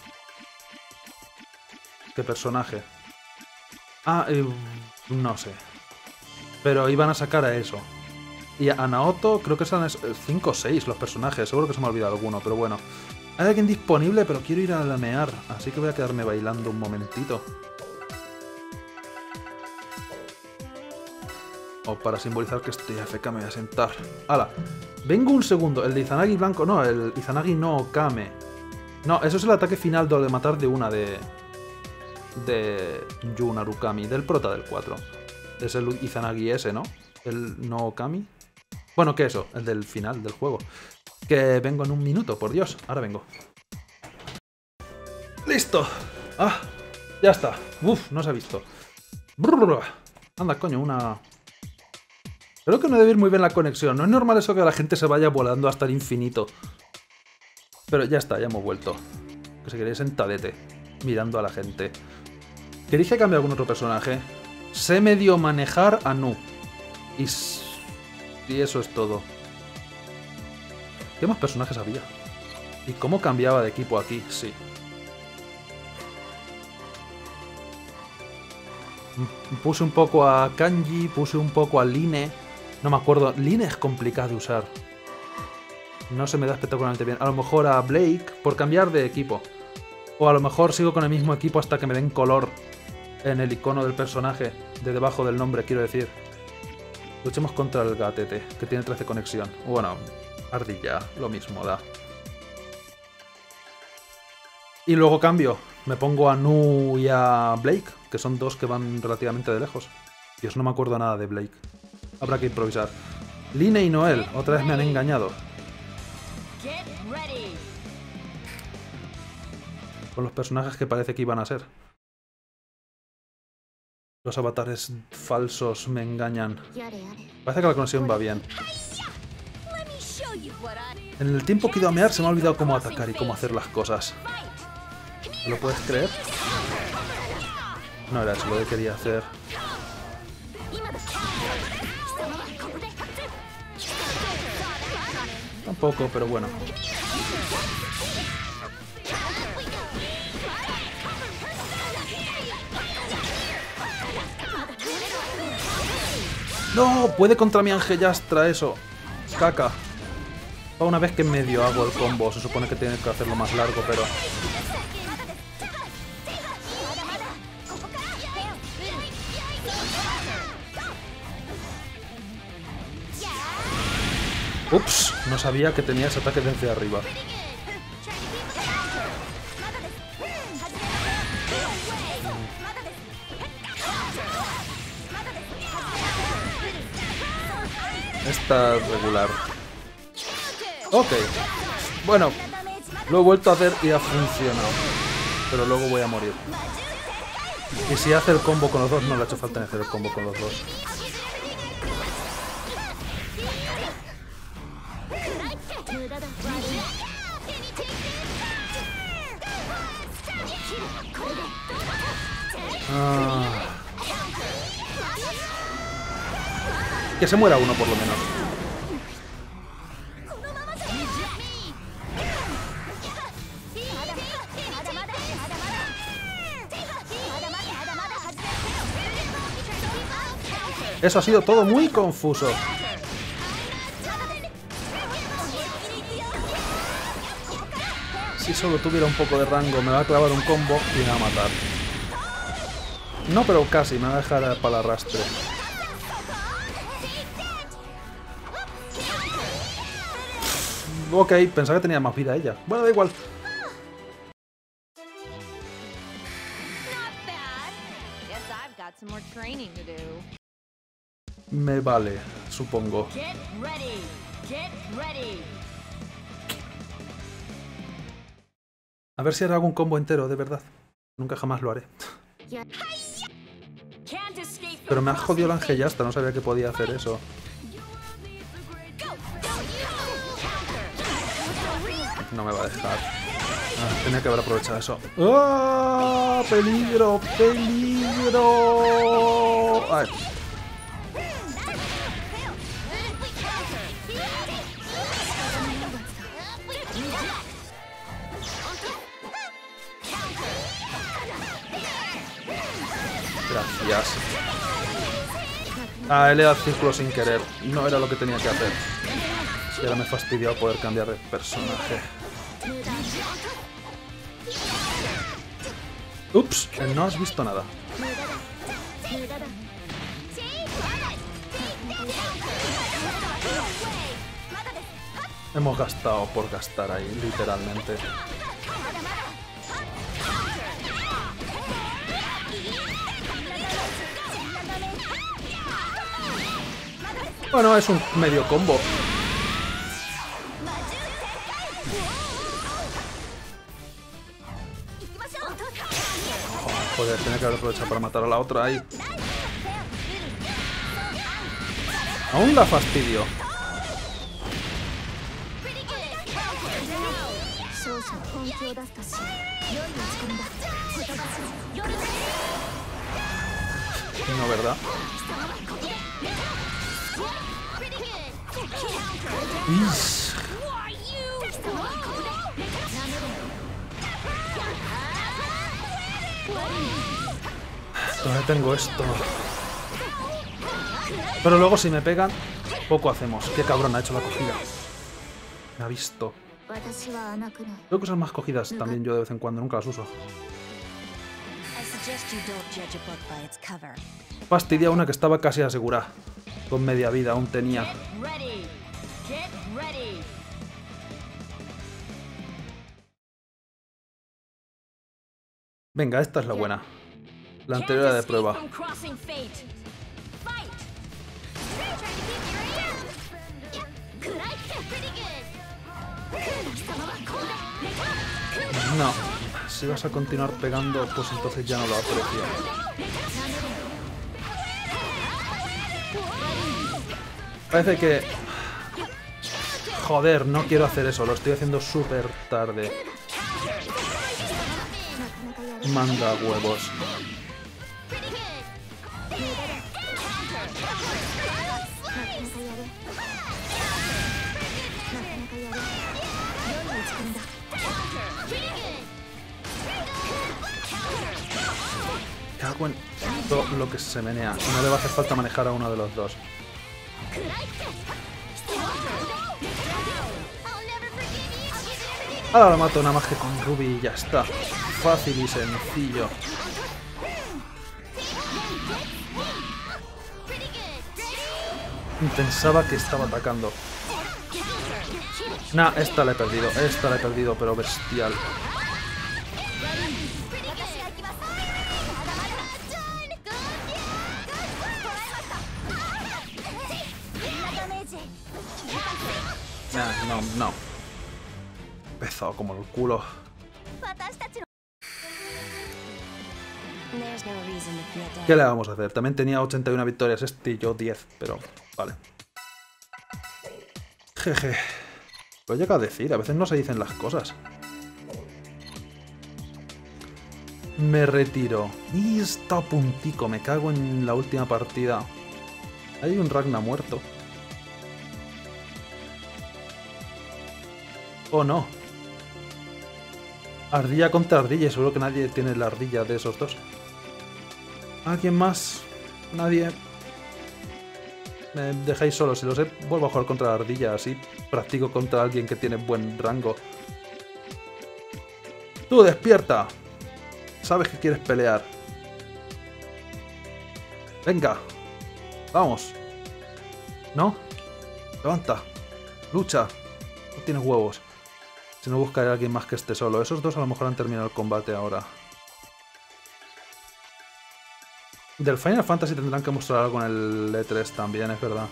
¿Qué personaje? Ah, eh, no sé. Pero iban a sacar a eso. Y a Naoto creo que son cinco o seis los personajes. Seguro que se me ha olvidado alguno, pero bueno. Hay alguien disponible, pero quiero ir a lamear. Así que voy a quedarme bailando un momentito. O para simbolizar que estoy A F K me voy a sentar. ¡Hala! Vengo un segundo. El de Izanagi blanco... No, el Izanagi no Okame. No, eso es el ataque final de matar de una de... De Jun Arukami, del prota del cuatro. Es el Izanagi ese, ¿no? El no Okami. Bueno, ¿qué eso? El del final del juego. Que vengo en un minuto, por Dios. Ahora vengo. ¡Listo! ¡Ah! Ya está. Uf, no se ha visto. Brrr. Anda, coño, una... Creo que no debe ir muy bien la conexión. No es normal eso que la gente se vaya volando hasta el infinito. Pero ya está, ya hemos vuelto. Que se queréis sentadete, mirando a la gente. ¿Queréis que cambie algún otro personaje? Sé medio manejar a Nu. Y... y eso es todo. ¿Qué más personajes había? ¿Y cómo cambiaba de equipo aquí? Sí. Puse un poco a Kanji, puse un poco a Line. No me acuerdo. Line es complicado de usar. No se me da espectacularmente bien. A lo mejor a Blake por cambiar de equipo. O a lo mejor sigo con el mismo equipo hasta que me den color en el icono del personaje. De debajo del nombre, quiero decir. Luchemos contra el gatete, que tiene trece conexión. Bueno, ardilla, lo mismo da. Y luego cambio. Me pongo a Nu y a Blake, que son dos que van relativamente de lejos. Dios, no me acuerdo nada de Blake. Habrá que improvisar. Line y Noel, otra vez me han engañado. Con los personajes que parece que iban a ser. Los avatares falsos me engañan. Parece que la conexión va bien. En el tiempo que he ido a mear se me ha olvidado cómo atacar y cómo hacer las cosas. ¿Lo puedes creer? No era eso lo que quería hacer. Tampoco, pero bueno. ¡No! Puede contra mi Angellastra eso. Caca. Una vez que medio hago el combo, se supone que tiene que hacerlo más largo, pero... Ups, no sabía que tenía ese ataque desde arriba. Está regular. Ok. Bueno, lo he vuelto a hacer y ha funcionado. Pero luego voy a morir. Y si hace el combo con los dos, no le ha hecho falta ni hacer el combo con los dos. Ah. Que se muera uno por lo menos. Eso ha sido todo muy confuso. Si solo tuviera un poco de rango, me va a clavar un combo y me va a matar. No, pero casi, me va a dejar para el arrastre. Ok, pensaba que tenía más vida ella. Bueno, da igual. Me vale, supongo. A ver si haré algún combo entero, de verdad. Nunca jamás lo haré. Pero me ha jodido la Angellastra, no sabía que podía hacer eso. No me va a dejar. Ah, tenía que haber aprovechado eso. ¡Ah! ¡Peligro! ¡Peligro! Ay. Gracias. Ah, he leído el círculo sin querer. No era lo que tenía que hacer. Y ahora me he fastidiado poder cambiar de personaje. Ups, no has visto nada. Hemos gastado por gastar ahí, literalmente. Bueno, es un medio combo. Oh, joder, tenía que haber aprovechado para matar a la otra ahí. Aún la fastidio. No, ¿verdad? Ish. ¿Dónde tengo esto? Pero luego si me pegan, poco hacemos. Qué cabrón ha hecho la cogida. Me ha visto. Tengo cosas más cogidas también yo de vez en cuando, nunca las uso. Fastidia una que estaba casi asegurada. Con media vida aún tenía. Venga, esta es la buena. La anterior era de prueba. No, si vas a continuar pegando, pues entonces ya no lo aprecio. Parece que... Joder, no quiero hacer eso, lo estoy haciendo súper tarde. Manda huevos. Cago en todo lo que se menea. No le va a hacer falta manejar a uno de los dos. Ahora lo mato nada más que con Ruby y ya está. Fácil y sencillo. Pensaba que estaba atacando. Nah, esta la he perdido. Esta la he perdido, pero bestial. Nah, no, no. Pesado como el culo. ¿Qué le vamos a hacer? También tenía ochenta y una victorias este y yo diez, pero vale. Jeje. Lo llega a decir, a veces no se dicen las cosas. Me retiro. Y está a puntico, me cago en la última partida. Hay un Ragna muerto. Oh no. Ardilla contra ardilla, seguro que nadie tiene la ardilla de esos dos. ¿Alguien más? Nadie. Me dejáis solo, si lo sé, vuelvo a jugar contra la ardilla, así practico contra alguien que tiene buen rango. ¡Tú despierta! Sabes que quieres pelear. Venga. Vamos. ¿No? Levanta. Lucha. No tienes huevos. Si no, buscaré a alguien más que esté solo. Esos dos a lo mejor han terminado el combate ahora. Del Final Fantasy tendrán que mostrar algo en el E tres también, es verdad.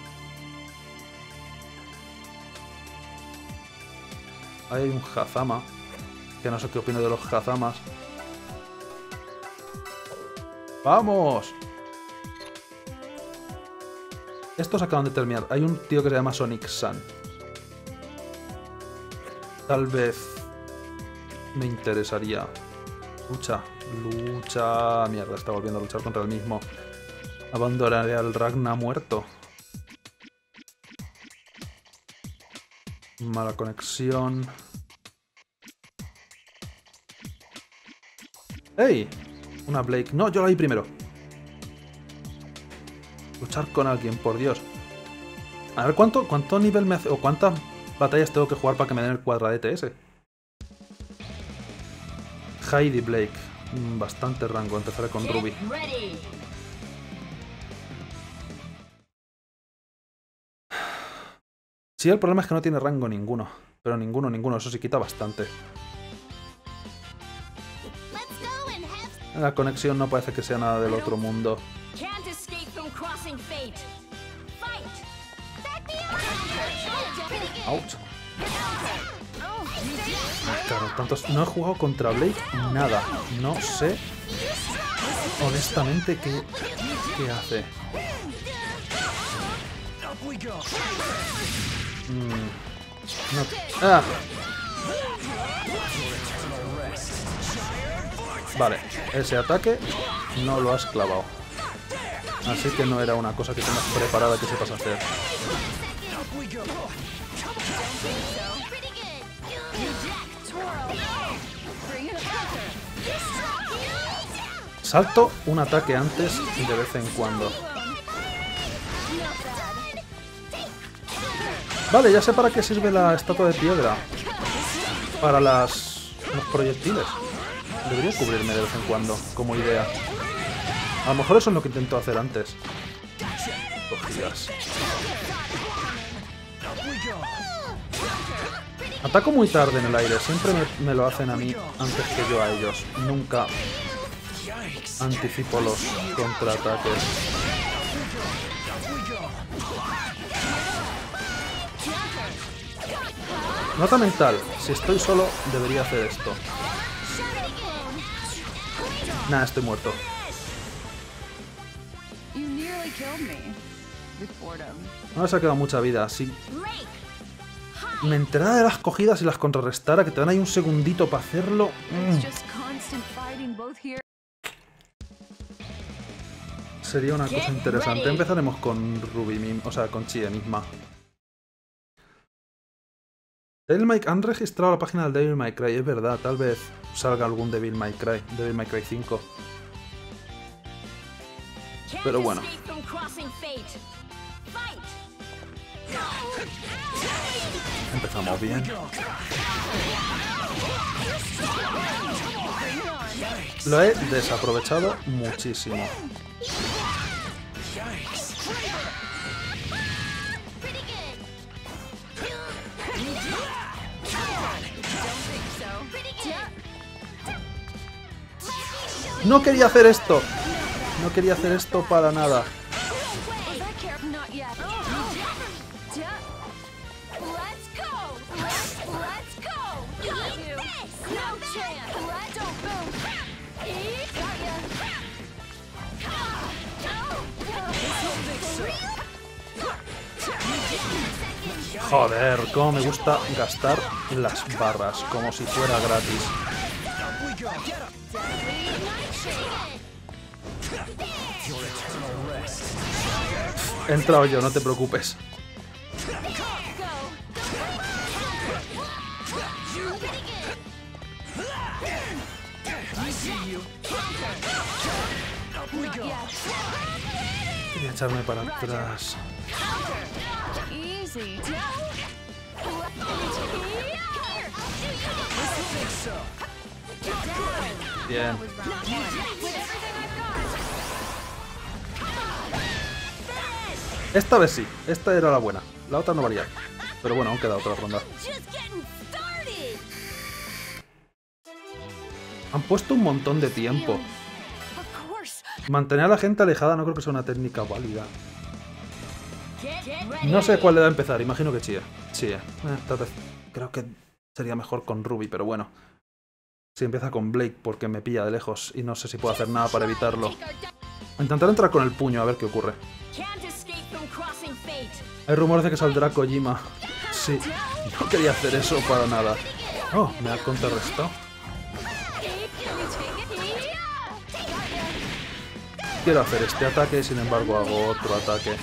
Ahí hay un Hazama. Que no sé qué opino de los Hazamas. ¡Vamos! Estos acaban de terminar. Hay un tío que se llama Sonic Sun. Tal vez me interesaría. Lucha, lucha... Mierda, está volviendo a luchar contra el mismo. Abandonaré al Ragna muerto. Mala conexión. ¡Ey! Una Blake. No, yo la vi primero. Luchar con alguien, por Dios. A ver, ¿cuánto, cuánto nivel me hace... o cuántas batallas tengo que jugar para que me den el cuadradete ese? Heidi Blake. Bastante rango. Empezaré con Ruby. Sí, el problema es que no tiene rango ninguno. Pero ninguno, ninguno. Eso sí quita bastante. La conexión no parece que sea nada del otro mundo. Ouch. Claro, tantos... No he jugado contra Blake nada. No sé honestamente qué, qué hace. Mm. No. Ah. Vale, ese ataque no lo has clavado. Así que no era una cosa que tengas preparada que sepas hacer. Salto un ataque antes y de vez en cuando. Vale, ya sé para qué sirve la estatua de piedra. Para las... los proyectiles. Debería cubrirme de vez en cuando, como idea. A lo mejor eso es lo que intento hacer antes. Cogidas. Ataco muy tarde en el aire. Siempre me, me lo hacen a mí antes que yo a ellos. Nunca anticipo los contraataques. Nota mental. Si estoy solo, debería hacer esto. Nah, estoy muerto. Ahora se ha quedado mucha vida. Si me enterara de las cogidas y las contrarrestara, que te dan ahí un segundito para hacerlo... Mm. Sería una cosa interesante. Empezaremos con Ruby, o sea, con Chie misma. Devil May... Han registrado la página del Devil May Cry, es verdad. Tal vez salga algún Devil May Cry, Devil May Cry cinco. Pero bueno. Empezamos bien. Lo he desaprovechado muchísimo. No quería hacer esto. No quería hacer esto para nada. Joder, cómo me gusta gastar las barras, como si fuera gratis. He entrado yo, no te preocupes. Voy a echarme para atrás. Bien. Esta vez sí, esta era la buena. La otra no valía. Pero bueno, aún queda otra ronda. Han puesto un montón de tiempo. Mantener a la gente alejada no creo que sea una técnica válida. No sé cuál le da a empezar, imagino que Chie. Chie. Eh, tal vez creo que sería mejor con Ruby, pero bueno. Si empieza con Blake porque me pilla de lejos y no sé si puedo hacer nada para evitarlo. Intentaré entrar con el puño a ver qué ocurre. Hay rumores de que saldrá Kojima. Sí, no quería hacer eso para nada. Oh, me ha contrarrestado. Quiero hacer este ataque y sin embargo hago otro ataque.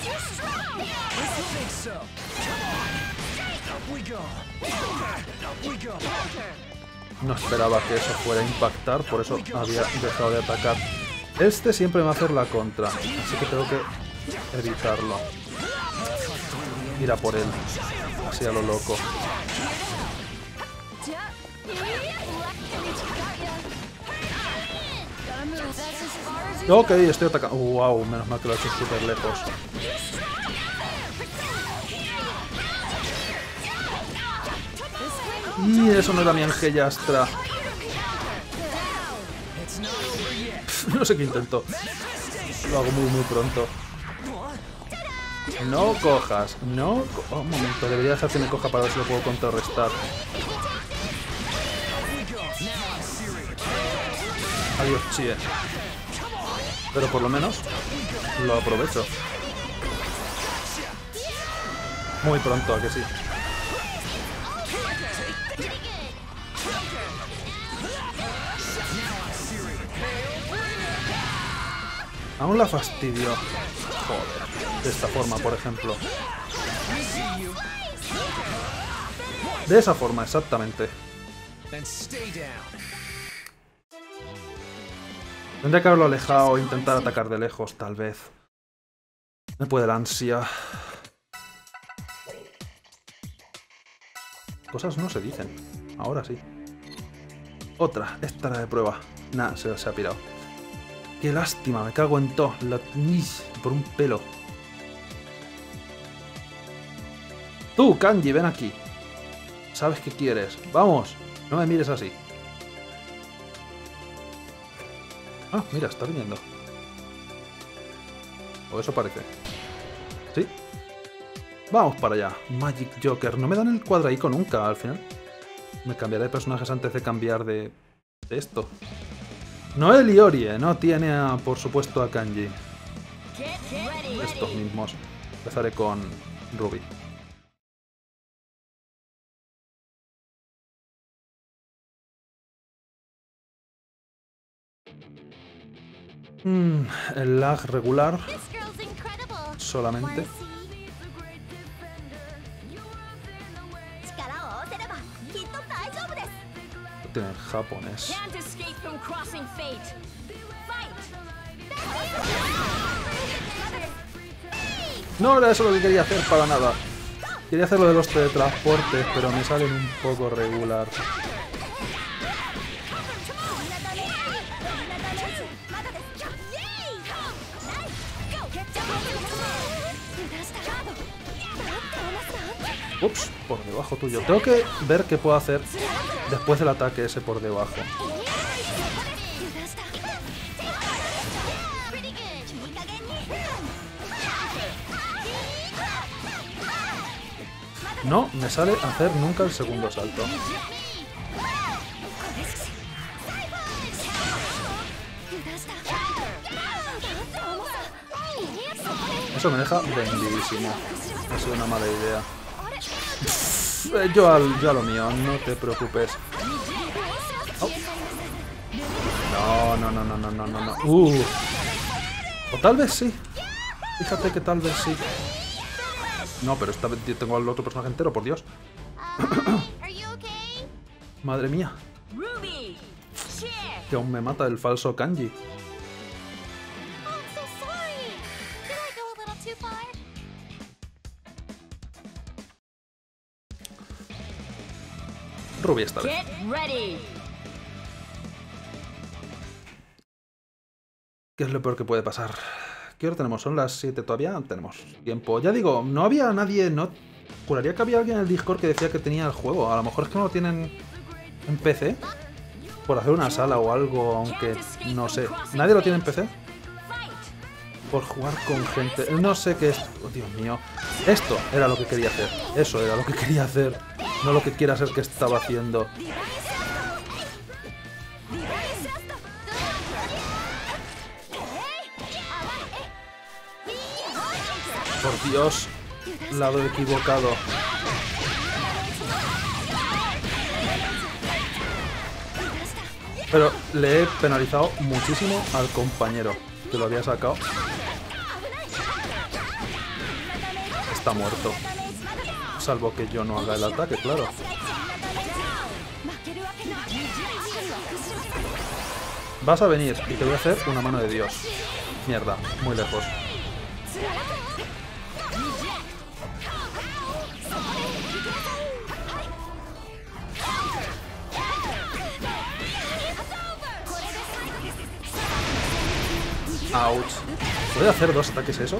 No esperaba que eso fuera a impactar, por eso había dejado de atacar. Este siempre me va a hacer la contra, así que tengo que evitarlo. Ir a por él, así a lo loco. Ok, estoy atacando. Wow, menos mal que lo he hecho súper lejos. Y eso no era mi Angellastra. No sé qué intento. Lo hago muy muy pronto. No cojas, no... Co oh, un momento, debería dejar que me coja para ver si lo puedo contrarrestar. Adiós, Chie. Pero por lo menos lo aprovecho. Muy pronto, ¿a que sí? Aún la fastidio. Joder. De esta forma, por ejemplo. De esa forma, exactamente. Tendría que haberlo alejado e intentar atacar de lejos, tal vez. Me puede la ansia. cosas no se dicen. Ahora sí. Otra. Esta era de prueba. Nah, se, se ha pirado. Qué lástima, me cago en todo. La... Por un pelo. Tú, Kanji, ven aquí. ¿Sabes qué quieres? ¡Vamos! No me mires así. Ah, mira, está viniendo. O eso parece. ¿Sí? Vamos para allá. Magic Joker. No me dan el cuadraico nunca, al final. Me cambiaré de personajes antes de cambiar de, de esto. Noel y Orie. No tiene, a, por supuesto, a Kanji. Estos mismos. Empezaré con Ruby. Mm, el lag regular. Solamente. Tienen japonés. No era eso lo que quería hacer para nada. Quería hacer lo de los teletransportes, pero me salen un poco regular. Ups, por debajo tuyo. Tengo que ver qué puedo hacer después del ataque ese por debajo. No me sale hacer nunca el segundo salto. Eso me deja vendidísimo. Ha sido una mala idea. Yo, al, yo a lo mío, no te preocupes. Oh. No, no, no, no, no, no, no, no. Uh. O tal vez sí. Fíjate que tal vez sí. No, pero esta vez tengo al otro personaje entero, por Dios. Madre mía. Que aún me mata el falso Kanji. Ruby esta vez. ¿Qué es lo peor que puede pasar? ¿Qué hora tenemos? ¿Son las siete todavía? Tenemos tiempo. Ya digo, no había nadie... No... Juraría que había alguien en el Discord que decía que tenía el juego. A lo mejor es que no lo tienen en P C. Por hacer una sala o algo, aunque no sé. ¿Nadie lo tiene en P C? Por jugar con gente... No sé qué es... Oh, Dios mío. Esto era lo que quería hacer. Eso era lo que quería hacer. No lo que quiera ser que estaba haciendo. Por Dios. Lado equivocado. Pero le he penalizado muchísimo al compañero que lo había sacado. Está muerto. Salvo que yo no haga el ataque, claro. Vas a venir y te voy a hacer una mano de Dios. Mierda, muy lejos. Ouch. ¿Puede hacer dos ataques eso?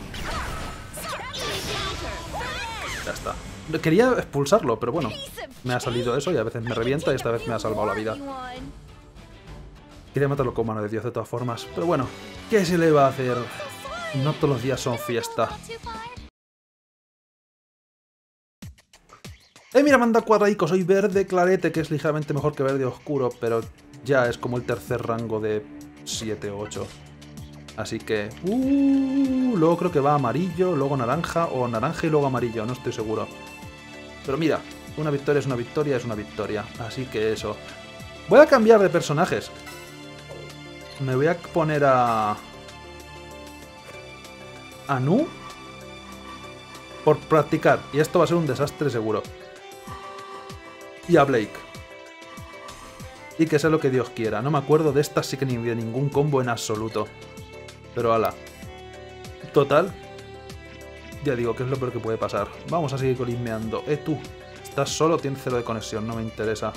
Ya está. Quería expulsarlo, pero bueno. Me ha salido eso y a veces me revienta y esta vez me ha salvado la vida. Quería matarlo con mano de Dios de todas formas. Pero bueno, ¿qué se le va a hacer? No todos los días son fiesta. Eh, mira, manda cuadradico. Soy verde clarete, que es ligeramente mejor que verde oscuro, pero ya es como el tercer rango de siete o ocho. Así que... Uh, luego creo que va amarillo, luego naranja, o naranja y luego amarillo, no estoy seguro. Pero mira, una victoria es una victoria, es una victoria. Así que eso. Voy a cambiar de personajes. Me voy a poner a... a Nu. Por practicar. Y esto va a ser un desastre seguro. Y a Blake. Y que sea lo que Dios quiera. No me acuerdo de esta sí que ni de ningún combo en absoluto. Pero ala. Total. Ya digo, que es lo peor que puede pasar. Vamos a seguir colismeando. Eh, tú. estás solo, tienes cero de conexión, no me interesa.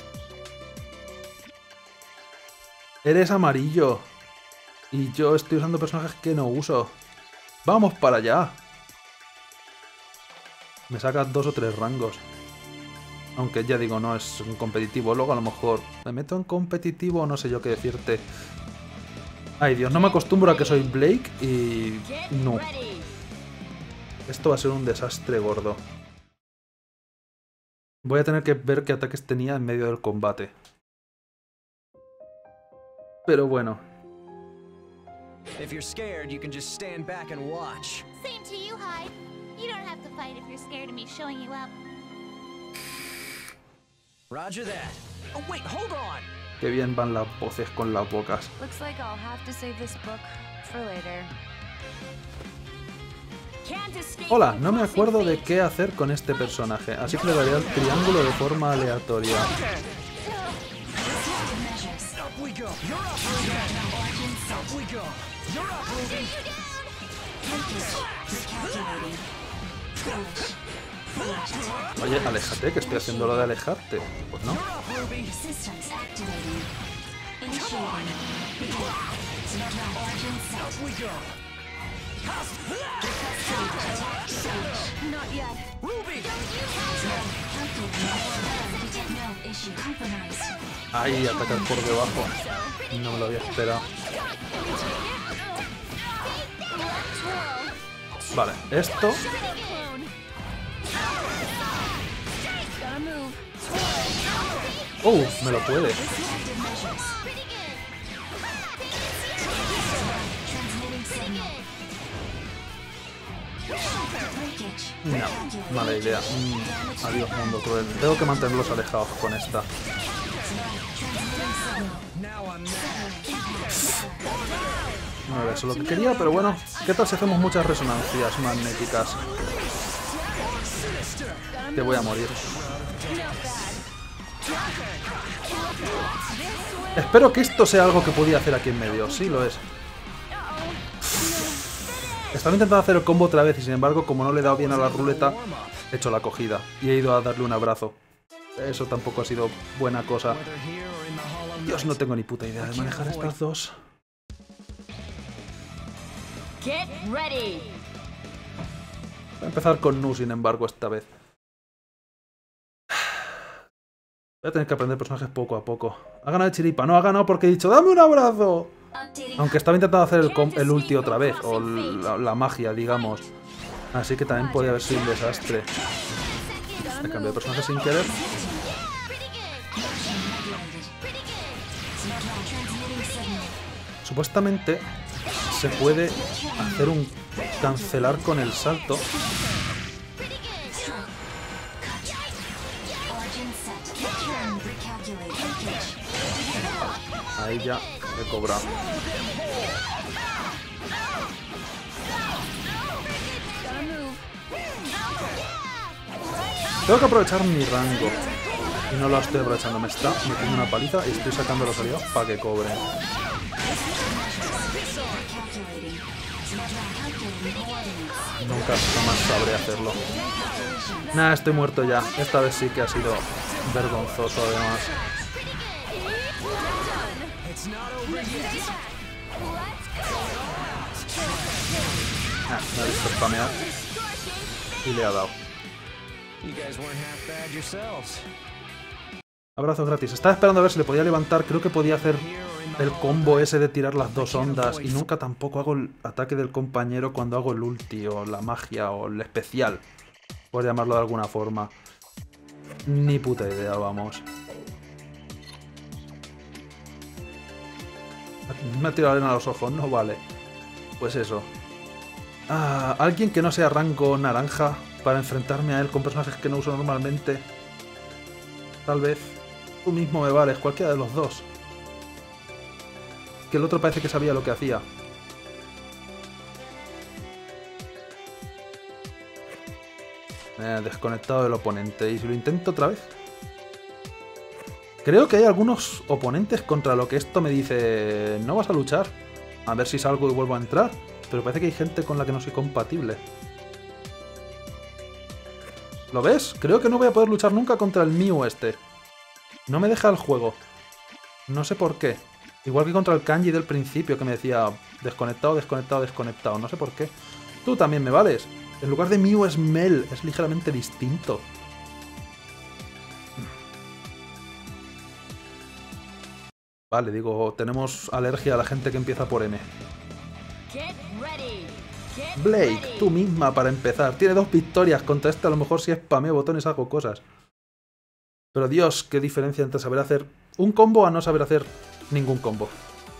Eres amarillo. Y yo estoy usando personajes que no uso. ¡Vamos para allá! Me sacas dos o tres rangos. Aunque ya digo, no es un competitivo. Luego a lo mejor me meto en competitivo, no sé yo qué decirte. Ay Dios, no me acostumbro a que soy Blake y... no. Esto va a ser un desastre gordo. Voy a tener que ver qué ataques tenía en medio del combate. Pero bueno. If you're scared, you can just stand back and watch. Same to you, Hyde. You don't have to fight if you're scared of me showing you up. Roger that. Oh wait, hold on. Qué bien van las voces con las bocas. Looks like I'll have to save this book for later. Hola, no me acuerdo de qué hacer con este personaje, así que le daré al triángulo de forma aleatoria. Up we go. You're up, Ruby. Up we go. You're up, Ruby. Oye, aléjate, que estoy haciendo lo de alejarte. Pues no. Systems activating. Initiating. Up we go. Not yet. Ruby. No issue. Compromised. Ahí, atacar por debajo. No me lo había esperado. Vale, esto... ¡Oh! Me lo puede. No, mala idea. Mm, adiós, mundo cruel. Tengo que mantenerlos alejados con esta. No era eso lo que quería, pero bueno. ¿Qué tal si hacemos muchas resonancias magnéticas? Te voy a morir. Espero que esto sea algo que podía hacer aquí en medio. Sí, lo es. Estaba intentando hacer el combo otra vez y sin embargo, como no le he dado bien a la ruleta, he hecho la cogida y he ido a darle un abrazo. Eso tampoco ha sido buena cosa. Dios, no tengo ni puta idea de manejar estas dos. Get ready. Voy a empezar con Nu, sin embargo, esta vez. Voy a tener que aprender personajes poco a poco. Ha ganado el Chiripa. No ha ganado porque he dicho ¡dame un abrazo! Aunque estaba intentando hacer el, el ulti otra vez. O la, la magia, digamos. Así que también podría haber sido un desastre. He cambiado de personaje sin querer. Supuestamente se puede hacer un cancelar con el salto. Ahí ya he cobrado. Tengo que aprovechar mi rango. Y no lo estoy aprovechando. Me está metiendo una paliza y estoy sacando los aliados para que cobren. Nunca jamás sabré hacerlo. Nah, estoy muerto ya. Esta vez sí que ha sido vergonzoso además. Ah, me ha visto spamear y le ha dado. Abrazo gratis. Estaba esperando a ver si le podía levantar. Creo que podía hacer el combo ese de tirar las dos ondas. Y nunca tampoco hago el ataque del compañero cuando hago el ulti o la magia o el especial. Por llamarlo de alguna forma. Ni puta idea, vamos. Me ha tirado arena a los ojos, no vale. Pues eso. Ah, alguien que no sea rango naranja para enfrentarme a él con personajes que no uso normalmente. Tal vez. Tú mismo me vales, cualquiera de los dos. Que el otro parece que sabía lo que hacía. Eh, desconectado del oponente. ¿Y si lo intento otra vez? Creo que hay algunos oponentes contra lo que esto me dice... No vas a luchar. A ver si salgo y vuelvo a entrar. Pero parece que hay gente con la que no soy compatible. ¿Lo ves? Creo que no voy a poder luchar nunca contra el Mew este. No me deja el juego. No sé por qué. Igual que contra el Kanji del principio que me decía desconectado, desconectado, desconectado. No sé por qué. Tú también me vales. En lugar de Mew es Mel. Es ligeramente distinto. Vale, digo, tenemos alergia a la gente que empieza por N. Get ready. Get Blake, ready. tú misma para empezar. Tiene dos victorias. Contra este a lo mejor si spameo botones hago cosas. Pero Dios, qué diferencia entre saber hacer un combo a no saber hacer ningún combo.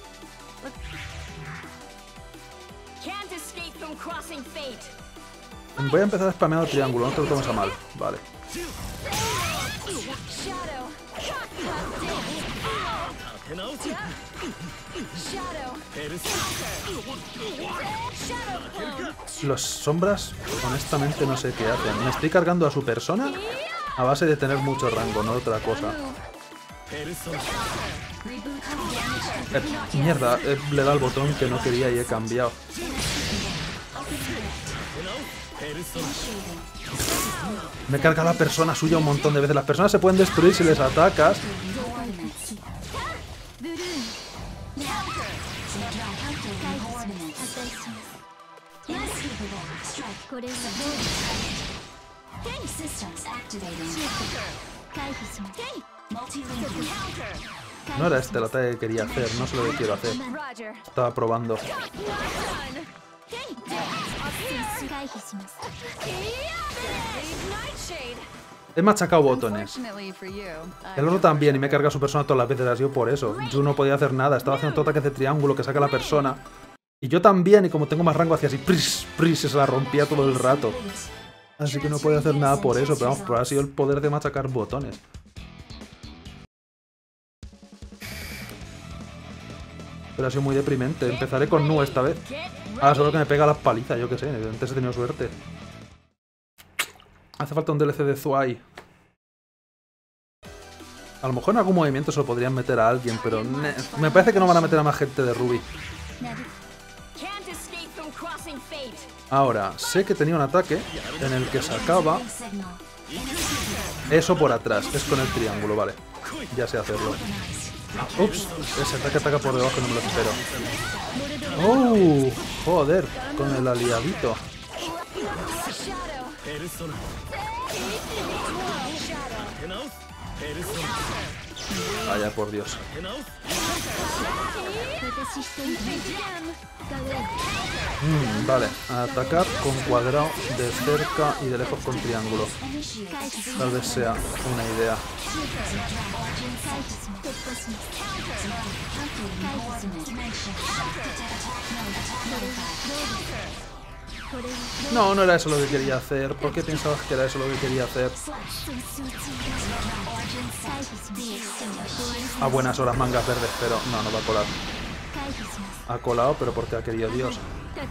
Can't escape from crossing fate. Voy a empezar a spamear el triángulo, no te lo tomes a mal. Vale. Shadow. Los sombras, honestamente no sé qué hacen. Me estoy cargando a su persona a base de tener mucho rango, no otra cosa. Eh, mierda, eh, le da el botón que no quería y he cambiado. Me carga la persona suya un montón de veces. Las personas se pueden destruir si les atacas. No era este el ataque que quería hacer, no sé lo que quiero hacer. Roger. Estaba probando. He machacado botones. Unfortunately for you, I El otro también, y me carga a su persona todas las veces, ha sido por eso. Yo no podía hacer nada, estaba haciendo todo ataques de triángulo que saca la persona. Y yo también, y como tengo más rango, hacía así, pris, pris, y se la rompía todo el rato. Así que no podía hacer nada por eso, pero vamos, pero ha sido el poder de machacar botones. Pero ha sido muy deprimente. Empezaré con Nu esta vez. Ah, solo que me pega las palizas, yo qué sé, antes he tenido suerte. Hace falta un D L C de Zwei. A lo mejor en algún movimiento se lo podrían meter a alguien, pero ne, me parece que no van a meter a más gente de Ruby. Can't escape from crossing fate. Ahora, sé que tenía un ataque en el que sacaba eso por atrás. Es con el triángulo, vale. Ya sé hacerlo. Ups, ese ataque ataca por debajo, no me lo espero. ¡Oh! Joder, con el aliadito. Vaya por Dios. Mm, vale, atacar con cuadrado de cerca y de lejos con triángulo. Tal vez sea una idea. No, no era eso lo que quería hacer. ¿Por qué pensabas que era eso lo que quería hacer? A buenas horas mangas verdes, pero no, no va a colar. Ha colado, pero porque ha querido Dios.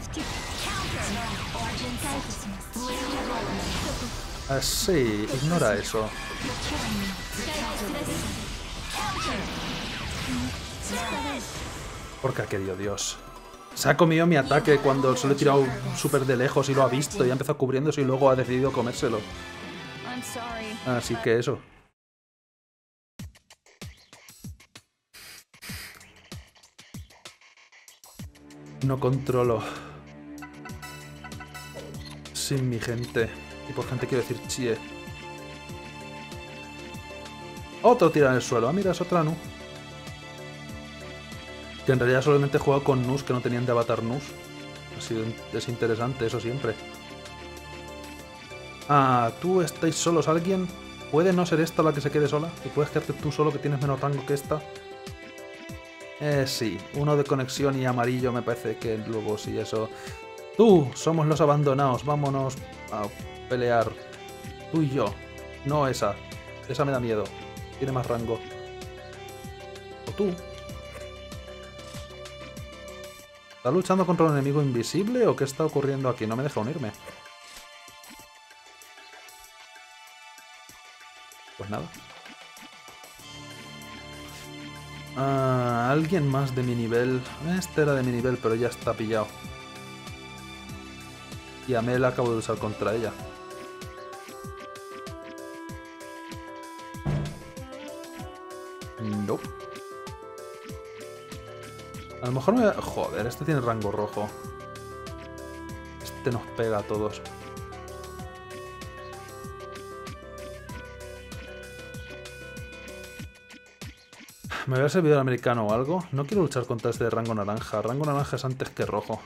Ah, sí, ignora eso. Porque ha querido Dios. Se ha comido mi ataque cuando se lo he tirado súper de lejos y lo ha visto y ha empezado cubriéndose y luego ha decidido comérselo. I'm sorry. Así que eso. No controlo. Sin mi gente. Y por gente quiero decir chie. Otro tira en el suelo. Ah, mira, es otra Nu. Que en realidad solamente he jugado con Nus que no tenían de avatar Nus. Así es interesante, eso siempre. Ah, ¿tú estáis solos alguien? ¿Puede no ser esta la que se quede sola? ¿Y puedes quedarte tú solo que tienes menos rango que esta? Eh, sí. Uno de conexión y amarillo me parece que luego sí, eso... Tú, somos los abandonados, vámonos a pelear. Tú y yo. No esa. Esa me da miedo. Tiene más rango. O tú. ¿Está luchando contra un enemigo invisible o qué está ocurriendo aquí? No me deja unirme. Pues nada. Ah, alguien más de mi nivel. Este era de mi nivel, pero ya está pillado. Y a Mel acabo de usar contra ella. No. A lo mejor me... Joder, este tiene rango rojo. Este nos pega a todos. ¿Me había servido el americano o algo? No quiero luchar contra este de rango naranja. Rango naranja es antes que rojo.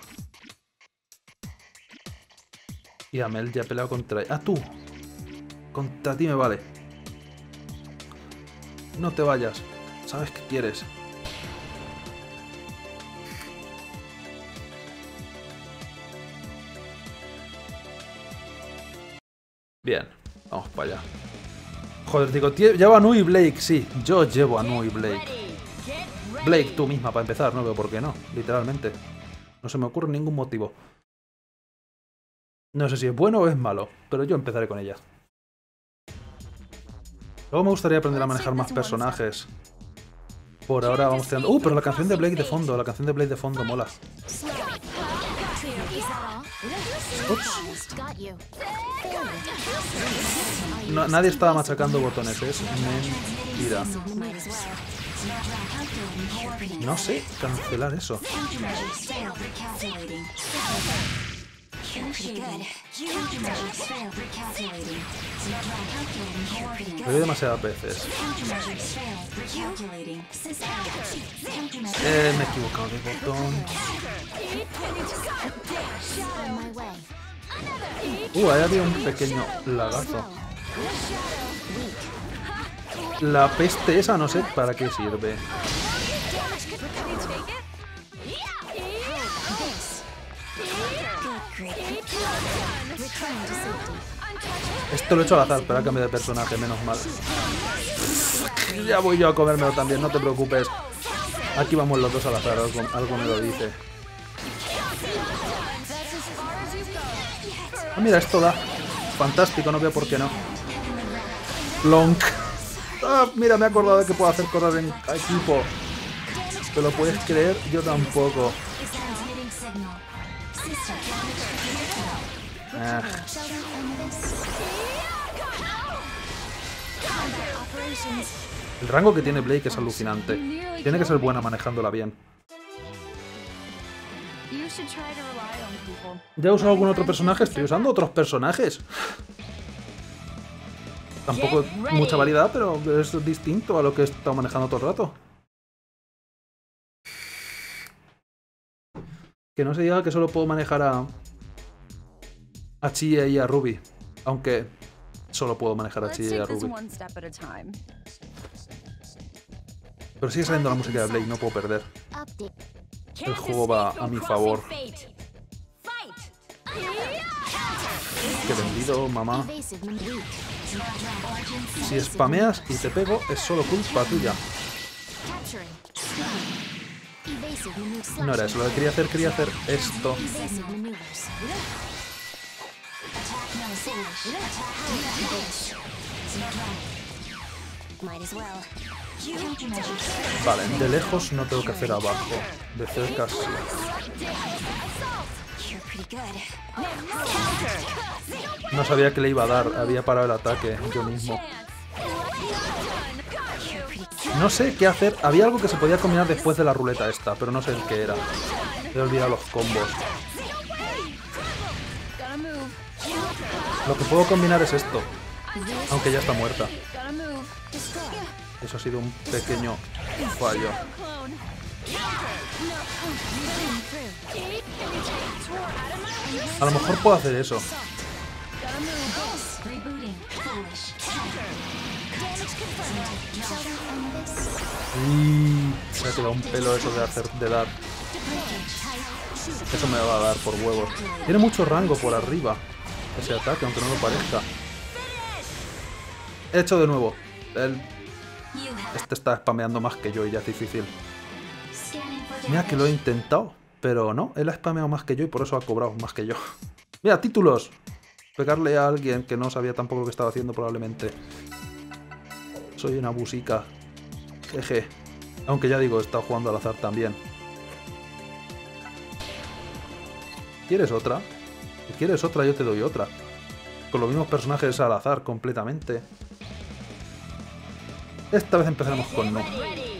Y Amel ya ha peleado contra... ¡Ah, tú! Contra ti me vale. No te vayas. Sabes que quieres. Bien, vamos para allá. Joder, digo, llevo a Nu y Blake, sí. Yo llevo a Nu y Blake. Blake, tú misma, para empezar, no veo por qué no, literalmente. No se me ocurre ningún motivo. No sé si es bueno o es malo, pero yo empezaré con ella. Luego me gustaría aprender a manejar más personajes. Por ahora vamos tirando... ¡Uh! Pero la canción de Blake de fondo, la canción de Blake de fondo mola. Ups. No, nadie estaba machacando botones, es mentira. No sé cancelar eso. Lo veo demasiadas veces. Eh, me he equivocado de botón. Uh, ahí había un pequeño lagazo. La peste esa no sé para qué sirve. Esto lo he hecho al azar, pero a cambio de personaje, menos mal. Ya voy yo a comérmelo también, no te preocupes. Aquí vamos los dos al azar, algo, algo me lo dice. Ah, mira, esto da. Fantástico, no veo por qué no. Plonk. Ah, mira, me he acordado de que puedo hacer correr en equipo. ¿Te lo puedes creer? Yo tampoco. Ah. El rango que tiene Blake es alucinante. Tiene que ser buena manejándola bien. ¿Ya he usado algún otro personaje? Estoy usando otros personajes. Tampoco mucha variedad, pero es distinto a lo que he estado manejando todo el rato. Que no se diga que solo puedo manejar a... a Chie y a Ruby. Aunque solo puedo manejar a Chie y a Ruby. Pero sigue saliendo la música de Blake, no puedo perder. El juego va a mi favor. Qué vendido, mamá. Si spameas y te pego, es solo culpa tuya. No era eso lo que quería hacer, quería hacer esto. Vale, de lejos no tengo que hacer abajo. De cerca sí. No sabía que le iba a dar, había parado el ataque yo mismo. No sé qué hacer, había algo que se podía combinar después de la ruleta esta, pero no sé el qué era. He olvidado los combos. Lo que puedo combinar es esto, aunque ya está muerta. Eso ha sido un pequeño fallo. A lo mejor puedo hacer eso. Y se ha quedado un pelo eso de hacer de dar. Eso me va a dar por huevos. Tiene mucho rango por arriba ese ataque, aunque no lo parezca. He hecho de nuevo. El... Este está spameando más que yo y ya es difícil. Mira que lo he intentado, pero no, él ha spameado más que yo y por eso ha cobrado más que yo. Mira, títulos. Pegarle a alguien que no sabía tampoco lo que estaba haciendo probablemente. Soy una busica. Jeje. Aunque ya digo, he estado jugando al azar también. ¿Quieres otra? Si quieres otra, yo te doy otra. Con los mismos personajes al azar completamente. Esta vez empezaremos con no.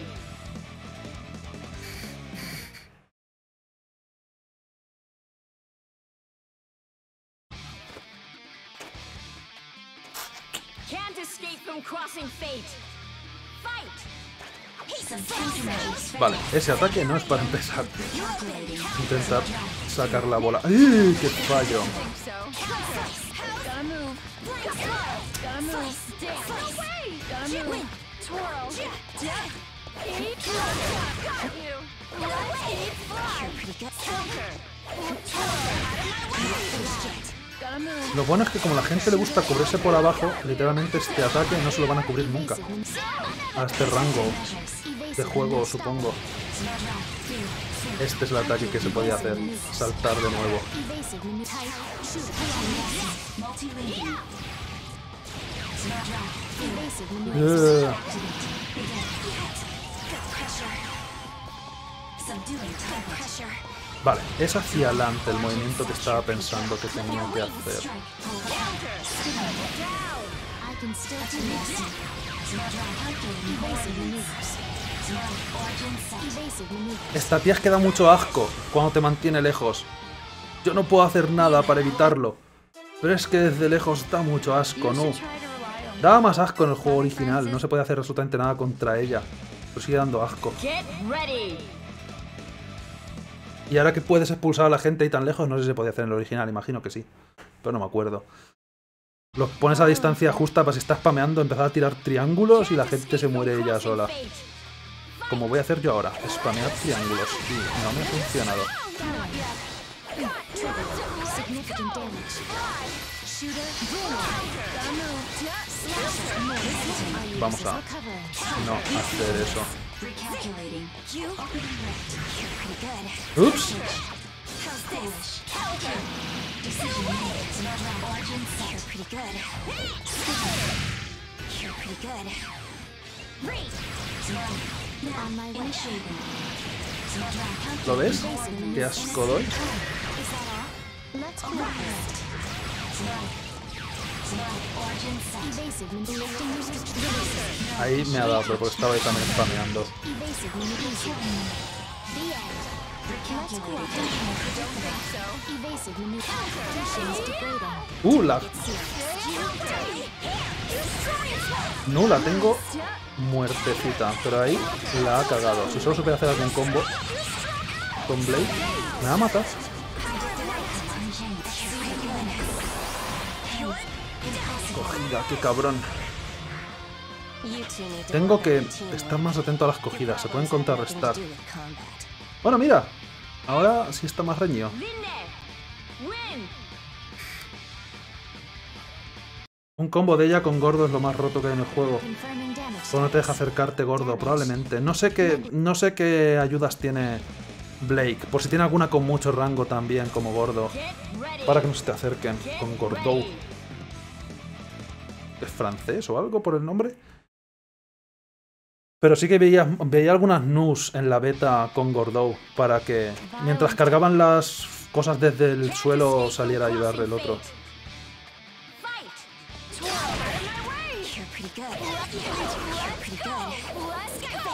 Can't escape from crossing fate. Fight. Some countermeasures fail. Vale, ese ataque no es para empezar. Calculating. Intentar sacar la bola. ¡Ay, qué fallo! think so. Gotta move. Gotta move. Gotta move. Twirl. Eat. Got you. Eat. Pretty good. Gotta move. Lo bueno es que como a la gente le gusta cubrirse por abajo, literalmente este ataque no se lo van a cubrir nunca. A este rango de juego, supongo. Este es el ataque que se podía hacer. Saltar de nuevo. Multi-linking. Eh, Subduing time pressure. Vale, es hacia adelante el movimiento que estaba pensando que tenía que hacer. Strike. Pull back. I can still do this. Calculating. Evasive maneuvers. Origin set. Evasive maneuvers. Esta tía es que da mucho asco cuando te mantiene lejos. Yo no puedo hacer nada para evitarlo. Pero es que desde lejos da mucho asco, ¿no? Try to rely on Daba más asco en el juego original, no se puede hacer absolutamente nada contra ella. Pero sigue dando asco. Get ready. Y ahora que puedes expulsar a la gente ahí tan lejos, no sé si se podía hacer en el original, imagino que sí. Pero no me acuerdo. Los pones a distancia justa para si estás spameando, empezar a tirar triángulos y la gente se muere ella sola. Como voy a hacer yo ahora, spamear triángulos. Y no me ha funcionado. Significant damage. Shooter. Vamos a Recovering. no hacer eso. Recalculating. Opening rift. You're pretty good. Ups. Foolish. Decision made. Origin set. You're pretty good. You're pretty good. On my way. Initiating. ¿Lo ves? Qué asco doy. Is that all? Let's cooperate. Origin set. Evasive maneuvers. Ahí me ha dado, pero porque estaba ahí también spameando. Evasive maneuvers. The end. Let's cooperate. Evasive maneuvers. Conditions degrading. ¡Uh! La... Serious. No, la tengo muertecita, pero ahí la ha cagado. Si solo supiera hacer algún combo con Blade, me va a matar. Cogida, qué cabrón. Tengo que estar más atento a las cogidas, se pueden contrarrestar. Bueno, mira, ahora sí está más reñido. Win. Un combo de ella con Gordo es lo más roto que hay en el juego. Confirming damage. O no te deja acercarte, Gordo, probablemente. No sé qué, no sé qué ayudas tiene Blake, por si tiene alguna con mucho rango también, como Gordo, Get ready. para que no se te acerquen con Gordo. ¿Es francés o algo por el nombre? Pero sí que veía, veía algunas news en la beta con Gordo para que mientras cargaban las cosas desde el suelo saliera a ayudarle el otro. You're pretty good. You're pretty good.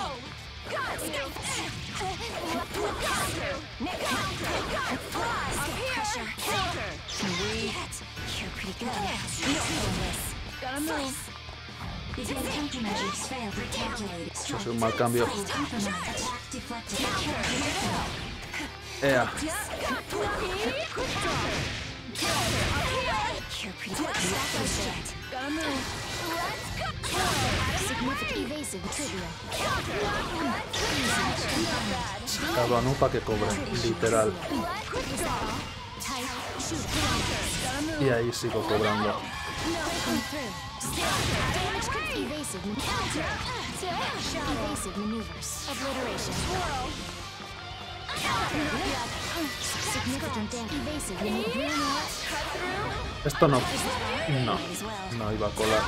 You're pretty good. Gotta move. Begin countermeasures failed. Recalculating. Eso es un mal cambio. Compromise. Attack deflected. Ea. You're pretty good. Gotta move. Significant evasive trivia. Cada uno para que cobre, literal. Tight. Shoot. Y ahí sigo cobrando. Breaking through. Damage con- evasive maneuvers. Evasive maneuvers. Obliteration. Significant damage. Evasive maneuvers. Esto no. No. No iba a colar.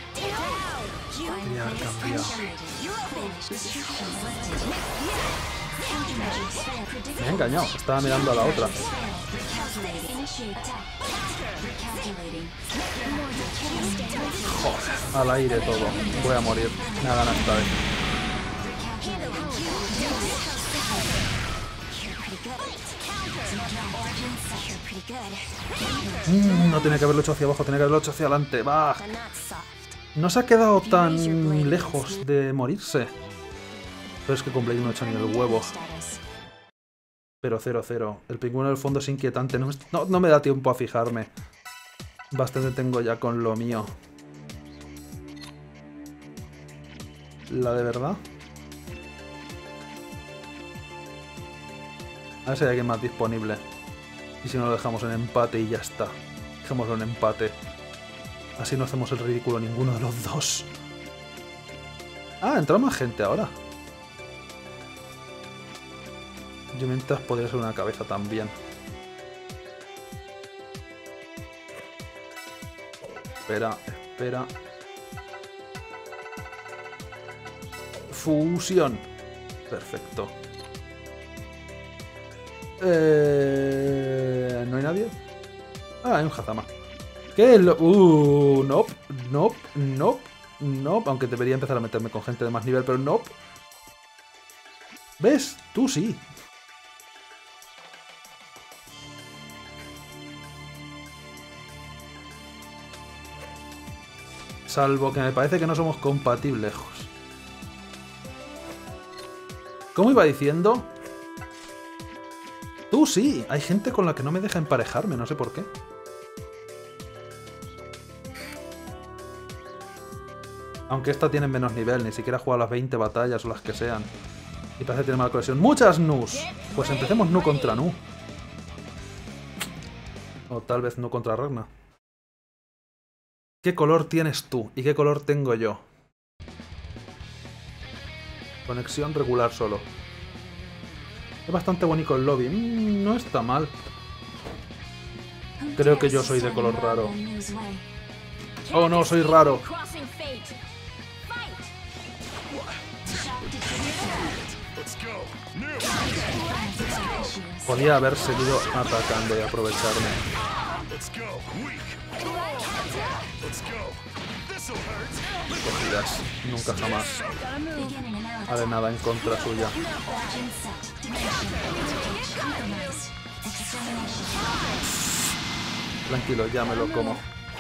Take out. Tenía que haber cambiado. Finished. Restrictions lifted. Me he engañado, estaba mirando a la otra. Joder, al aire todo. Voy a morir. Me ha ganado esta vez. Mm, no tenía que haberlo hecho hacia abajo, tenía que haberlo hecho hacia adelante. ¡Bah! No se ha quedado tan lejos de morirse. Pero es que con Blade no he hecho ni el huevo. Pero cero cero. El pingüino del fondo es inquietante. No, no, no me da tiempo a fijarme. Bastante tengo ya con lo mío. ¿La de verdad? A ver si hay alguien más disponible. Y si no lo dejamos en empate y ya está. Dejémoslo en empate. Así no hacemos el ridículo ninguno de los dos. Ah, entra más gente ahora. Yo mientras podría ser una cabeza también. Espera, espera. Fusión. Perfecto. Eh... ¿No hay nadie? Ah, hay un Hazama. ¿Qué es lo...? Uh, nope, nope, nope, nope. Aunque debería empezar a meterme con gente de más nivel, pero nope. ¿Ves? Tú sí. Salvo que me parece que no somos compatibles. ¿Cómo iba diciendo? Tú sí. Hay gente con la que no me deja emparejarme, no sé por qué. Aunque esta tiene menos nivel, ni siquiera juega las veinte batallas o las que sean. Y parece que tiene mala conexión. ¡Muchas Nus! Pues empecemos Nu contra Nu. O tal vez Nu contra Ragna. ¿Qué color tienes tú? ¿Y qué color tengo yo? Conexión regular solo. Es bastante bonito el lobby. Mm, no está mal. Creo que yo soy de color raro. Oh no, soy raro. Podía haber seguido atacando y aprovecharme. Cogidas, nunca jamás. Haré nada en contra suya. Tranquilo, ya me lo como.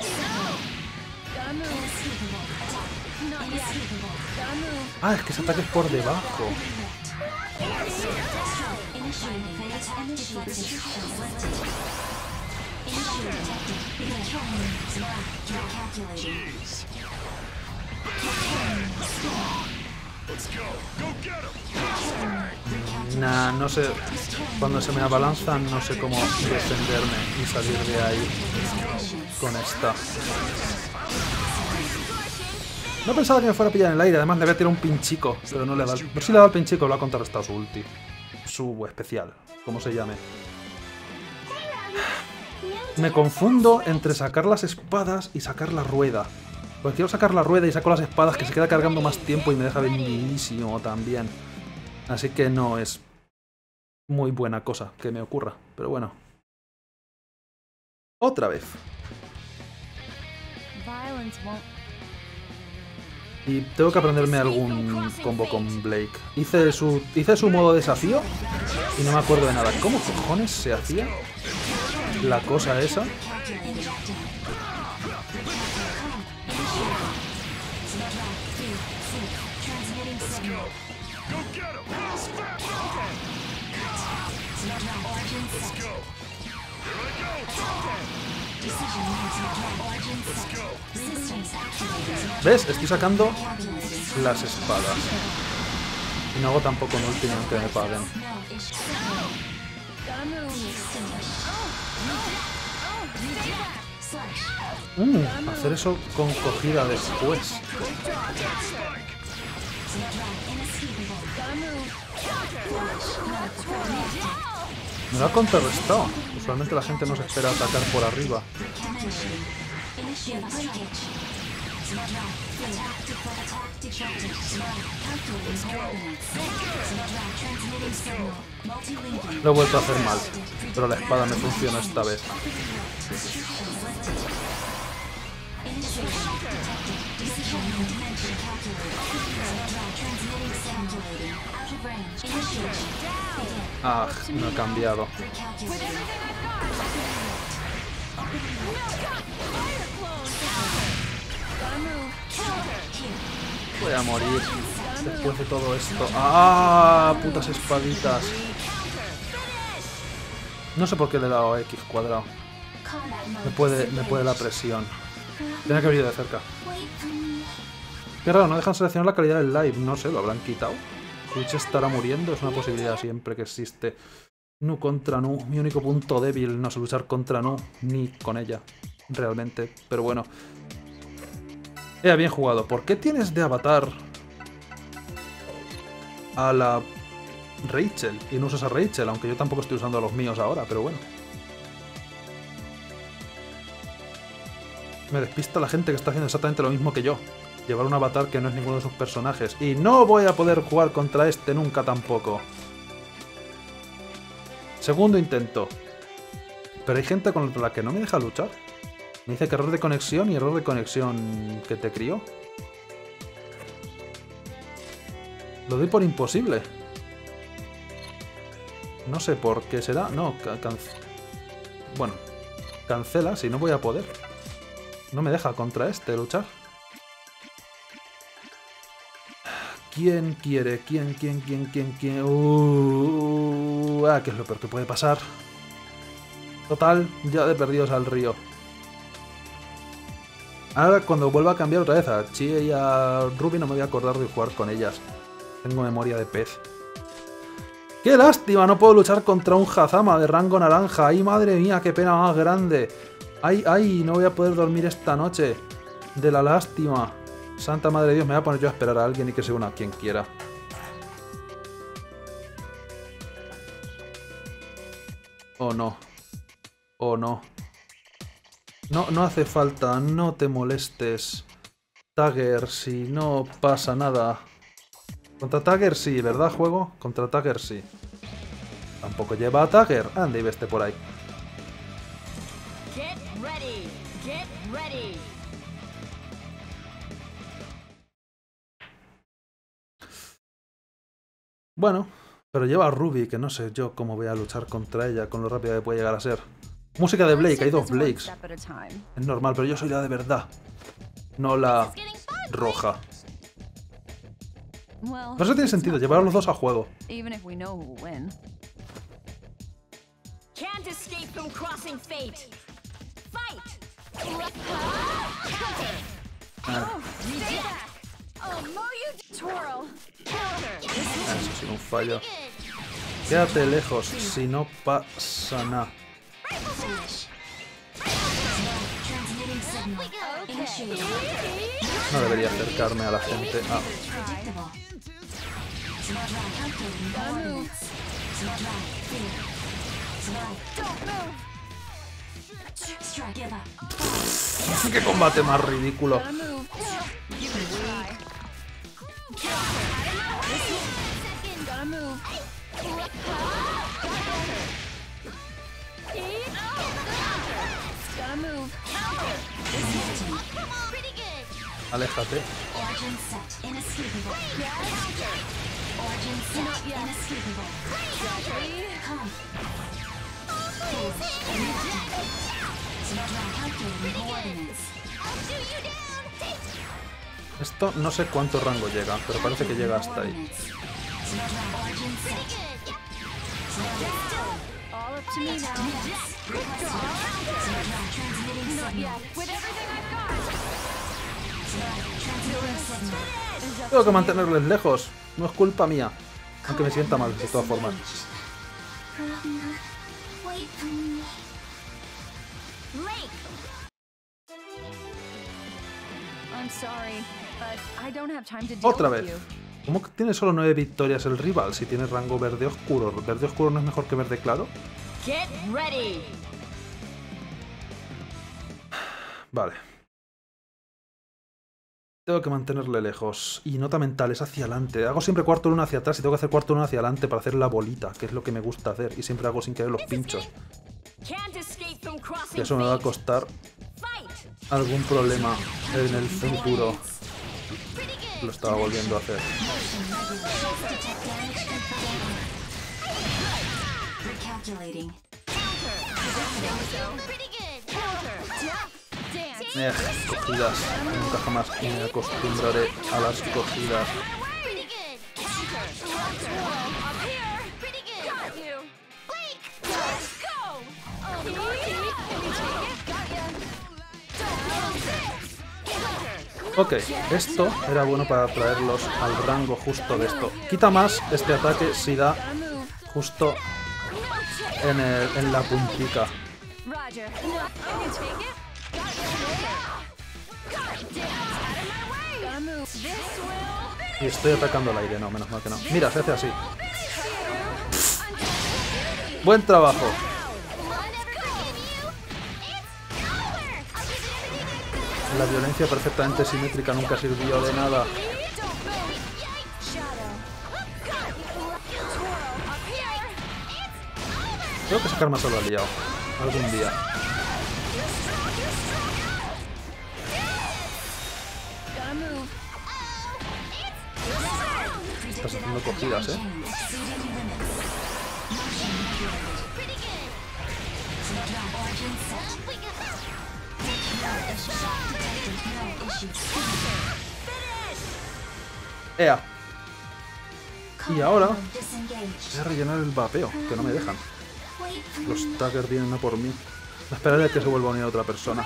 Ah, es que ese ataque es por debajo. Nah, no sé. Cuando se me abalanzan no sé cómo defenderme y salir de ahí con esta. No pensaba que me fuera a pillar en el aire, además le había tirado un pinchico, pero no le ha dado. Pero si le ha dado el pinchico, lo ha contrarrestado su ulti. Su especial, como se llame. Me confundo entre sacar las espadas y sacar la rueda. Porque quiero sacar la rueda y saco las espadas, que se queda cargando más tiempo y me deja vendidísimo también. Así que no es muy buena cosa que me ocurra, pero bueno. Otra vez. Y tengo que aprenderme algún combo con Blake. Hice su, hice su modo desafío y no me acuerdo de nada. ¿Cómo cojones se hacía la cosa esa? ¿Ves? Estoy sacando las espadas. Y no hago tampoco un ulti aunque me paguen. Mm, hacer eso con cogida después. Me lo ha contrarrestado. Usualmente la gente no se espera atacar por arriba. Attack deflected. Calculating coordinates. Transmitting signal. Multi-linking. Lo he vuelto a hacer mal, pero la espada me funcionó esta vez. Initiation detected. Decision dimension calculated. Transmitting calculating. Out of range. Initiation. Begin. Ah, no he cambiado. Recalculating. Gotta move. Voy a morir después de todo esto. ¡Ah! Putas espaditas. No sé por qué le he dado a X cuadrado. Combat mode. Me puede, me puede la presión. Tenía que haber ido de cerca. Wait for me. Qué raro, no dejan seleccionar la calidad del live. No sé, lo habrán quitado. Twitch estará muriendo, es una posibilidad siempre que existe. Nu contra Nu. Mi único punto débil no es luchar contra Nu, ni con ella, realmente. Pero bueno. Eh, bien jugado. ¿Por qué tienes de avatar a la Rachel? Y no usas a Rachel, aunque yo tampoco estoy usando a los míos ahora, pero bueno. Me despista la gente que está haciendo exactamente lo mismo que yo. Llevar un avatar que no es ninguno de sus personajes. Y no voy a poder jugar contra este nunca tampoco. Segundo intento. Pero hay gente con la que no me deja luchar. Me dice que error de conexión y error de conexión que te crió. Lo doy por imposible. No sé por qué será. No, ca can bueno, cancela si no voy a poder. No me deja contra este luchar. ¿Quién quiere? ¿Quién, quién, quién, quién, quién? Uh, ah, ¿qué es lo peor que puede pasar? Total, ya de perdidos al río. Ahora cuando vuelva a cambiar otra vez a Chie y a Ruby no me voy a acordar de jugar con ellas. Tengo memoria de pez. ¡Qué lástima! No puedo luchar contra un Hazama de rango naranja. ¡Ay, madre mía! ¡Qué pena más grande! ¡Ay, ay! No voy a poder dormir esta noche. De la lástima. Santa madre de Dios, me voy a poner yo a esperar a alguien y que se una quien quiera. Oh no. Oh no. No, no hace falta, no te molestes. Tagger, si no pasa nada. Contra Tagger sí, ¿verdad, juego? Contra Tagger sí. Tampoco lleva a Tagger. Anda y veste por ahí. Get ready. Get ready. Bueno, pero lleva a Ruby, que no sé yo cómo voy a luchar contra ella con lo rápida que puede llegar a ser. Música de Blake, hay dos Blakes. Es normal, pero yo soy la de verdad. No la roja. No sé si tiene sentido llevar a los dos a juego. Can't escape from crossing fate. Fight. Ah, Oh, no, you twirl. eso sí, un fallo. Quédate lejos, si no pasa nada. Transmitting signal. Initiating. No debería acercarme a la gente. Ah, Predictable. Calculating coordinates. Strike. Give up. ¡qué combate más ridículo! Gotta move. You can try. Gotta move. Gotta move. Pretty good. Aléjate. Origin set. Inescapable. Origin set. Inescapable. Come. Calculating coordinates. I'll shoot you down. Take Esto no sé cuánto rango llega, pero parece que llega hasta ahí. Origin set. All up to me now. Transmitting Not signal. yet. With everything I've got. Transmitting signal. Tengo que mantenerles lejos. No es culpa mía. Aunque me sienta mal, de todas formas. Wait for me. Blake. I'm sorry, but I don't have time to deal Otra with vez. you. ¿Cómo que tiene solo nueve victorias el rival si tiene rango verde oscuro? ¿Verde oscuro no es mejor que verde claro? Get ready. Vale. Tengo que mantenerle lejos. Y nota mental, es hacia adelante. Hago siempre cuarto luna hacia atrás y tengo que hacer cuarto luna hacia adelante para hacer la bolita, que es lo que me gusta hacer. Y siempre hago sin querer los pinchos. Y eso me va a costar algún problema en el futuro. Lo estaba volviendo a hacer. Recalculating. Pretty good. Eh, cogidas. Nunca jamás me acostumbraré a las cogidas. Pretty good. Pretty good. Blake. Let's go. Ok, esto era bueno para traerlos al rango justo de esto. Quita más este ataque si da justo en, el, en la puntica. Roger. Can you take it? Gotta move. This will. Y estoy atacando al aire, no, menos mal que no. Mira, se hace así. Buen trabajo. I'll never forgive you. It's over. I'll give you everything. La violencia perfectamente simétrica nunca sirvió de nada. Tengo que sacar más solo al liado. Algún día. Gotta move. Estás haciendo cogidas, ¿eh? Exceeding limits. Motion manipulated. Pretty good. Origin set. Up we go. No issues. Shock detected. No issues. ¡Ea! Y ahora Disengaged. voy a rellenar el vapeo, que no me dejan. Wait for Los taggers vienen a por mí. Esperaré a que se vuelva a unir otra persona.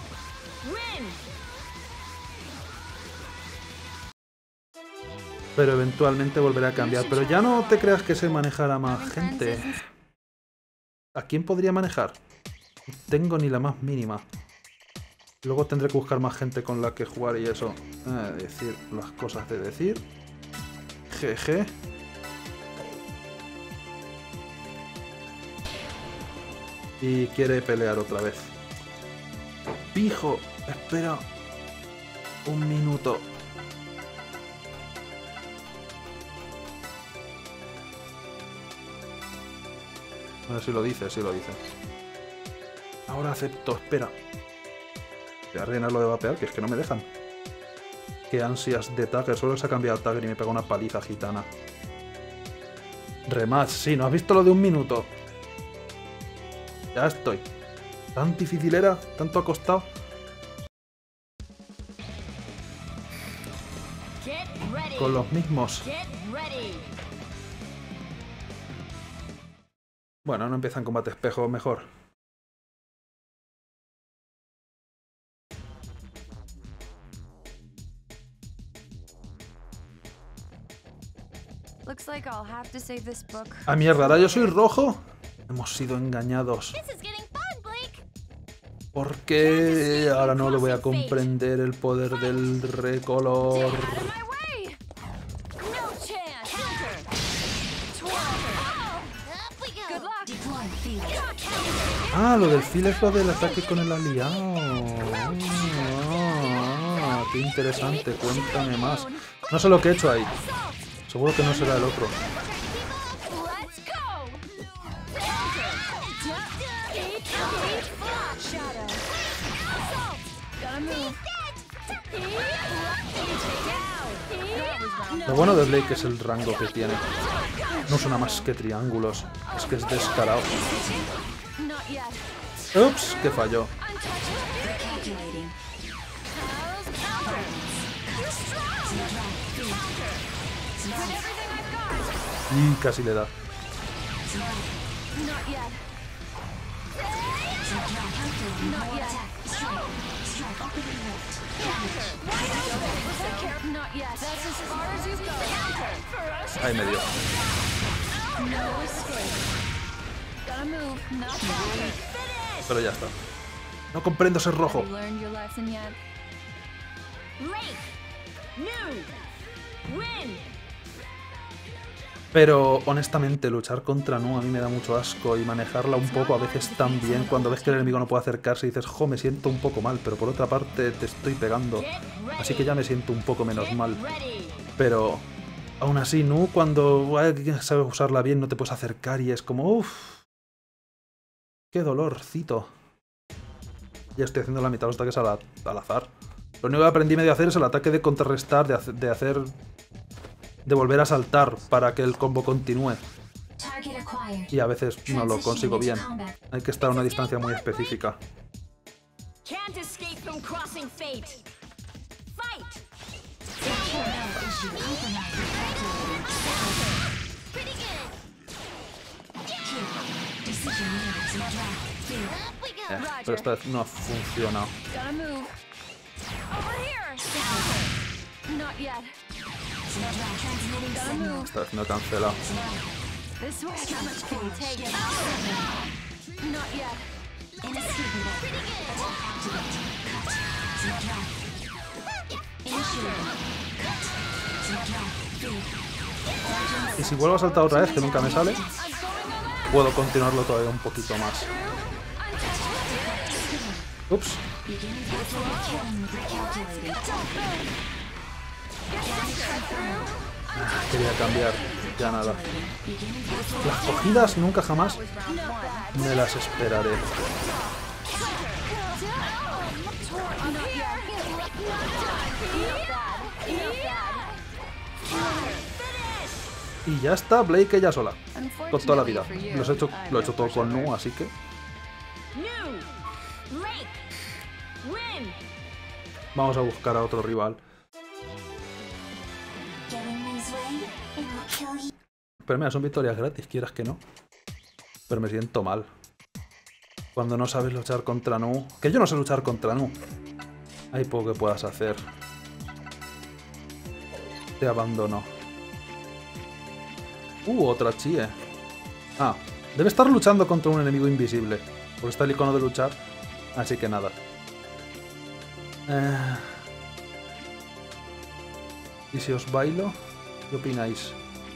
Pero eventualmente volveré a cambiar. Pero ya no te creas que sé manejar a más gente. ¿A quién podría manejar? No tengo ni la más mínima. Luego tendré que buscar más gente con la que jugar y eso. Eh, decir las cosas de decir. Jeje. Y quiere pelear otra vez. Pijo, espera un minuto. A ver si lo dice, si lo dice. Ahora acepto, espera. Voy a rellenarlo de vapear, que es que no me dejan. Qué ansias de Tagger, solo se ha cambiado Tagger y me pega una paliza gitana. Rematch, sí, ¿no has visto lo de un minuto? Ya estoy. ¿Tan difícil era? ¿Tanto ha costado? Con los mismos. Bueno, no empiezan combate espejo, mejor. Looks like I'll have to save this book. ¡Ah, mierda! ¿Ahora yo soy rojo? Hemos sido engañados. This is getting fun, Blake. ¿Por qué ahora no lo voy a comprender el poder del recolor? Out of my way! No chance! Up we Good go. luck! deploy field. Ah, lo del fil es lo del ataque con el aliado. Ah, qué interesante, cuéntame más. No sé lo que he hecho ahí. Seguro que no será el otro. Let's go! Shadow. Gotta move. Lo bueno de Blake es el rango que tiene. No usa nada más que triángulos. Es que es descarado. Not yet. Ups, que falló. Recalculating. Y casi le da. Not yet. Not yet. Not yet. That's as far as you go. Ahí me dio. No escape. Gotta move. Not that. Pero ya está. No comprendo ser rojo. You learned your lesson yet? Pero honestamente luchar contra Nu a mí me da mucho asco y manejarla un poco a veces tan bien cuando ves que el enemigo no puede acercarse y dices, jo, me siento un poco mal, pero por otra parte te estoy pegando, así que ya me siento un poco menos mal. Pero aún así, Nu, cuando alguien sabe usarla bien no te puedes acercar y es como, uff, qué dolorcito. Ya estoy haciendo la mitad de los ataques al, al azar. Lo único que aprendí medio a hacer es el ataque de contrarrestar, de, hace, de hacer... de volver a saltar para que el combo continúe. Target acquired. Y a veces no lo consigo bien. Combat. Hay que estar a una distancia muy específica. Can't escape from crossing fate. Fight! Secure node issue compromised. Calculating. Pretty good. Kill. Decision made to draft. Field. Up we go. Eh, pero esta vez no ha funcionado. Gotta move. Over here. Not yet. To draft. Transmitting Gotta signal. move. Esta vez no he cancelado. This way. How much can we take? Not yet. Inescapable. Attack activate. Cut. To draft. Initiating. Cut. To draft. Field. Y si vuelvo a saltar otra vez, que nunca me sale, puedo continuarlo todavía un poquito más. Ups. Beginning calculating. Killing with recalculating. Quería cambiar. Ya nada. Beginning calculating. Las cogidas nunca jamás me las esperaré. Y ya está, Blake ella sola. Con toda la vida. Lo he hecho, lo he hecho todo con Nu, así que... New! Lake! Win! Vamos a buscar a otro rival. Get in Li's way, it will kill you. Pero mira, son victorias gratis, quieras que no. Pero me siento mal. Cuando no sabes luchar contra Nu. Que yo no sé luchar contra Nu. Hay poco que puedas hacer. Te abandono. Uh, otra Chie. Ah, debe estar luchando contra un enemigo invisible. Porque está el icono de luchar. Así que nada. Eh... ¿Y si os bailo? ¿Qué opináis?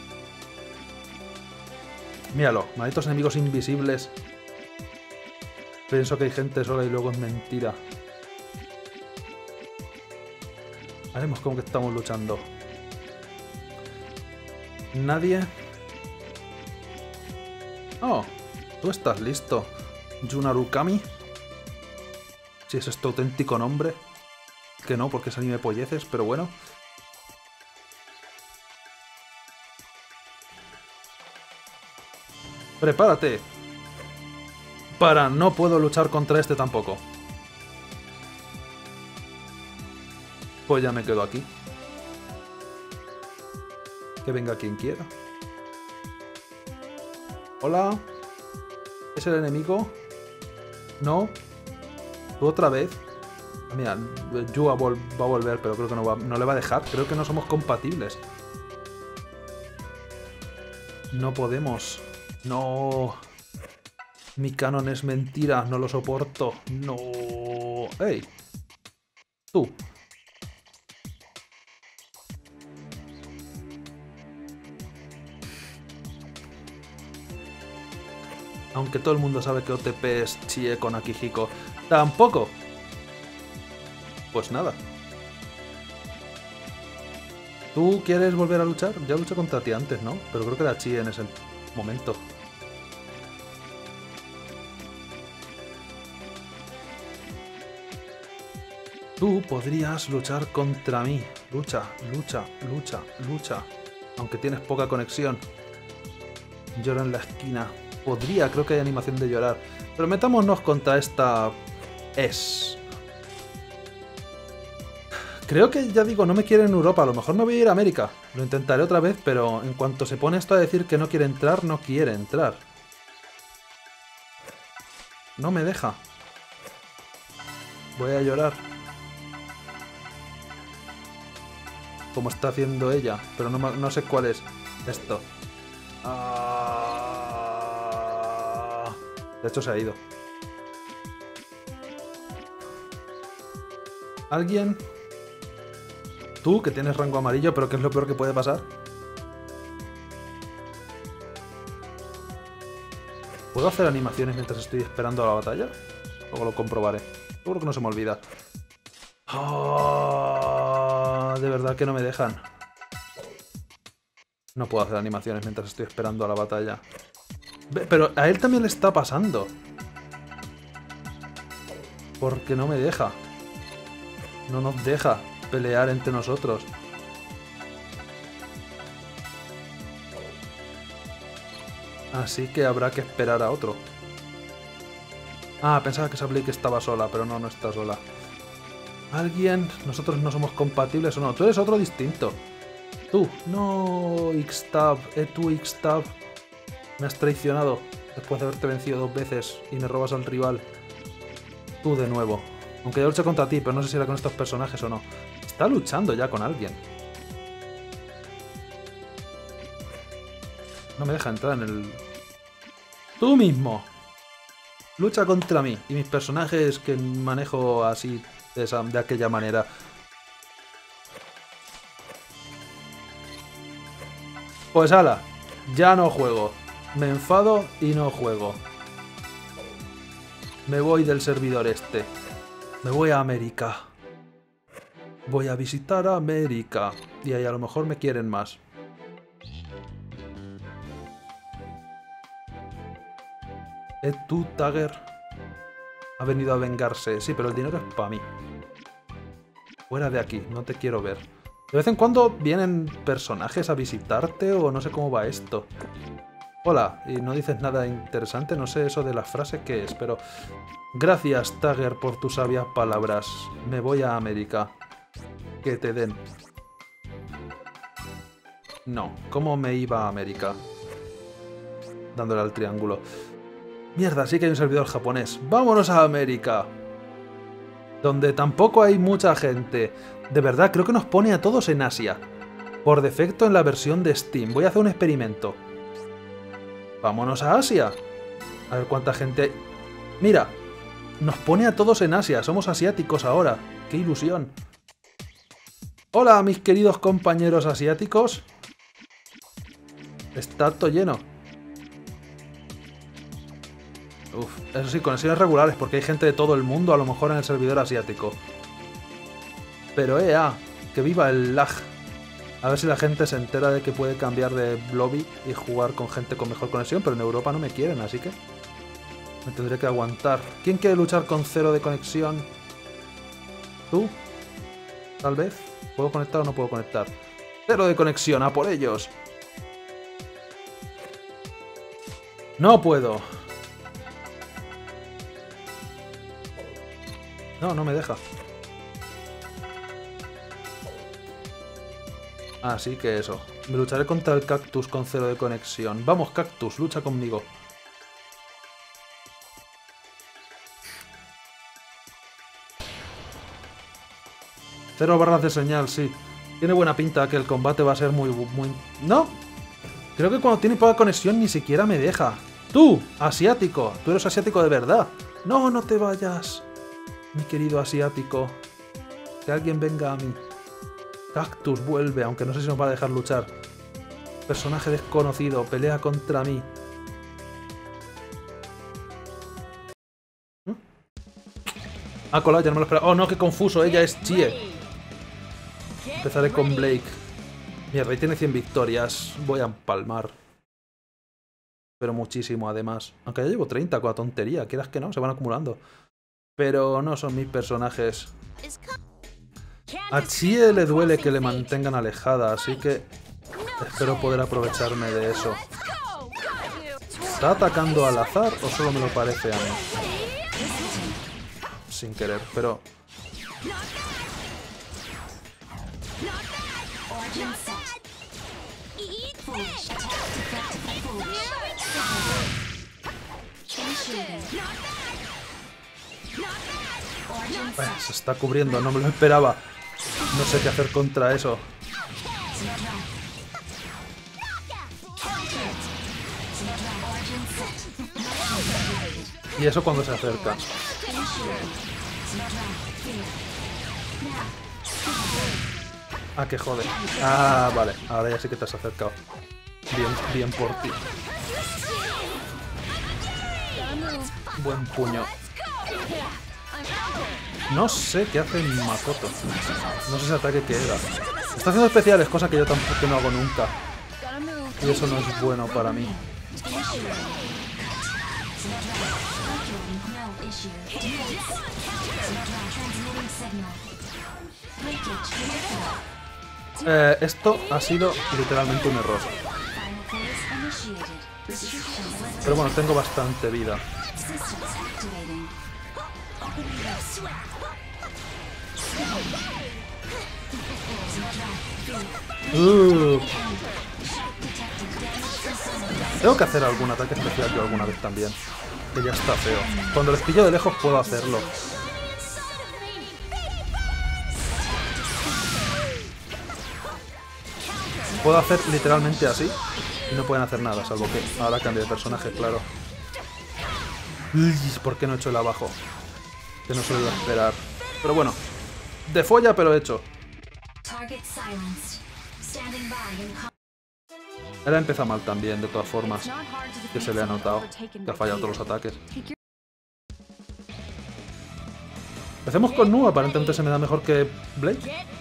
Míralo, malditos enemigos invisibles. Pienso que hay gente sola y luego es mentira. Haremos como que estamos luchando. Nadie. Oh, tú estás listo. Junarukami. Si ese es tu auténtico nombre. Que no, porque es anime polleces, pero bueno. Prepárate. Para, no puedo luchar contra este tampoco. Pues ya me quedo aquí. Que venga quien quiera. Hola. ¿Es el enemigo? No. ¿Tú otra vez? Mira, Yu va a, vol va a volver, pero creo que no, va, no le va a dejar. Creo que no somos compatibles. No podemos. No. Mi canon es mentira. No lo soporto. No. ¡Ey! Tú. Aunque todo el mundo sabe que O T P es Chie con Akihiko. ¡Tampoco! Pues nada. ¿Tú quieres volver a luchar? Ya luché contra ti antes, ¿no? Pero creo que era Chie en ese momento. Tú podrías luchar contra mí. Lucha, lucha, lucha, lucha. Aunque tienes poca conexión. Llora en la esquina. Podría, creo que hay animación de llorar. Pero metámonos contra esta... Es... Creo que, ya digo, no me quiere en Europa. A lo mejor me voy a ir a América. Lo intentaré otra vez, pero en cuanto se pone esto a decir que no quiere entrar, no quiere entrar. No me deja. Voy a llorar. Como está haciendo ella. Pero no, no sé cuál es esto. Ah... De hecho se ha ido. ¿Alguien? Tú, que tienes rango amarillo, pero ¿qué es lo peor que puede pasar? ¿Puedo hacer animaciones mientras estoy esperando a la batalla? Luego lo comprobaré. Seguro que no se me olvida. Oh, de verdad que no me dejan. No puedo hacer animaciones mientras estoy esperando a la batalla. Pero a él también le está pasando. Porque no me deja. No nos deja pelear entre nosotros. Así que habrá que esperar a otro. Ah, pensaba que esa Blake estaba sola, pero no, no está sola. ¿Alguien? ¿Nosotros no somos compatibles o no? Tú eres otro distinto. Tú. No, Ixtab. Eh, tú, Ixtab. Me has traicionado después de haberte vencido dos veces y me robas al rival. Tú de nuevo. Aunque yo luché contra ti, pero no sé si era con estos personajes o no. Está luchando ya con alguien. No me deja entrar en el... ¡Tú mismo! Lucha contra mí y mis personajes que manejo así, de, esa, de aquella manera. Pues ala, ya no juego. Me enfado y no juego. Me voy del servidor este. Me voy a América. Voy a visitar a América. Y ahí a lo mejor me quieren más. Ed tú, Tagger. Ha venido a vengarse. Sí, pero el dinero es para mí. Fuera de aquí, no te quiero ver. De vez en cuando vienen personajes a visitarte o no sé cómo va esto. Hola, y no dices nada interesante, no sé eso de la frase qué es, pero... Gracias, Tagger, por tus sabias palabras. Me voy a América. Que te den. No, ¿cómo me iba a América? Dándole al triángulo. Mierda, sí que hay un servidor japonés. ¡Vámonos a América! Donde tampoco hay mucha gente. De verdad, creo que nos pone a todos en Asia. Por defecto en la versión de Steam. Voy a hacer un experimento. ¡Vámonos a Asia! A ver cuánta gente hay. ¡Mira! Nos pone a todos en Asia. Somos asiáticos ahora. ¡Qué ilusión! Hola, mis queridos compañeros asiáticos. Está todo lleno. Uf, eso sí, conexiones regulares, porque hay gente de todo el mundo, a lo mejor en el servidor asiático. Pero eh, ah, que viva el lag. A ver si la gente se entera de que puede cambiar de lobby y jugar con gente con mejor conexión, pero en Europa no me quieren, así que me tendré que aguantar. ¿Quién quiere luchar con cero de conexión? ¿Tú? Tal vez. ¿Puedo conectar o no puedo conectar? Cero de conexión, a por ellos. No puedo. No, no me deja. Así que eso. Me lucharé contra el Cactus con cero de conexión. Vamos, Cactus, lucha conmigo. Cero barras de señal, sí. Tiene buena pinta que el combate va a ser muy... muy... ¿No? Creo que cuando tiene poca conexión ni siquiera me deja. ¡Tú! ¡Asiático! Tú eres asiático de verdad. No, no te vayas. Mi querido asiático. Que alguien venga a mí. Cactus vuelve, aunque no sé si nos va a dejar luchar. Personaje desconocido, pelea contra mí. ¿Mm? Ah, colado, ya no me lo esperaba. Oh no, qué confuso, ella es Chie. Empezaré con Blake. Mierda, y tiene cien victorias. Voy a empalmar. Pero muchísimo, además. Aunque ya llevo treinta con la tontería. Quieras que no, se van acumulando. Pero no son mis personajes. A Chie le duele que le mantengan alejada, así que espero poder aprovecharme de eso. ¿Está atacando al azar o solo me lo parece a mí? Sin querer, pero... Bueno, se está cubriendo, no me lo esperaba. No sé qué hacer contra eso. Y eso cuando se acerca. Ah, que jode. Ah, vale. Ahora ya sí que te has acercado. Bien, bien por ti. Buen puño. No sé qué hace Makoto. No sé ese ataque que era. Está haciendo especiales, cosa que yo tampoco no hago nunca. Y eso no es bueno para mí. No issue. Transmitting signal. Leakage connected. Eh, esto ha sido literalmente un error. Final phase initiated. Restrictions lifted. Pero bueno, tengo bastante vida. Systems activating. Uh, Shock detected. Damage from sonar. tengo que hacer algún ataque especial yo alguna vez también. Que ya está feo. Cuando les pillo de lejos puedo hacerlo. Puedo hacer literalmente así y no pueden hacer nada, salvo que ahora cambie de personaje, claro. Uy, ¿por qué no he hecho el abajo? Que no suelo esperar. Pero bueno, de folla pero hecho. Target silenced. Standing by in com- Ahora empieza mal también, de todas formas. Que se le ha notado que ha fallado todos los ataques. Empecemos con Nu, aparentemente se me da mejor que Blade.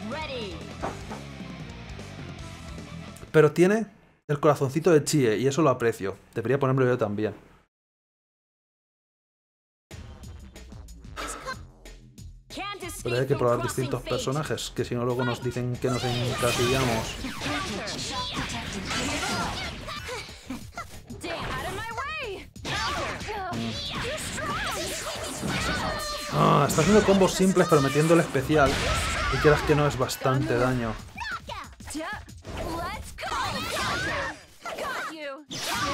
Pero tiene el corazoncito de Chie y eso lo aprecio. Debería ponérmelo yo también. Pero hay que probar distintos personajes, que si no luego nos dicen que nos encasillamos. Ah, está haciendo combos simples pero metiendo el especial. Y quieras que no es bastante daño. Let's go! Got you!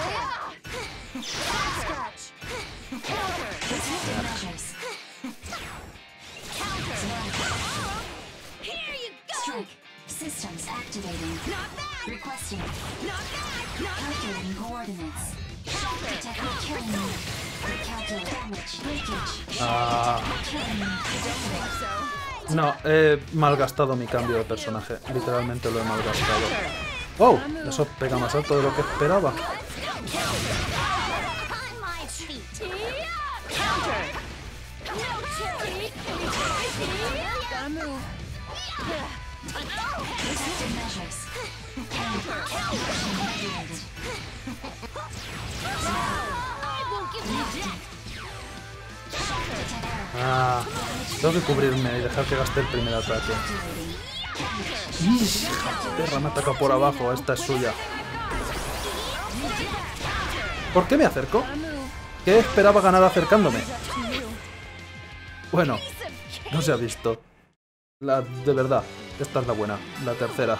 Scratch! measures. Here you go! Strike. Systems activating. Not bad! Requesting. Not bad! Not Calculating coordinates. Shock detected. Killing me. Recalculate damage. Leakage. Ah, Killing me. no, he malgastado mi cambio de personaje. Literalmente lo he malgastado. ¡Oh! Eso pega más alto de lo que esperaba. on my feet! Counter! No cherry! Gotta move. Protective measures. Regulated. I won't give you that! Shock detected. Ah, tengo que cubrirme y dejar que gaste el primer ataque. Activating. ¡Ish! Perra me ataca por abajo, esta es suya. ¿Por qué me acerco? ¿Qué esperaba ganar acercándome? Bueno, no se ha visto. La de verdad, esta es la buena, la tercera.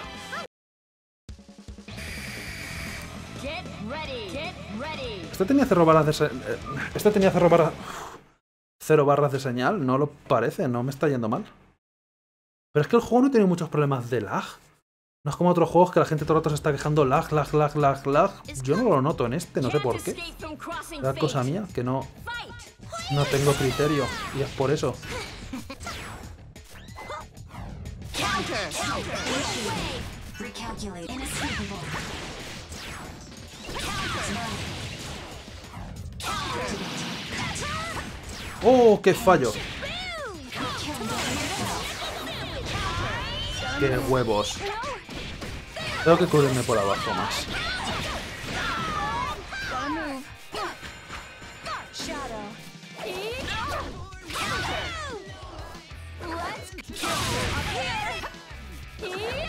Get ready! Get ready! Este tenía cero barras de se- eh, Este tenía cero barras... Cero barras de señal, no lo parece, no me está yendo mal. Pero es que el juego no tiene muchos problemas de lag. No es como otros juegos que la gente todo el rato se está quejando lag, lag, lag, lag, lag. Yo no lo noto en este, no sé por qué. Es cosa mía, que no, no tengo criterio. Y es por eso. Recalculate. Inescapable. ¡Oh, qué fallo! ¡Qué huevos! Tengo que cubrirme por abajo más. Gotta move. Shadow. Let's go up here.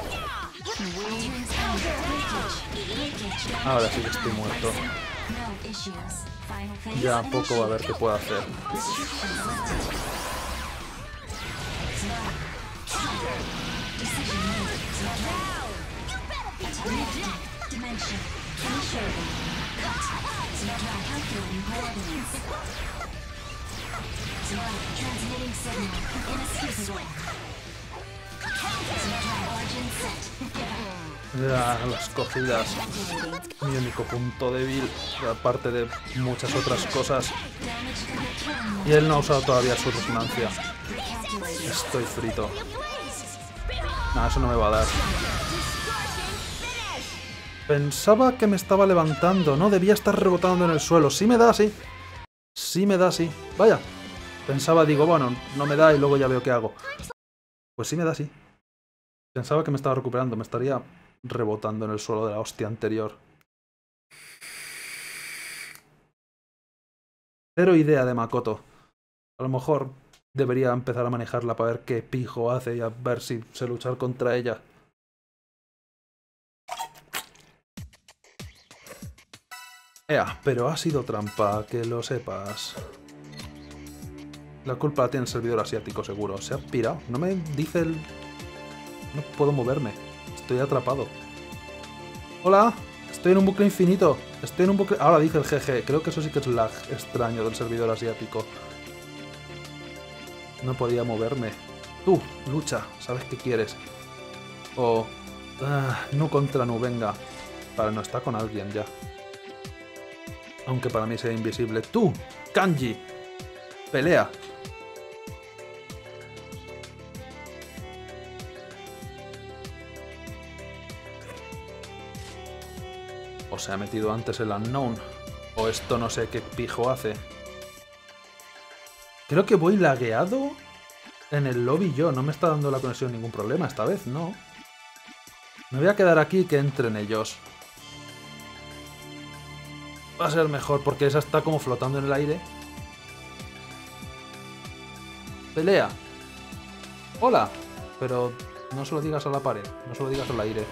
Ahora sí que estoy muerto. No issues. Final phase. Ya poco va a ver qué puedo hacer. Restrictions lifted. Decision made. Attack. Dimension. Initiating. Calculating coordinates. Transmitting signal. Inescapable. Origin set. Ya, las cogidas. Activating. Mi único punto débil, aparte de muchas otras cosas. Damage from the killing. Y él no ha usado todavía su resonancia. Recalculating. Estoy frito. No, eso no me va a dar. Pensaba que me estaba levantando, no debía estar rebotando en el suelo. Sí me da, sí. Sí me da, sí. Vaya. Pensaba, digo, bueno, no me da y luego ya veo qué hago. Pues sí me da, sí. Pensaba que me estaba recuperando. Me estaría rebotando en el suelo de la hostia anterior. Cero idea de Makoto. A lo mejor debería empezar a manejarla para ver qué pijo hace y a ver si sé luchar contra ella. Ea, pero ha sido trampa, que lo sepas. La culpa la tiene el servidor asiático, seguro. Se ha pirado. No me dice el... No puedo moverme. Estoy atrapado. Hola. Estoy en un bucle infinito. Estoy en un bucle... Ahora dice el G G. Creo que eso sí que es lag extraño del servidor asiático. No podía moverme. Tú, lucha. Sabes qué quieres. O... Ah, no contra Nu, venga. Vale, no está con alguien ya. Aunque para mí sea invisible. Tú, Kanji. Pelea. O se ha metido antes el Unknown. O esto no sé qué pijo hace. Creo que voy lagueado en el lobby yo. No me está dando la conexión ningún problema esta vez, no. Me voy a quedar aquí y que entren ellos. Va a ser mejor porque esa está como flotando en el aire. Pelea. Hola. Pero no se lo digas a la pared. No se lo digas al aire.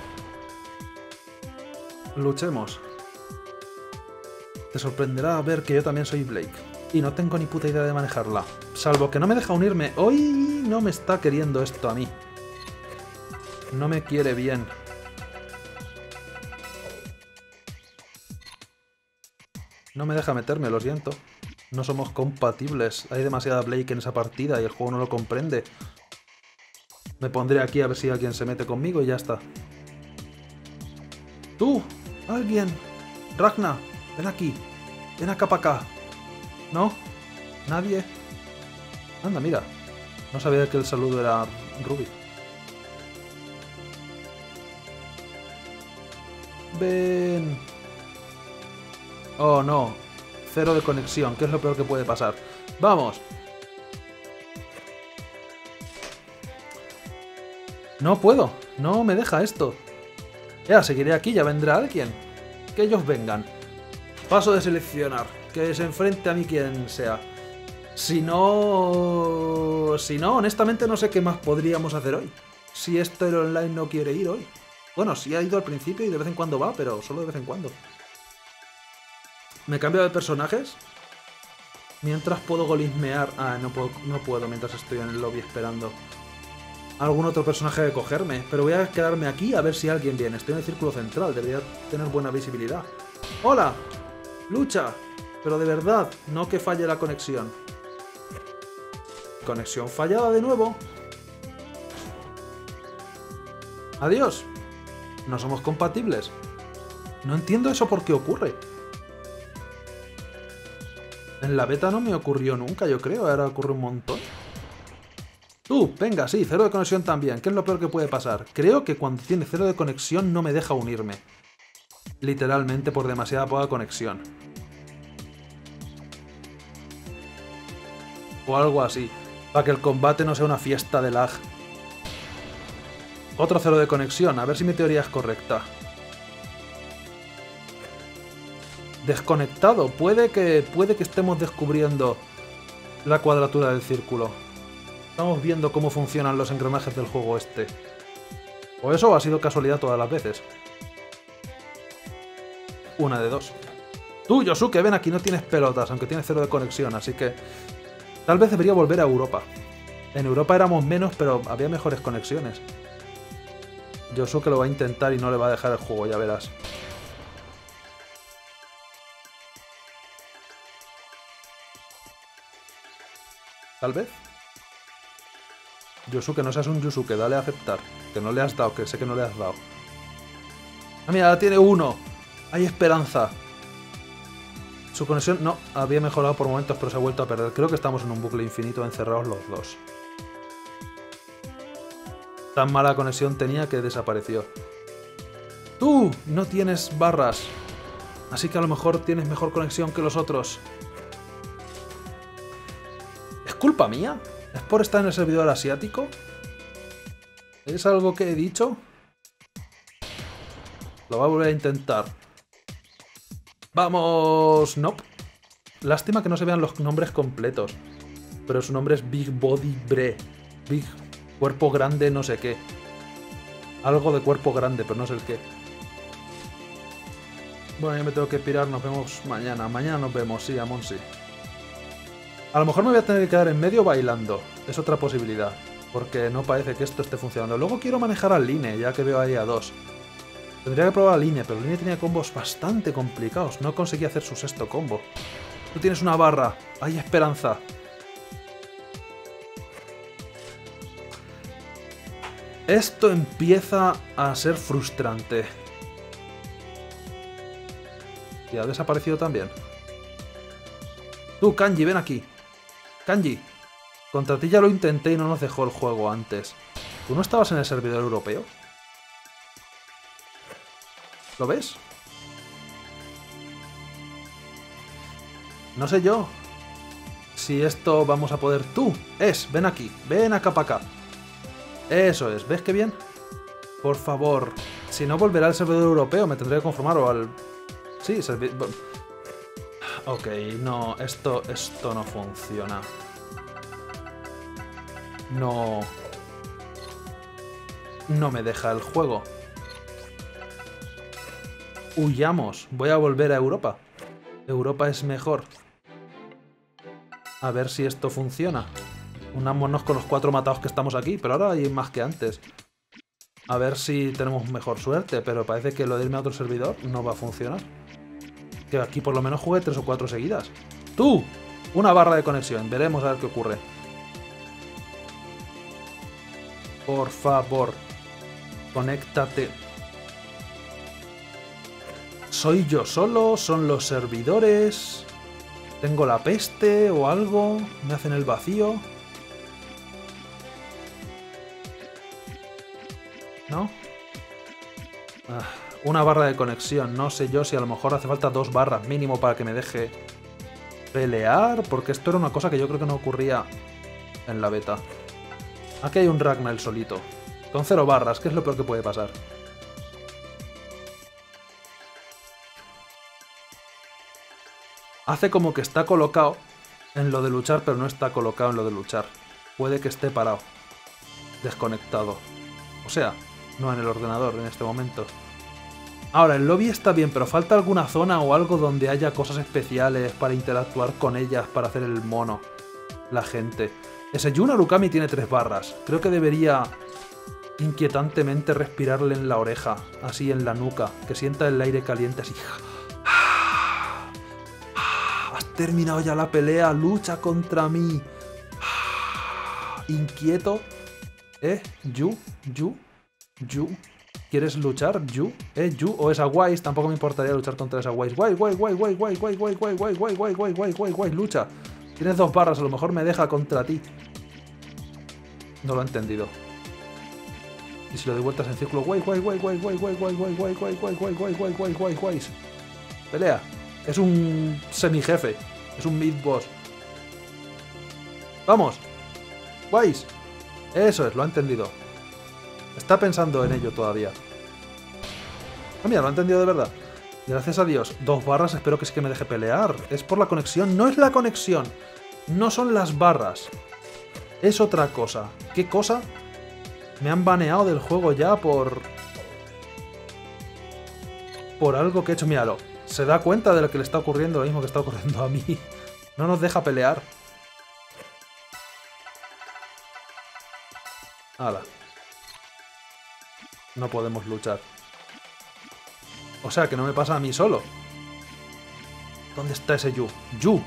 Luchemos. Te sorprenderá ver que yo también soy Blake. Y no tengo ni puta idea de manejarla. Salvo que no me deja unirme. Hoy no me está queriendo esto a mí. No me quiere bien. No me deja meterme, lo siento. No somos compatibles. Hay demasiada Blake en esa partida y el juego no lo comprende. Me pondré aquí a ver si alguien se mete conmigo y ya está. ¡Tú! ¡Alguien! ¡Ragna! ¡Ven aquí! ¡Ven acá para acá! ¿No? ¿Nadie? Anda, mira. No sabía que el saludo era Ruby. ¡Ven! Oh, no. Cero de conexión, que es lo peor que puede pasar. ¡Vamos! No puedo. No me deja esto. Ya, seguiré aquí, ya vendrá alguien. Que ellos vengan. Paso de seleccionar. Que se enfrente a mí quien sea. Si no... Si no, honestamente no sé qué más podríamos hacer hoy. Si esto el online no quiere ir hoy. Bueno, sí ha ido al principio y de vez en cuando va, pero solo de vez en cuando. ¿Me cambio de personajes? Mientras puedo golismear... Ah, no puedo, no puedo mientras estoy en el lobby esperando algún otro personaje de cogerme. Pero voy a quedarme aquí a ver si alguien viene. Estoy en el círculo central, debería tener buena visibilidad. ¡Hola! ¡Lucha! Pero de verdad, no que falle la conexión. Conexión fallada de nuevo. Adiós. No somos compatibles. No entiendo eso por qué ocurre. En la beta no me ocurrió nunca, yo creo. Ahora ocurre un montón. Tú, venga, sí, cero de conexión también. ¿Qué es lo peor que puede pasar? Creo que cuando tiene cero de conexión no me deja unirme. Literalmente por demasiada poca conexión. O algo así. Para que el combate no sea una fiesta de lag. Otro cero de conexión. A ver si mi teoría es correcta. Desconectado. Puede que, puede que estemos descubriendo la cuadratura del círculo. Estamos viendo cómo funcionan los engranajes del juego este. O eso ha sido casualidad todas las veces. Una de dos. Tú, Yosuke, ven aquí, no tienes pelotas, aunque tienes cero de conexión, así que... Tal vez debería volver a Europa. En Europa éramos menos, pero había mejores conexiones. Yosuke lo va a intentar y no le va a dejar el juego, ya verás. Tal vez. Yosuke, no seas un Yosuke, dale a aceptar. Que no le has dado, que sé que no le has dado. Ah, mira, tiene uno. Hay esperanza. Su conexión, no, había mejorado por momentos, pero se ha vuelto a perder. Creo que estamos en un bucle infinito encerrados los dos. Tan mala conexión tenía que desapareció. Tú no tienes barras. Así que a lo mejor tienes mejor conexión que los otros. culpa mía? ¿Es por estar en el servidor asiático? ¿Es algo que he dicho? Lo voy a volver a intentar. ¡Vamos! Nope. Lástima que no se vean los nombres completos. Pero su nombre es Big Body Bre. Big Cuerpo Grande no sé qué. Algo de cuerpo grande, pero no sé el qué. Bueno, ya me tengo que pirar. Nos vemos mañana. Mañana nos vemos, sí, Amon, sí. A lo mejor me voy a tener que quedar en medio bailando. Es otra posibilidad. Porque no parece que esto esté funcionando. Luego quiero manejar al Line, ya que veo ahí a dos. Tendría que probar al Line, pero el Line tenía combos bastante complicados. No conseguí hacer su sexto combo. Tú tienes una barra. Hay esperanza. Esto empieza a ser frustrante. Y ha desaparecido también. Tú, Kanji, ven aquí. Kanji. Contra ti ya lo intenté y no nos dejó el juego antes. ¿Tú no estabas en el servidor europeo? ¿Lo ves? No sé yo si esto vamos a poder... Tú, es, ven aquí, ven acá para acá. Eso es, ¿ves qué bien? Por favor, si no volverá al servidor europeo me tendré que conformar o al... Sí, servidor... Ok, no, esto, esto no funciona. No... No me deja el juego. Huyamos, voy a volver a Europa. Europa es mejor. A ver si esto funciona. Unámonos con los cuatro matados que estamos aquí, pero ahora hay más que antes. A ver si tenemos mejor suerte, pero parece que lo de irme a otro servidor no va a funcionar. Que aquí por lo menos juegue tres o cuatro seguidas. ¡Tú! Una barra de conexión, veremos a ver qué ocurre. Por favor, conéctate. ¿Soy yo solo? ¿Son los servidores? ¿Tengo la peste o algo? ¿Me hacen el vacío? ¿No? Ah, una barra de conexión. No sé yo si a lo mejor hace falta dos barras mínimo para que me deje pelear. Porque esto era una cosa que yo creo que no ocurría en la beta. Aquí hay un Ragnar el solito. Con cero barras, que es lo peor que puede pasar. Hace como que está colocado en lo de luchar, pero no está colocado en lo de luchar. Puede que esté parado. Desconectado. O sea, no en el ordenador en este momento. Ahora, el lobby está bien, pero falta alguna zona o algo donde haya cosas especiales para interactuar con ellas, para hacer el mono. La gente. Ese Yun Arukami tiene tres barras. Creo que debería inquietantemente respirarle en la oreja, así en la nuca, que sienta el aire caliente así. Has terminado ya la pelea, lucha contra mí. Inquieto. ¿Eh? ¿Yu? ¿Yu? ¿Yu? ¿Quieres luchar? ¿Yu? ¿Eh? ¿Yu? ¿O esa Wise? Tampoco me importaría luchar contra esa Wise. Wise, Wise, Wise, Wise, Wise, Wise, Wise, Wise, Wise, Wise, Wise, Wise, Wise, Wise, Wise, lucha. Tienes dos barras, a lo mejor me deja contra ti. No lo he entendido. Y si lo doy vueltas en círculo, Wise, Wise, Wise, Wise, Wise, Wise, Wise, Wise, Wise, Wise, Wise, Wise, Wise, Wise, Wise, Wise, Wise. Pelea. Es un semi-jefe. Es un mid-boss. ¡Vamos! ¡Wise! Eso es, lo ha entendido. Está pensando en ello todavía. Ah, mira, lo ha entendido de verdad. Gracias a Dios. Dos barras, espero que sí que me deje pelear. Es por la conexión. No es la conexión. No son las barras. Es otra cosa. ¿Qué cosa? Me han baneado del juego ya por... Por algo que he hecho. Míralo. Se da cuenta de lo que le está ocurriendo, lo mismo que está ocurriendo a mí. No nos deja pelear. Hala. No podemos luchar. O sea, que no me pasa a mí solo. ¿Dónde está ese Yu? ¡Yu!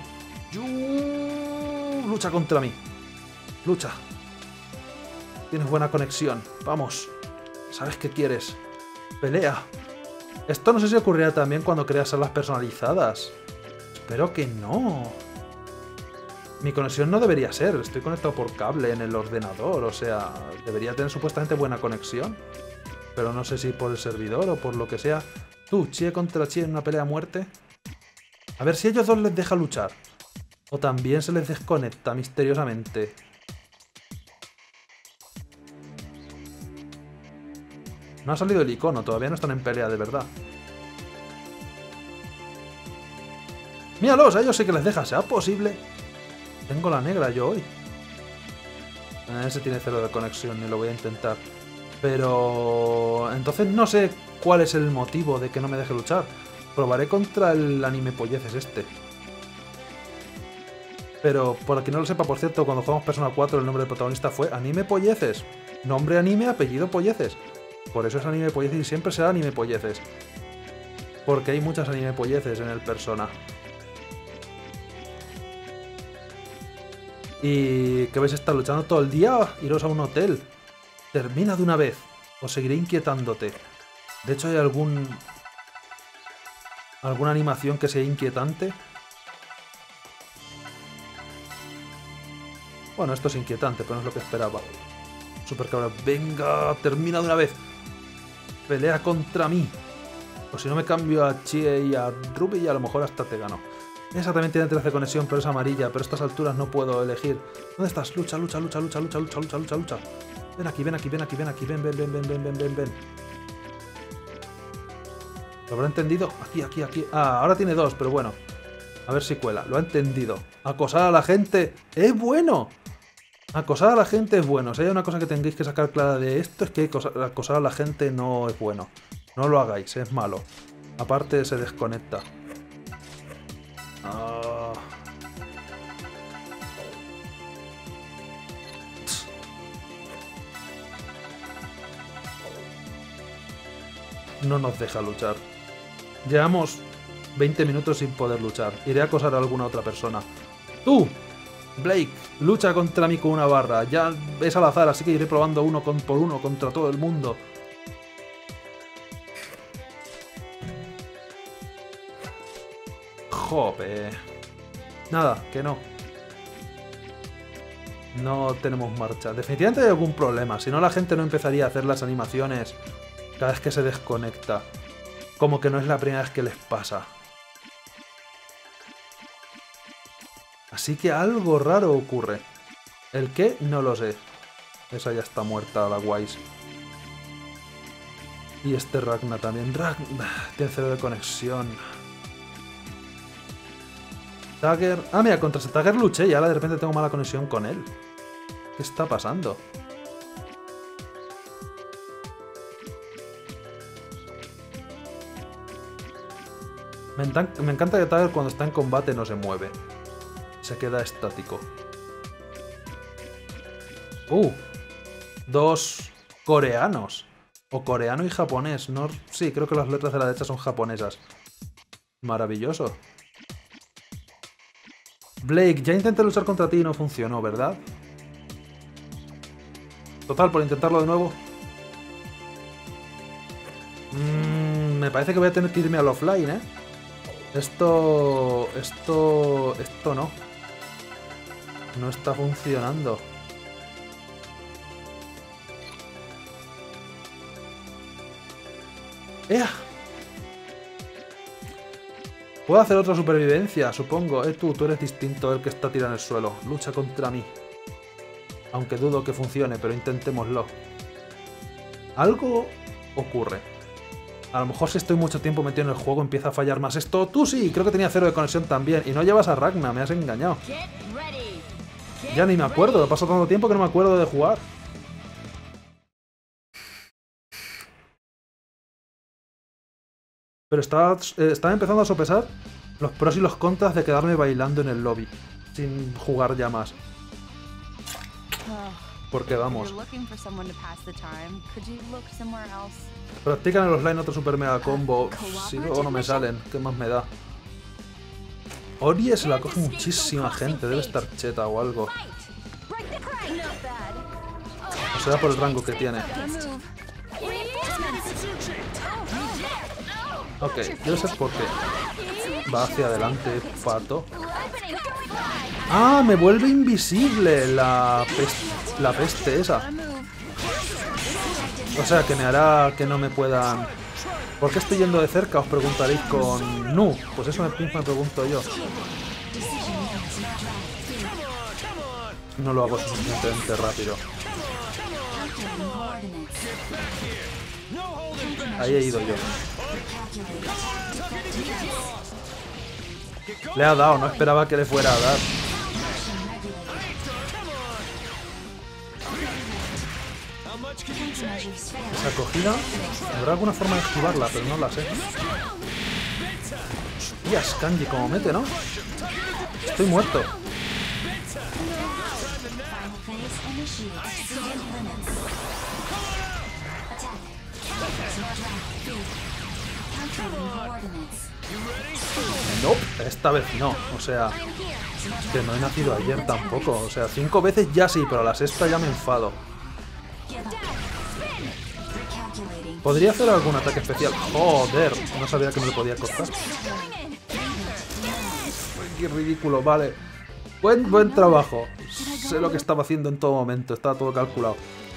¡Yu! Lucha contra mí. Lucha. Tienes buena conexión. Vamos. ¿Sabes qué quieres? Pelea. Esto no sé si ocurrirá también cuando creas salas personalizadas. Espero que no. Mi conexión no debería ser. Estoy conectado por cable en el ordenador. O sea, debería tener supuestamente buena conexión. Pero no sé si por el servidor o por lo que sea. Tú, Chie contra Chie en una pelea a muerte. A ver si a ellos dos les deja luchar. O también se les desconecta misteriosamente. No ha salido el icono, todavía no están en pelea de verdad. ¡Míralos! A ellos sí que les deja, ¿sea posible? Tengo la negra yo hoy. Ese tiene cero de conexión, ni lo voy a intentar. Pero... entonces no sé cuál es el motivo de que no me deje luchar. Probaré contra el anime polleces este. Pero, por quien no lo sepa, por cierto, cuando jugamos Persona cuatro el nombre del protagonista fue Anime Polleces. Nombre anime, apellido Polleces. Por eso es Anime Polleces y siempre será Anime Polleces. Porque hay muchas Anime Polleces en el Persona. Y que vais a estar luchando todo el día, iros a un hotel. Termina de una vez, o seguiré inquietándote. De hecho, hay algún... alguna animación que sea inquietante. Bueno, esto es inquietante, pero no es lo que esperaba. Super cabrón. Venga, termina de una vez. Pelea contra mí. O si no me cambio a Chie y a Ruby y a lo mejor hasta te gano. Esa también tiene tres de conexión, pero es amarilla. Pero a estas alturas no puedo elegir. ¿Dónde estás? Lucha, lucha, lucha, lucha, lucha, lucha, lucha, lucha, lucha. Ven aquí, ven aquí, ven aquí, ven aquí, ven, ven, ven, ven, ven, ven, ven, ven. ¿Lo habrá entendido? Aquí, aquí, aquí. Ah, ahora tiene dos, pero bueno. A ver si cuela. Lo ha entendido. Acosar a la gente es bueno. Acosar a la gente es bueno. Si hay una cosa que tendréis que sacar clara de esto es que acosar a la gente no es bueno. No lo hagáis, es malo. Aparte se desconecta. Ah. No nos deja luchar. Llevamos veinte minutos sin poder luchar. Iré a acosar a alguna otra persona. ¡Tú! Blake, lucha contra mí con una barra. Ya es al azar, así que iré probando uno con, por uno contra todo el mundo. Jope. Nada, que no. No tenemos marcha. Definitivamente hay algún problema. Si no, la gente no empezaría a hacer las animaciones cada vez que se desconecta. Como que no es la primera vez que les pasa. Así que algo raro ocurre. ¿El qué? No lo sé. Esa ya está muerta, la Wise. Y este Ragna también. Ragna tiene cero de conexión. Tagger... Ah, mira, contra ese Tagger luché y ahora de repente tengo mala conexión con él. ¿Qué está pasando? Me, me encanta que Tagger cuando está en combate no se mueve. Se queda estático. Uh, dos coreanos. O coreano y japonés. No, sí, creo que las letras de la derecha son japonesas. Maravilloso. Blake, ya intenté luchar contra ti y no funcionó, ¿verdad? Total, por intentarlo de nuevo. Mm, me parece que voy a tener que irme al offline, ¿eh? Esto... Esto... Esto no. No está funcionando. ¡Ea! Puedo hacer otra supervivencia, supongo. Eh, tú, tú eres distinto del que está tirado en el suelo. Lucha contra mí. Aunque dudo que funcione, pero intentémoslo. Algo ocurre. A lo mejor si estoy mucho tiempo metido en el juego empieza a fallar más esto. Tú sí, creo que tenía cero de conexión también. Y no llevas a Ragna, me has engañado. Ya ni me acuerdo, pasó tanto tiempo que no me acuerdo de jugar. Pero estaba, eh, estaba empezando a sopesar los pros y los contras de quedarme bailando en el lobby. Sin jugar ya más. Porque vamos. Practican en los line otro super mega combo. Si luego no me salen, ¿qué más me da? Ori se la coge muchísima gente, debe estar cheta o algo. O será por el rango que tiene. Ok, debe ser porque va hacia adelante, pato. ¡Ah! Me vuelve invisible la peste, la peste esa. O sea, que me hará que no me puedan... ¿Por qué estoy yendo de cerca? Os preguntaréis con... Nu. Pues eso mismo me pregunto yo. no lo hago suficientemente rápido. Ahí he ido yo. Le ha dado, no esperaba que le fuera a dar. Esa acogida, habrá alguna forma de esquivarla, pero no la sé. Hostias, Kanji, como mete, ¿no? Estoy muerto. No, esta vez no. O sea, que no he nacido ayer tampoco. O sea, cinco veces ya sí, pero a la sexta ya me enfado. ¿Podría hacer algún ataque especial? Joder, no sabía que me lo podía cortar. Qué ridículo, vale. Buen, buen trabajo. Sé lo que estaba haciendo en todo momento, estaba todo calculado.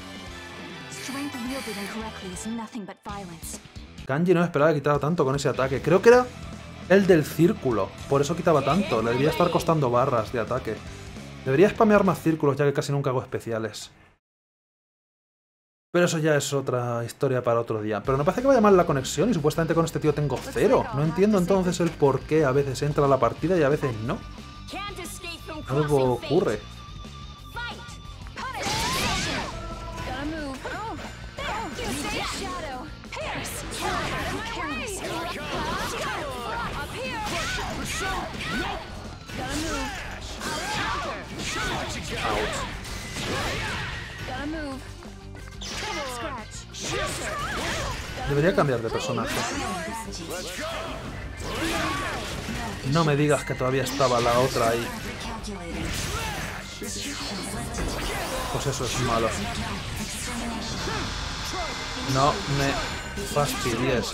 Kanji no esperaba que quitara tanto con ese ataque. Creo que era el del círculo, por eso quitaba tanto. Le debería estar costando barras de ataque. Debería spamear más círculos, ya que casi nunca hago especiales. Pero eso ya es otra historia para otro día. Pero me parece que vaya mal la conexión y supuestamente con este tío tengo cero. No entiendo entonces el por qué a veces entra a la partida y a veces no. Algo ocurre. Debería cambiar de personaje. No me digas que todavía estaba la otra ahí. Pues eso es malo. No me fastidies.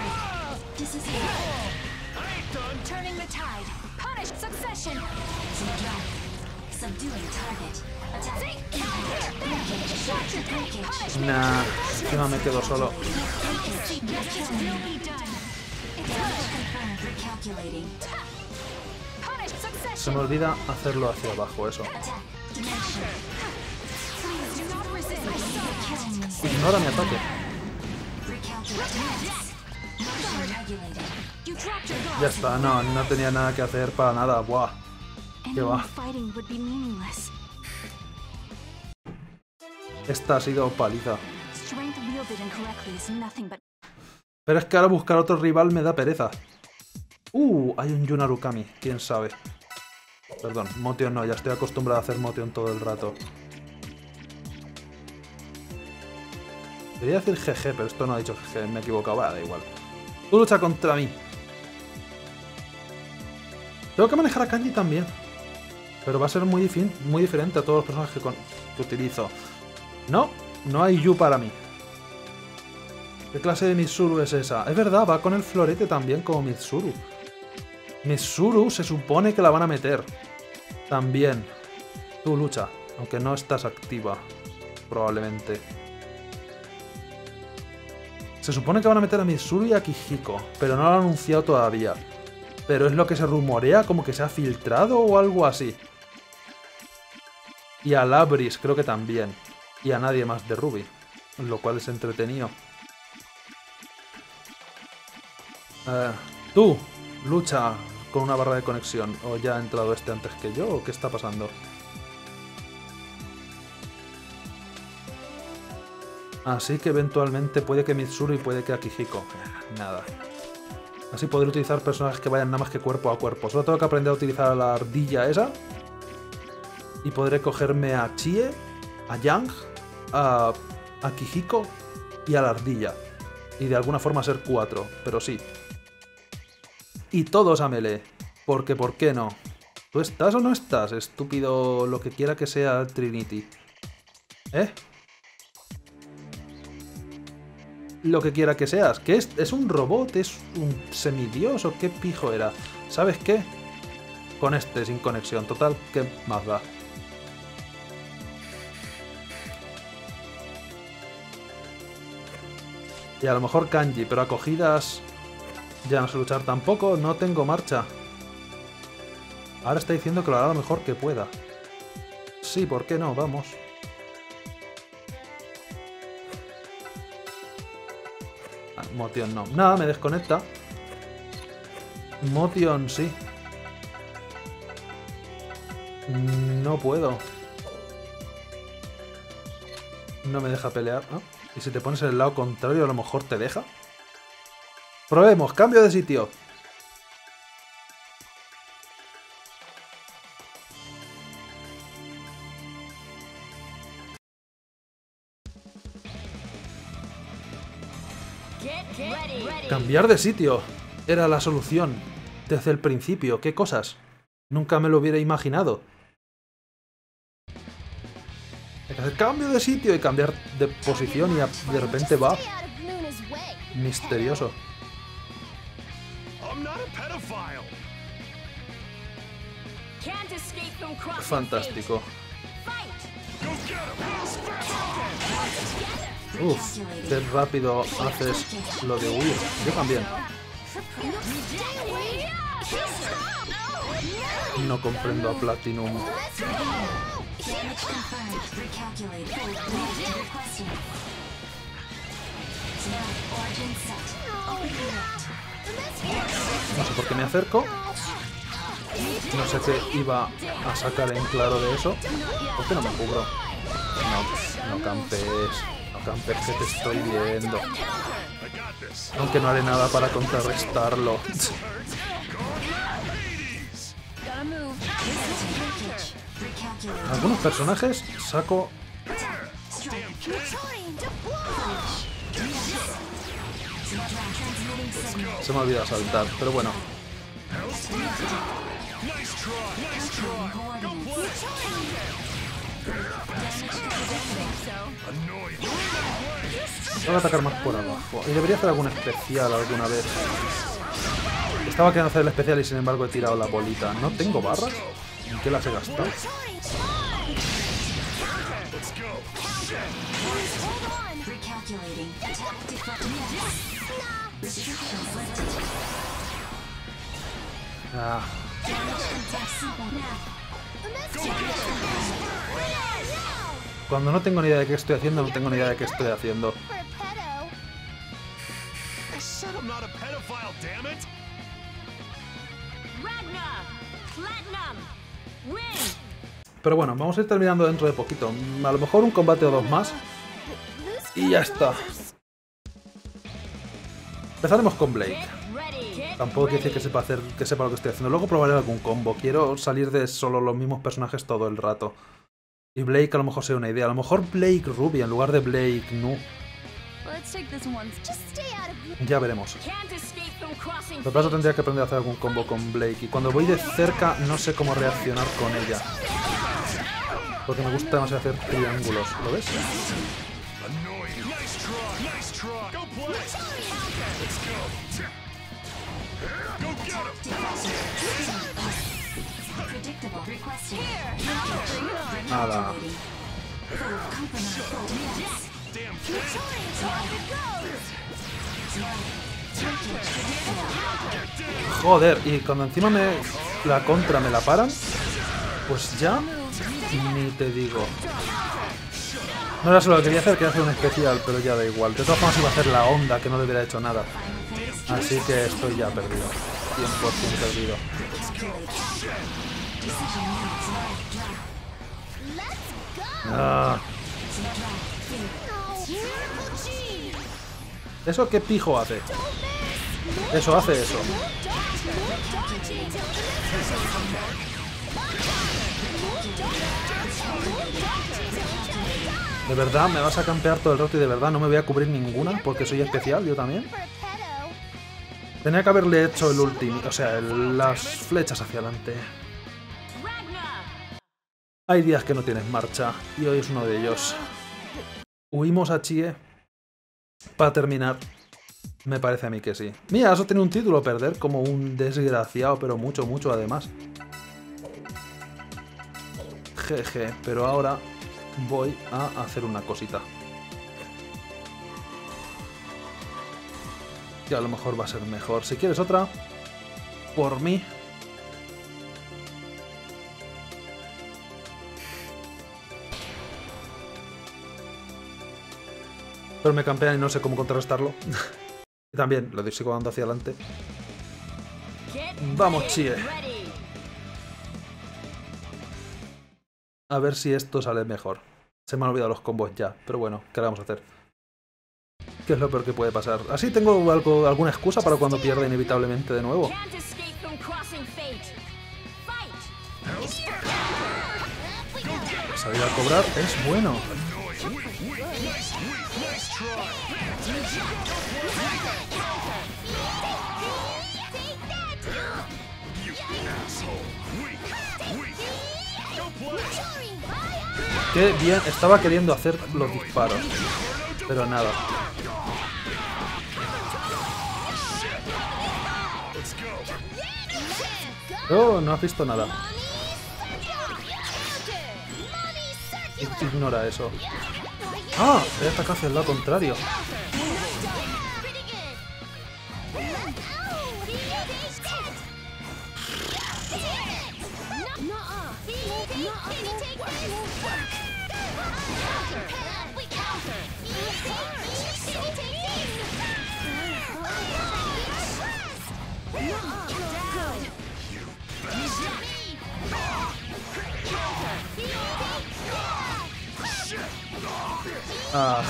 Nah, encima me quedo solo. Se me olvida hacerlo hacia abajo, eso. Ignora mi ataque. Ya está, no, no tenía nada que hacer para nada. Buah. ¿Qué va? Esta ha sido paliza. Pero es que ahora buscar otro rival me da pereza. Uh, hay un Yun Arukami, quién sabe. Perdón, Motion no, ya estoy acostumbrado a hacer Motion todo el rato. Quería decir G G, pero esto no ha dicho G G, me he equivocado, vale, da igual. Tú lucha contra mí. Tengo que manejar a Kanji también. Pero va a ser muy, muy diferente a todos los personajes que, con, que utilizo. No, no hay Yu para mí. ¿Qué clase de Mitsuru es esa? Es verdad, va con el florete también como Mitsuru. Mitsuru se supone que la van a meter. También. Tú lucha, aunque no estás activa. Probablemente. Se supone que van a meter a Mitsuru y a Akihiko, pero no lo han anunciado todavía. Pero es lo que se rumorea, como que se ha filtrado o algo así. Y a Labris creo que también. Y a nadie más de Ruby. Lo cual es entretenido. Uh, tú, lucha con una barra de conexión. ¿O ya ha entrado este antes que yo? ¿O qué está pasando? Así que eventualmente puede que Mitsuru y puede que Akihiko. Nada. Así podré utilizar personajes que vayan nada más que cuerpo a cuerpo. Solo tengo que aprender a utilizar a la ardilla esa. Y podré cogerme a Chie, a Yang, a Akihiko y a la ardilla. Y de alguna forma ser cuatro, pero sí. Y todos a melee. Porque ¿por qué no? ¿Tú estás o no estás, estúpido lo que quiera que sea Trinity? ¿Eh? Lo que quiera que seas. ¿Qué es? ¿Es un robot? ¿Es un semidios? ¿O qué pijo era? ¿Sabes qué? Con este, sin conexión. Total, ¿qué más da? Y a lo mejor Kanji, pero acogidas... Ya no sé luchar tampoco, no tengo marcha. Ahora está diciendo que lo hará lo mejor que pueda. Sí, ¿por qué no? Vamos. Ah, Motion no. Nada, me desconecta. Motion sí. No puedo. No me deja pelear, ¿no? Y si te pones en el lado contrario, a lo mejor te deja. Probemos, cambio de sitio. Cambiar de sitio. Era la solución. Desde el principio. ¿Qué cosas? Nunca me lo hubiera imaginado. Hay que hacer cambio de sitio y cambiar de posición y a- de repente va. Stay out of Luna's way. Misterioso. I'm not a pedophile. Can't escape from crossing Fantástico. fate. Fight. Go get him. Uf, qué rápido haces lo de huir. Yo también. Stay away. No comprendo a Platinum. Let's go. Damage confirmed. Recalculated. Lead requested. Now, origin set. Open direct. No sé por qué me acerco. No sé qué iba a sacar en claro de eso. ¿Por qué no me cubro? No, no campes. No campes que te estoy viendo. I got this. Aunque no haré nada para contrarrestarlo. Gotta move. Package. Recalculated. Algunos personajes saco... Trying to block. Transmitting signal. Se me olvida saltar, pero bueno. Nice try. Nice try. Go play. Annoying. Voy a atacar más por abajo. Y debería hacer algún especial alguna vez. Estaba queriendo hacer el especial y sin embargo he tirado la bolita. ¿No tengo barras? ¿En qué las he gastado? Let's go. Hold on. Recalculating. Attack deflected. Restrictions lifted. Ah, Damage contact simple. Now. cuando no tengo ni idea de qué estoy haciendo, no tengo ni idea de qué estoy haciendo. For a pedo. I said I'm not a pedophile, damn it. Ragnar. Platinum. Win. Pero bueno, vamos a ir terminando dentro de poquito. A lo mejor un combate o dos más. Y ya está. Empezaremos con Blake. Ready. Tampoco quiere decir que sepa hacer, que sepa lo que estoy haciendo. Luego probaré algún combo. Quiero salir de solo los mismos personajes todo el rato. Y Blake a lo mejor sea una idea. A lo mejor Blake Ruby en lugar de Blake Nu. Let's take this one. Just stay out of Ya veremos. Can't escape from crossing Por paso tendría que aprender a hacer algún combo con Blake. Y cuando voy de cerca no sé cómo reaccionar con ella. Porque me gusta demasiado hacer triángulos. ¿Lo ves? Annoying. Nice try. Nice try. Go play. Let's go. Go get him. Predictable. Requested. Nada. Full compromise. Full yes. Damn kid. Joder, y cuando encima me la contra me la paran, pues ya ni te digo. No era solo lo que quería hacer, quería hacer un especial, pero ya da igual. De todas formas iba a hacer la onda, que no le hubiera hecho nada. Así que estoy ya perdido. cien por ciento perdido. Ah, ¿eso qué pijo hace? Eso hace eso. ¿De verdad me vas a campear todo el rato y de verdad no me voy a cubrir ninguna? Porque soy especial, yo también. For a pedo. Tenía que haberle hecho el último, o sea, el- las flechas hacia adelante. Ragnar. Hay días que no tienes marcha, y hoy es uno de ellos. Huimos a Chie. Para terminar, me parece a mí que sí. Mira, eso tiene un título a perder, como un desgraciado, pero mucho, mucho además. Jeje, pero ahora voy a hacer una cosita. Que a lo mejor va a ser mejor. Si quieres otra, por mí. Pero me campean y no sé cómo contrarrestarlo. Y también lo sigo dando hacia adelante. Vamos, Chie. A ver si esto sale mejor. Se me han olvidado los combos ya, pero bueno, ¿qué le vamos a hacer? ¿Qué es lo peor que puede pasar? Así tengo algo, alguna excusa para cuando pierda inevitablemente de nuevo. Salir a cobrar es bueno. Qué bien, estaba queriendo hacer los disparos, pero nada. Oh, no has visto nada. Ignora eso. Ah, he atacado hacia el lado contrario. Ah.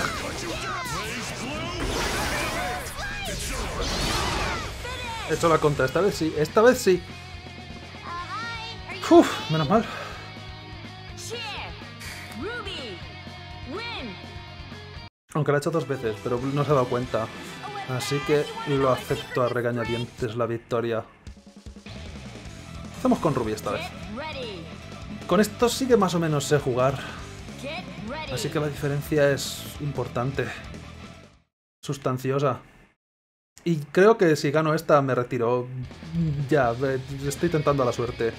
He hecho la contra, esta vez sí, esta vez sí. Uf, menos mal. Aunque lo he hecho dos veces, pero no se ha dado cuenta. Así que lo acepto a regañadientes la victoria. Hacemos con Ruby esta vez. Con esto sí que más o menos sé jugar. Así que la diferencia es importante. Sustanciosa. Y creo que si gano esta me retiro. Ya, estoy tentando a la suerte.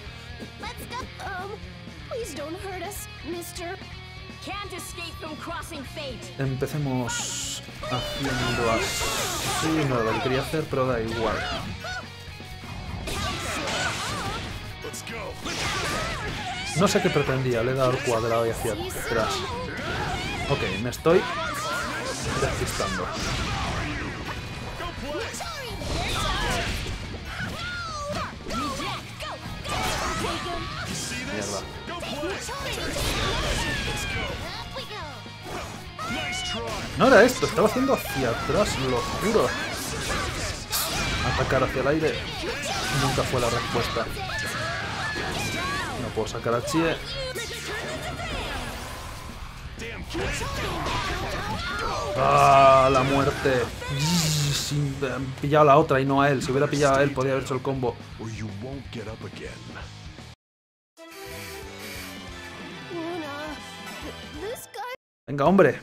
Empecemos haciendo así. No era lo que quería hacer, pero da igual. No sé qué pretendía, le he dado el cuadrado y hacia atrás. Ok, me estoy despistando. Mierda. No era esto, estaba haciendo hacia atrás, lo juro. Atacar hacia el aire nunca fue la respuesta. No puedo sacar a Chie. ¡Ah, la muerte! Si he pillado a la otra y no a él. Si hubiera pillado a él, podría haber hecho el combo. Venga, hombre.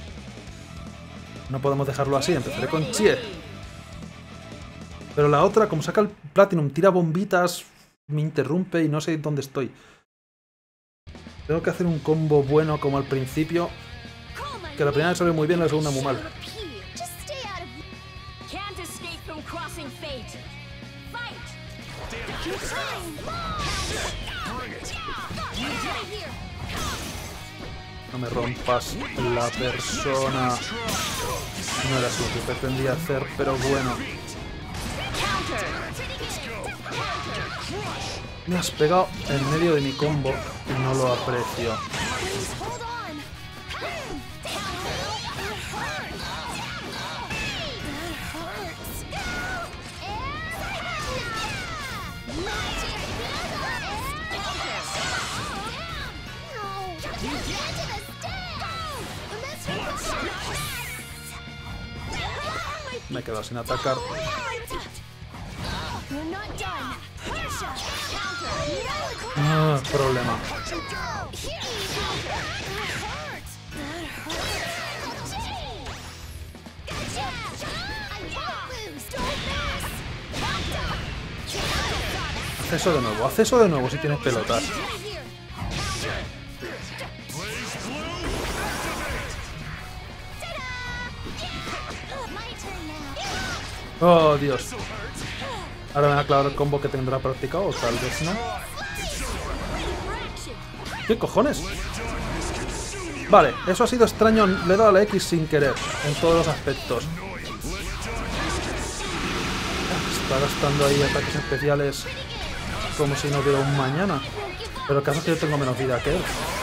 No podemos dejarlo así. Empezaré con Chie. Pero la otra, como saca el Platinum, tira bombitas, me interrumpe y no sé dónde estoy. Tengo que hacer un combo bueno como al principio. Que la primera sale muy bien, la segunda muy mal. No me rompas la persona. No era lo que pretendía hacer, pero bueno. Me has pegado en medio de mi combo y no lo aprecio. Me he quedado sin atacar. Ah, problema. Haz eso de nuevo, haz eso de nuevo si tienes pelotas. Oh, Dios. Ahora me va a clavar el combo que tendrá practicado, o tal vez no. ¿Qué cojones? Vale, eso ha sido extraño. Le he dado a la X sin querer, en todos los aspectos. Está gastando ahí ataques especiales como si no hubiera un mañana. Pero el caso es que yo tengo menos vida que él.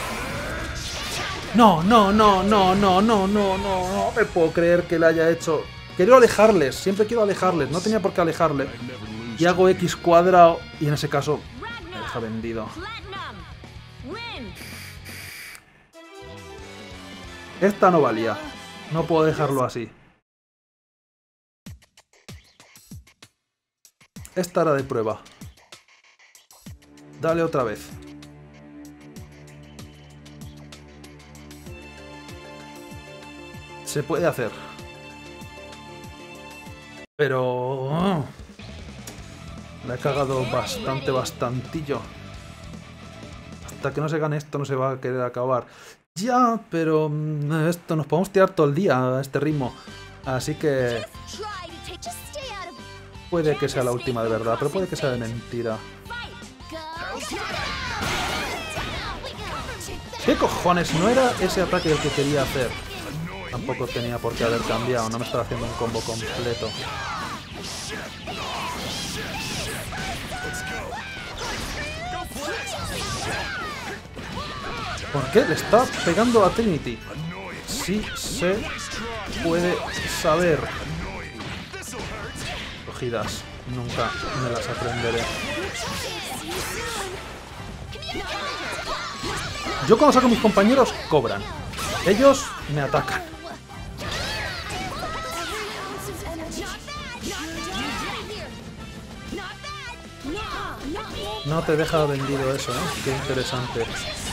No, no, no, no, no, no, no, no, no me puedo creer que le haya hecho... Quiero alejarles, siempre quiero alejarles. No tenía por qué alejarle. Y hago X cuadrado y en ese caso me deja vendido. Esta no valía. No puedo dejarlo así. Esta era de prueba. Dale otra vez. Se puede hacer. Pero... Oh, la he cagado bastante, bastantillo. Hasta que no se gane esto no se va a querer acabar. Ya, pero... Esto nos podemos tirar todo el día a este ritmo. Así que... Puede que sea la última de verdad, pero puede que sea de mentira. ¿Qué cojones? No era ese ataque el que quería hacer. Tampoco tenía por qué haber cambiado. No me estaba haciendo un combo completo. ¿Por qué le está pegando a Trinity? Sí se puede saber. Cogidas. Nunca me las aprenderé. Yo cuando saco a mis compañeros, cobran. Ellos me atacan. No te deja vendido eso, ¿eh? Qué interesante.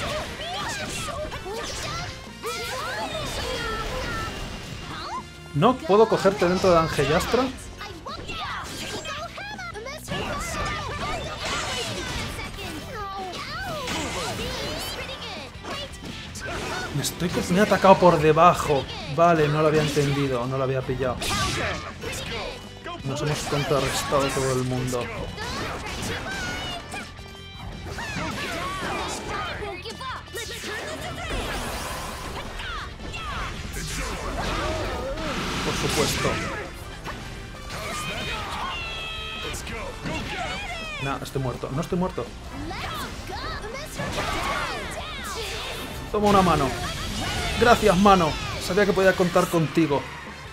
¿No puedo cogerte dentro de Angelastra? Me estoy... Me he atacado por debajo. Vale, no lo había entendido, no lo había pillado. Nos hemos contrarrestado todo el mundo. Por supuesto. No, estoy muerto. No estoy muerto. Toma una mano. Gracias, mano. Sabía que podía contar contigo.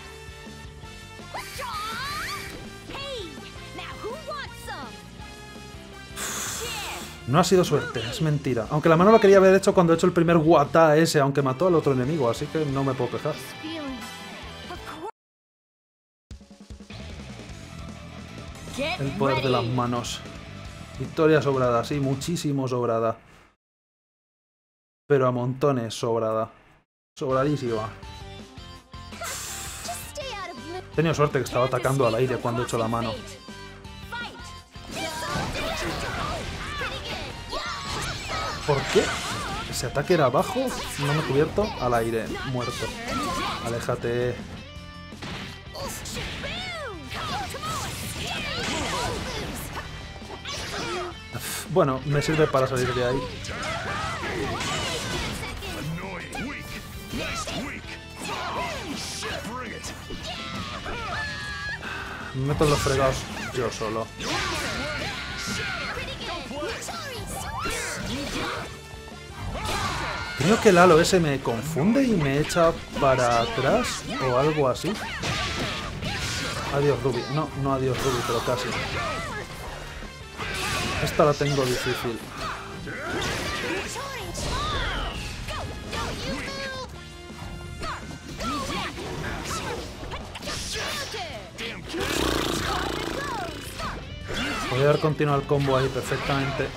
No ha sido suerte, es mentira. Aunque la mano la quería haber hecho cuando he hecho el primer Wata ese, aunque mató al otro enemigo, así que no me puedo quejar. El poder de las manos. Victoria sobrada, sí, muchísimo sobrada. Pero a montones sobrada. Sobradísima. He tenido suerte que estaba atacando al aire cuando he hecho la mano. ¿Por qué? Ese ataque era abajo, no me he cubierto, al aire, muerto. Aléjate. Bueno, me sirve para salir de ahí. Me meto en los fregados yo solo. Creo que el halo ese me confunde y me echa para atrás o algo así. Adiós, Ruby. No, no adiós, Ruby, pero casi. Esta la tengo difícil. Podría haber continuado el combo ahí perfectamente.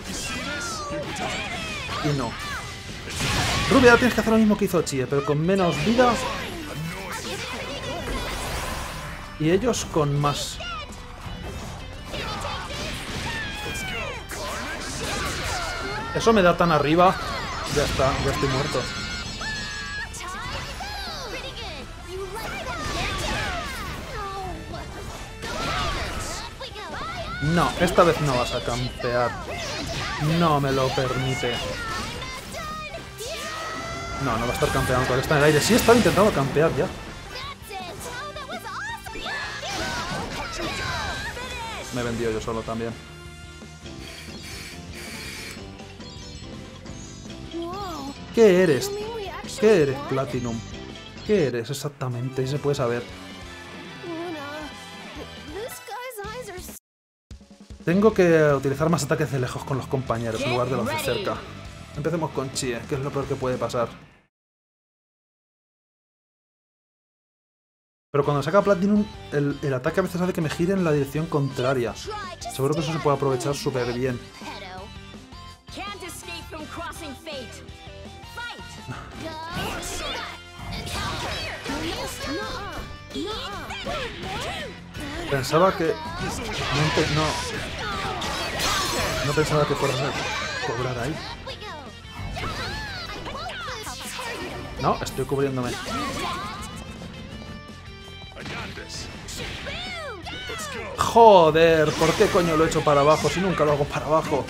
Y no. Ruby, ahora tienes que hacer lo mismo que hizo Chie, pero con menos vida. Y ellos con más. Eso me da tan arriba. Ya está, ya estoy muerto. No, esta vez no vas a campear. No me lo permite. No, no va a estar campeando porque está en el aire. Sí, estaba intentando campear ya. Me he vendido yo solo también. Whoa. ¿Qué eres? You mean we actually ¿Qué eres, won? Platinum? ¿Qué eres exactamente? Si se puede saber. Luna, this guy's eyes are s- Tengo que utilizar más ataques de lejos con los compañeros en lugar de los de cerca. Empecemos con Chie, que es lo peor que puede pasar. Pero cuando saca Platinum, el, el ataque a veces hace que me gire en la dirección contraria. Try, just Seguro que eso se puede aprovechar stay súper bien. pedo. Can't escape from crossing fate. Fight. Go. Nuh-uh. Pensaba que... No, ente- no, no pensaba que fuera a cobrar ahí. We go. I won't tear you to No, estoy cubriéndome. Joder, ¿por qué coño lo he hecho para abajo si nunca lo hago para abajo?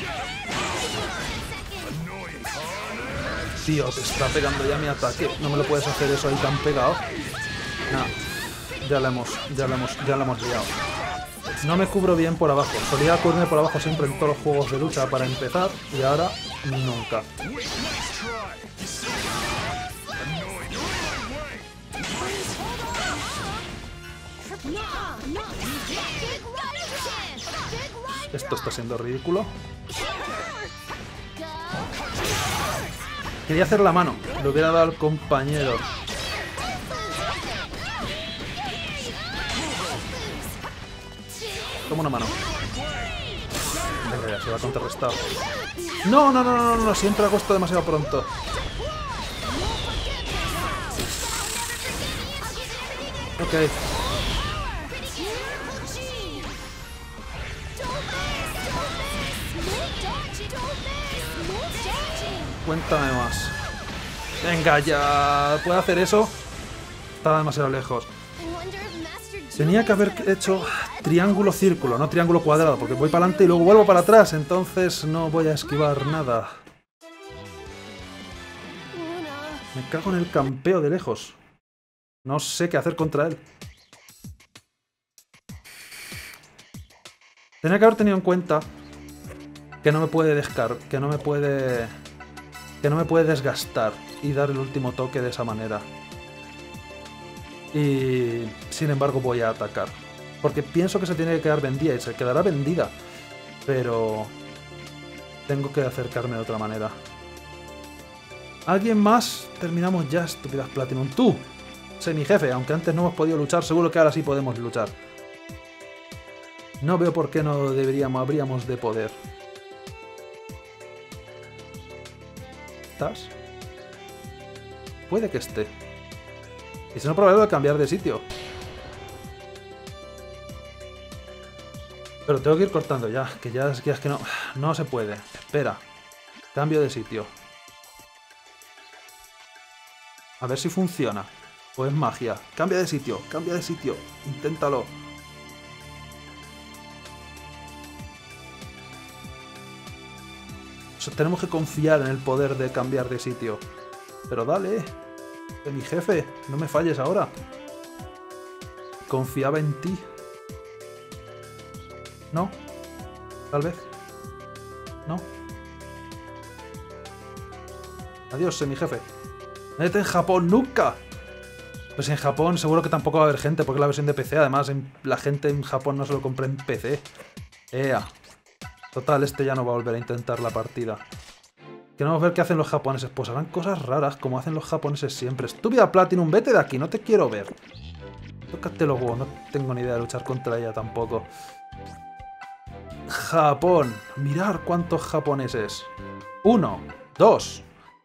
Tío, te está pegando ya mi ataque. No me lo puedes hacer eso ahí tan pegado. Nah, ya la hemos, ya la hemos, ya la hemos liado. No me cubro bien por abajo. Solía cubrirme por abajo siempre en todos los juegos de lucha para empezar y ahora nunca. Esto está siendo ridículo. Quería hacer la mano. Le hubiera dado al compañero. Toma una mano. Venga, ya, se va a contrarrestar. No, no, no, no, no, no. Siempre hago esto demasiado pronto. Ok. Cuéntame más. Venga, ya. ¿Puede hacer eso? Estaba demasiado lejos. Tenía que haber hecho triángulo círculo, no triángulo cuadrado, porque voy para adelante y luego vuelvo para atrás, entonces no voy a esquivar nada. Me cago en el campeo de lejos. No sé qué hacer contra él. Tenía que haber tenido en cuenta que no me puede descar, que no me puede, que no me puede desgastar y dar el último toque de esa manera. Y sin embargo voy a atacar. Porque pienso que se tiene que quedar vendida y se quedará vendida. Pero tengo que acercarme de otra manera. ¿Alguien más? Terminamos ya, estúpidas Platinum. Tú, semijefe, aunque antes no hemos podido luchar, seguro que ahora sí podemos luchar. No veo por qué no deberíamos, habríamos de poder. ¿Estás? Puede que esté. Y si no, probaré de cambiar de sitio. Pero tengo que ir cortando ya, que ya es que, es que no, no se puede. Espera. Cambio de sitio. A ver si funciona. O es magia. Cambia de sitio, cambia de sitio. Inténtalo. O sea, tenemos que confiar en el poder de cambiar de sitio. Pero dale. De mi jefe, no me falles ahora. Confiaba en ti. ¿No? Tal vez. ¿No? Adiós, semijefe. ¡Métete en Japón nunca! Pues en Japón seguro que tampoco va a haber gente, porque es la versión de P C. Además, en, la gente en Japón no se lo compra en P C. ¡Ea! Total, este ya no va a volver a intentar la partida. Queremos ver qué hacen los japoneses. Pues harán cosas raras, como hacen los japoneses siempre. Estúpida Platinum, vete de aquí, no te quiero ver. Tócate los huevos, no tengo ni idea de luchar contra ella tampoco. Japón. Mirar cuántos japoneses. Uno, dos.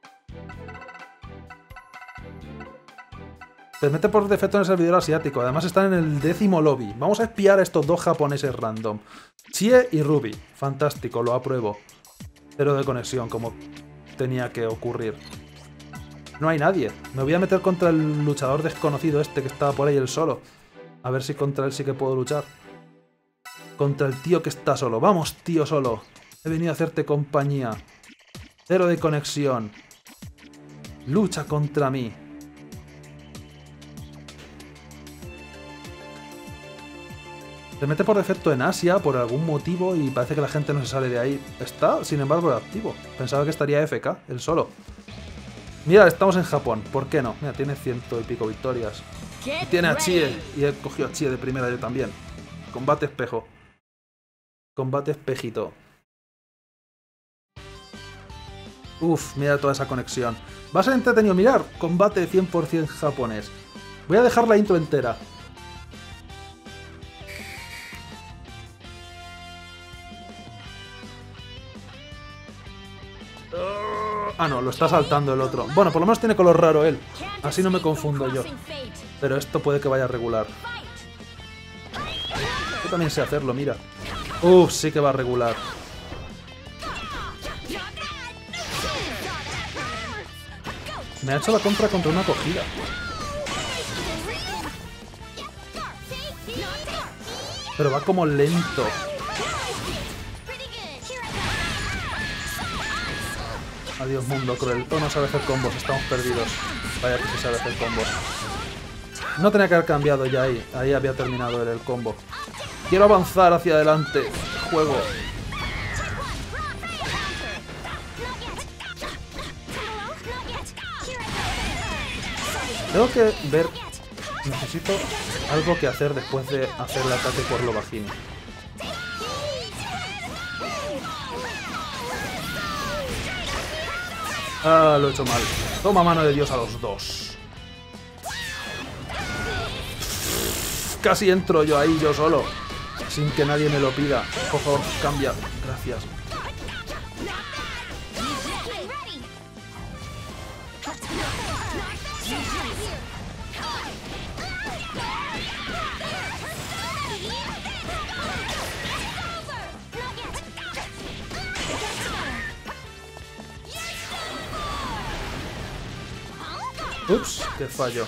Te mete por defecto en el servidor asiático. Además están en el décimo lobby. Vamos a espiar a estos dos japoneses random. Chie y Ruby. Fantástico, lo apruebo. Cero de conexión, como tenía que ocurrir. No hay nadie. Me voy a meter contra el luchador desconocido este que estaba por ahí él solo. A ver si contra él sí que puedo luchar. Contra el tío que está solo. Vamos, tío solo. He venido a hacerte compañía. Cero de conexión. Lucha contra mí. Se mete por defecto en Asia por algún motivo y parece que la gente no se sale de ahí. Está, sin embargo, activo. Pensaba que estaría F K, él solo. Mira, estamos en Japón. ¿Por qué no? Mira, tiene ciento y pico victorias. Y tiene a Chie. Y he cogido a Chie de primera yo también. Combate espejo. Combate espejito. Uf, mira toda esa conexión. Va a ser entretenido mirar. Combate cien por cien japonés. Voy a dejar la intro entera. Ah, no, lo está saltando el otro. Bueno, por lo menos tiene color raro él. Así no me confundo yo. Pero esto puede que vaya regular. Yo también sé hacerlo, mira. Uf, sí que va regular. Me ha hecho la contra contra una acogida. Pero va como lento. Adiós mundo cruel. Oh, no sabe hacer combos, estamos perdidos. Vaya que se sabe hacer combos. No tenía que haber cambiado ya ahí. Ahí había terminado el, el combo. Quiero avanzar hacia adelante. Juego. Tengo que ver... Necesito algo que hacer después de hacer el ataque por lo bajini. Ah, lo he hecho mal. Toma mano de Dios a los dos. Casi entro yo ahí, yo solo. Sin que nadie me lo pida. Por favor, cambia. Gracias. Ups, qué fallo.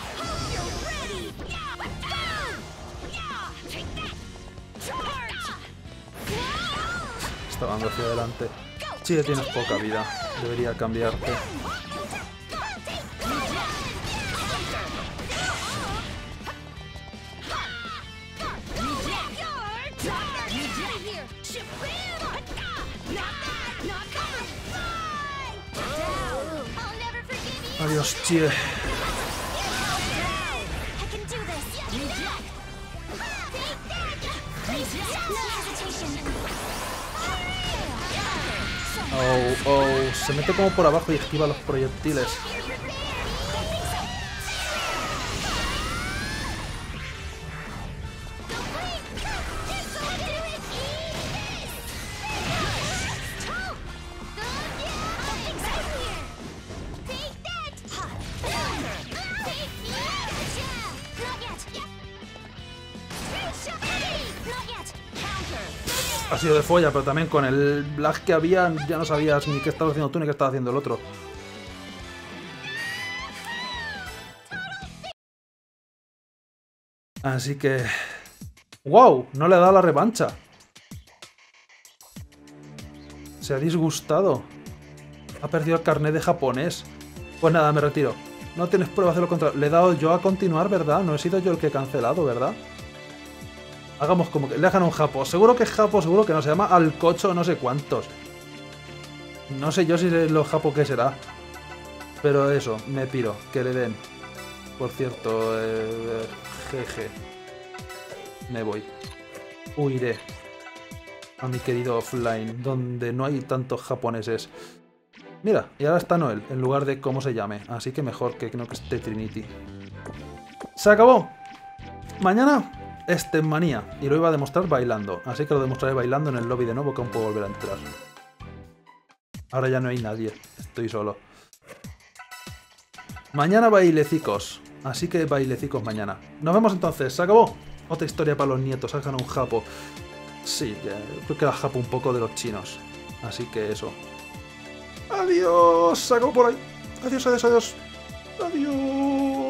Está dando hacia adelante. Sí, tienes poca vida. Debería cambiarte. Adiós, Chie. Oh, oh, se mete como por abajo y esquiva los proyectiles. Ha sido de folla, pero también con el lag que había ya no sabías ni qué estabas haciendo tú ni qué estaba haciendo el otro. Así que... ¡Wow! No le ha dado la revancha. Se ha disgustado. Ha perdido el carnet de japonés. Pues nada, me retiro. No tienes pruebas de lo contrario. Le he dado yo a continuar, ¿verdad? No he sido yo el que he cancelado, ¿verdad? Hagamos como que... Le dejan un japo. Seguro que es japo, seguro que no. Se llama Alcocho no sé cuántos. No sé yo si es lo japo que será. Pero eso, me piro. Que le den. Por cierto, eh, jeje. Me voy. Huiré a mi querido offline, donde no hay tantos japoneses. Mira, y ahora está Noel, en lugar de cómo se llame. Así que mejor que no que esté Trinity. ¡Se acabó! Mañana... Este manía, y lo iba a demostrar bailando, así que lo demostraré bailando en el lobby de nuevo, que aún puedo volver a entrar. Ahora ya no hay nadie, estoy solo. Mañana bailecicos, así que bailecicos mañana. Nos vemos entonces, se acabó. Otra historia para los nietos, hagan un japo. Sí, creo que la japo un poco de los chinos, así que eso. Adiós, se acabó por ahí. Adiós, adiós, adiós. Adiós.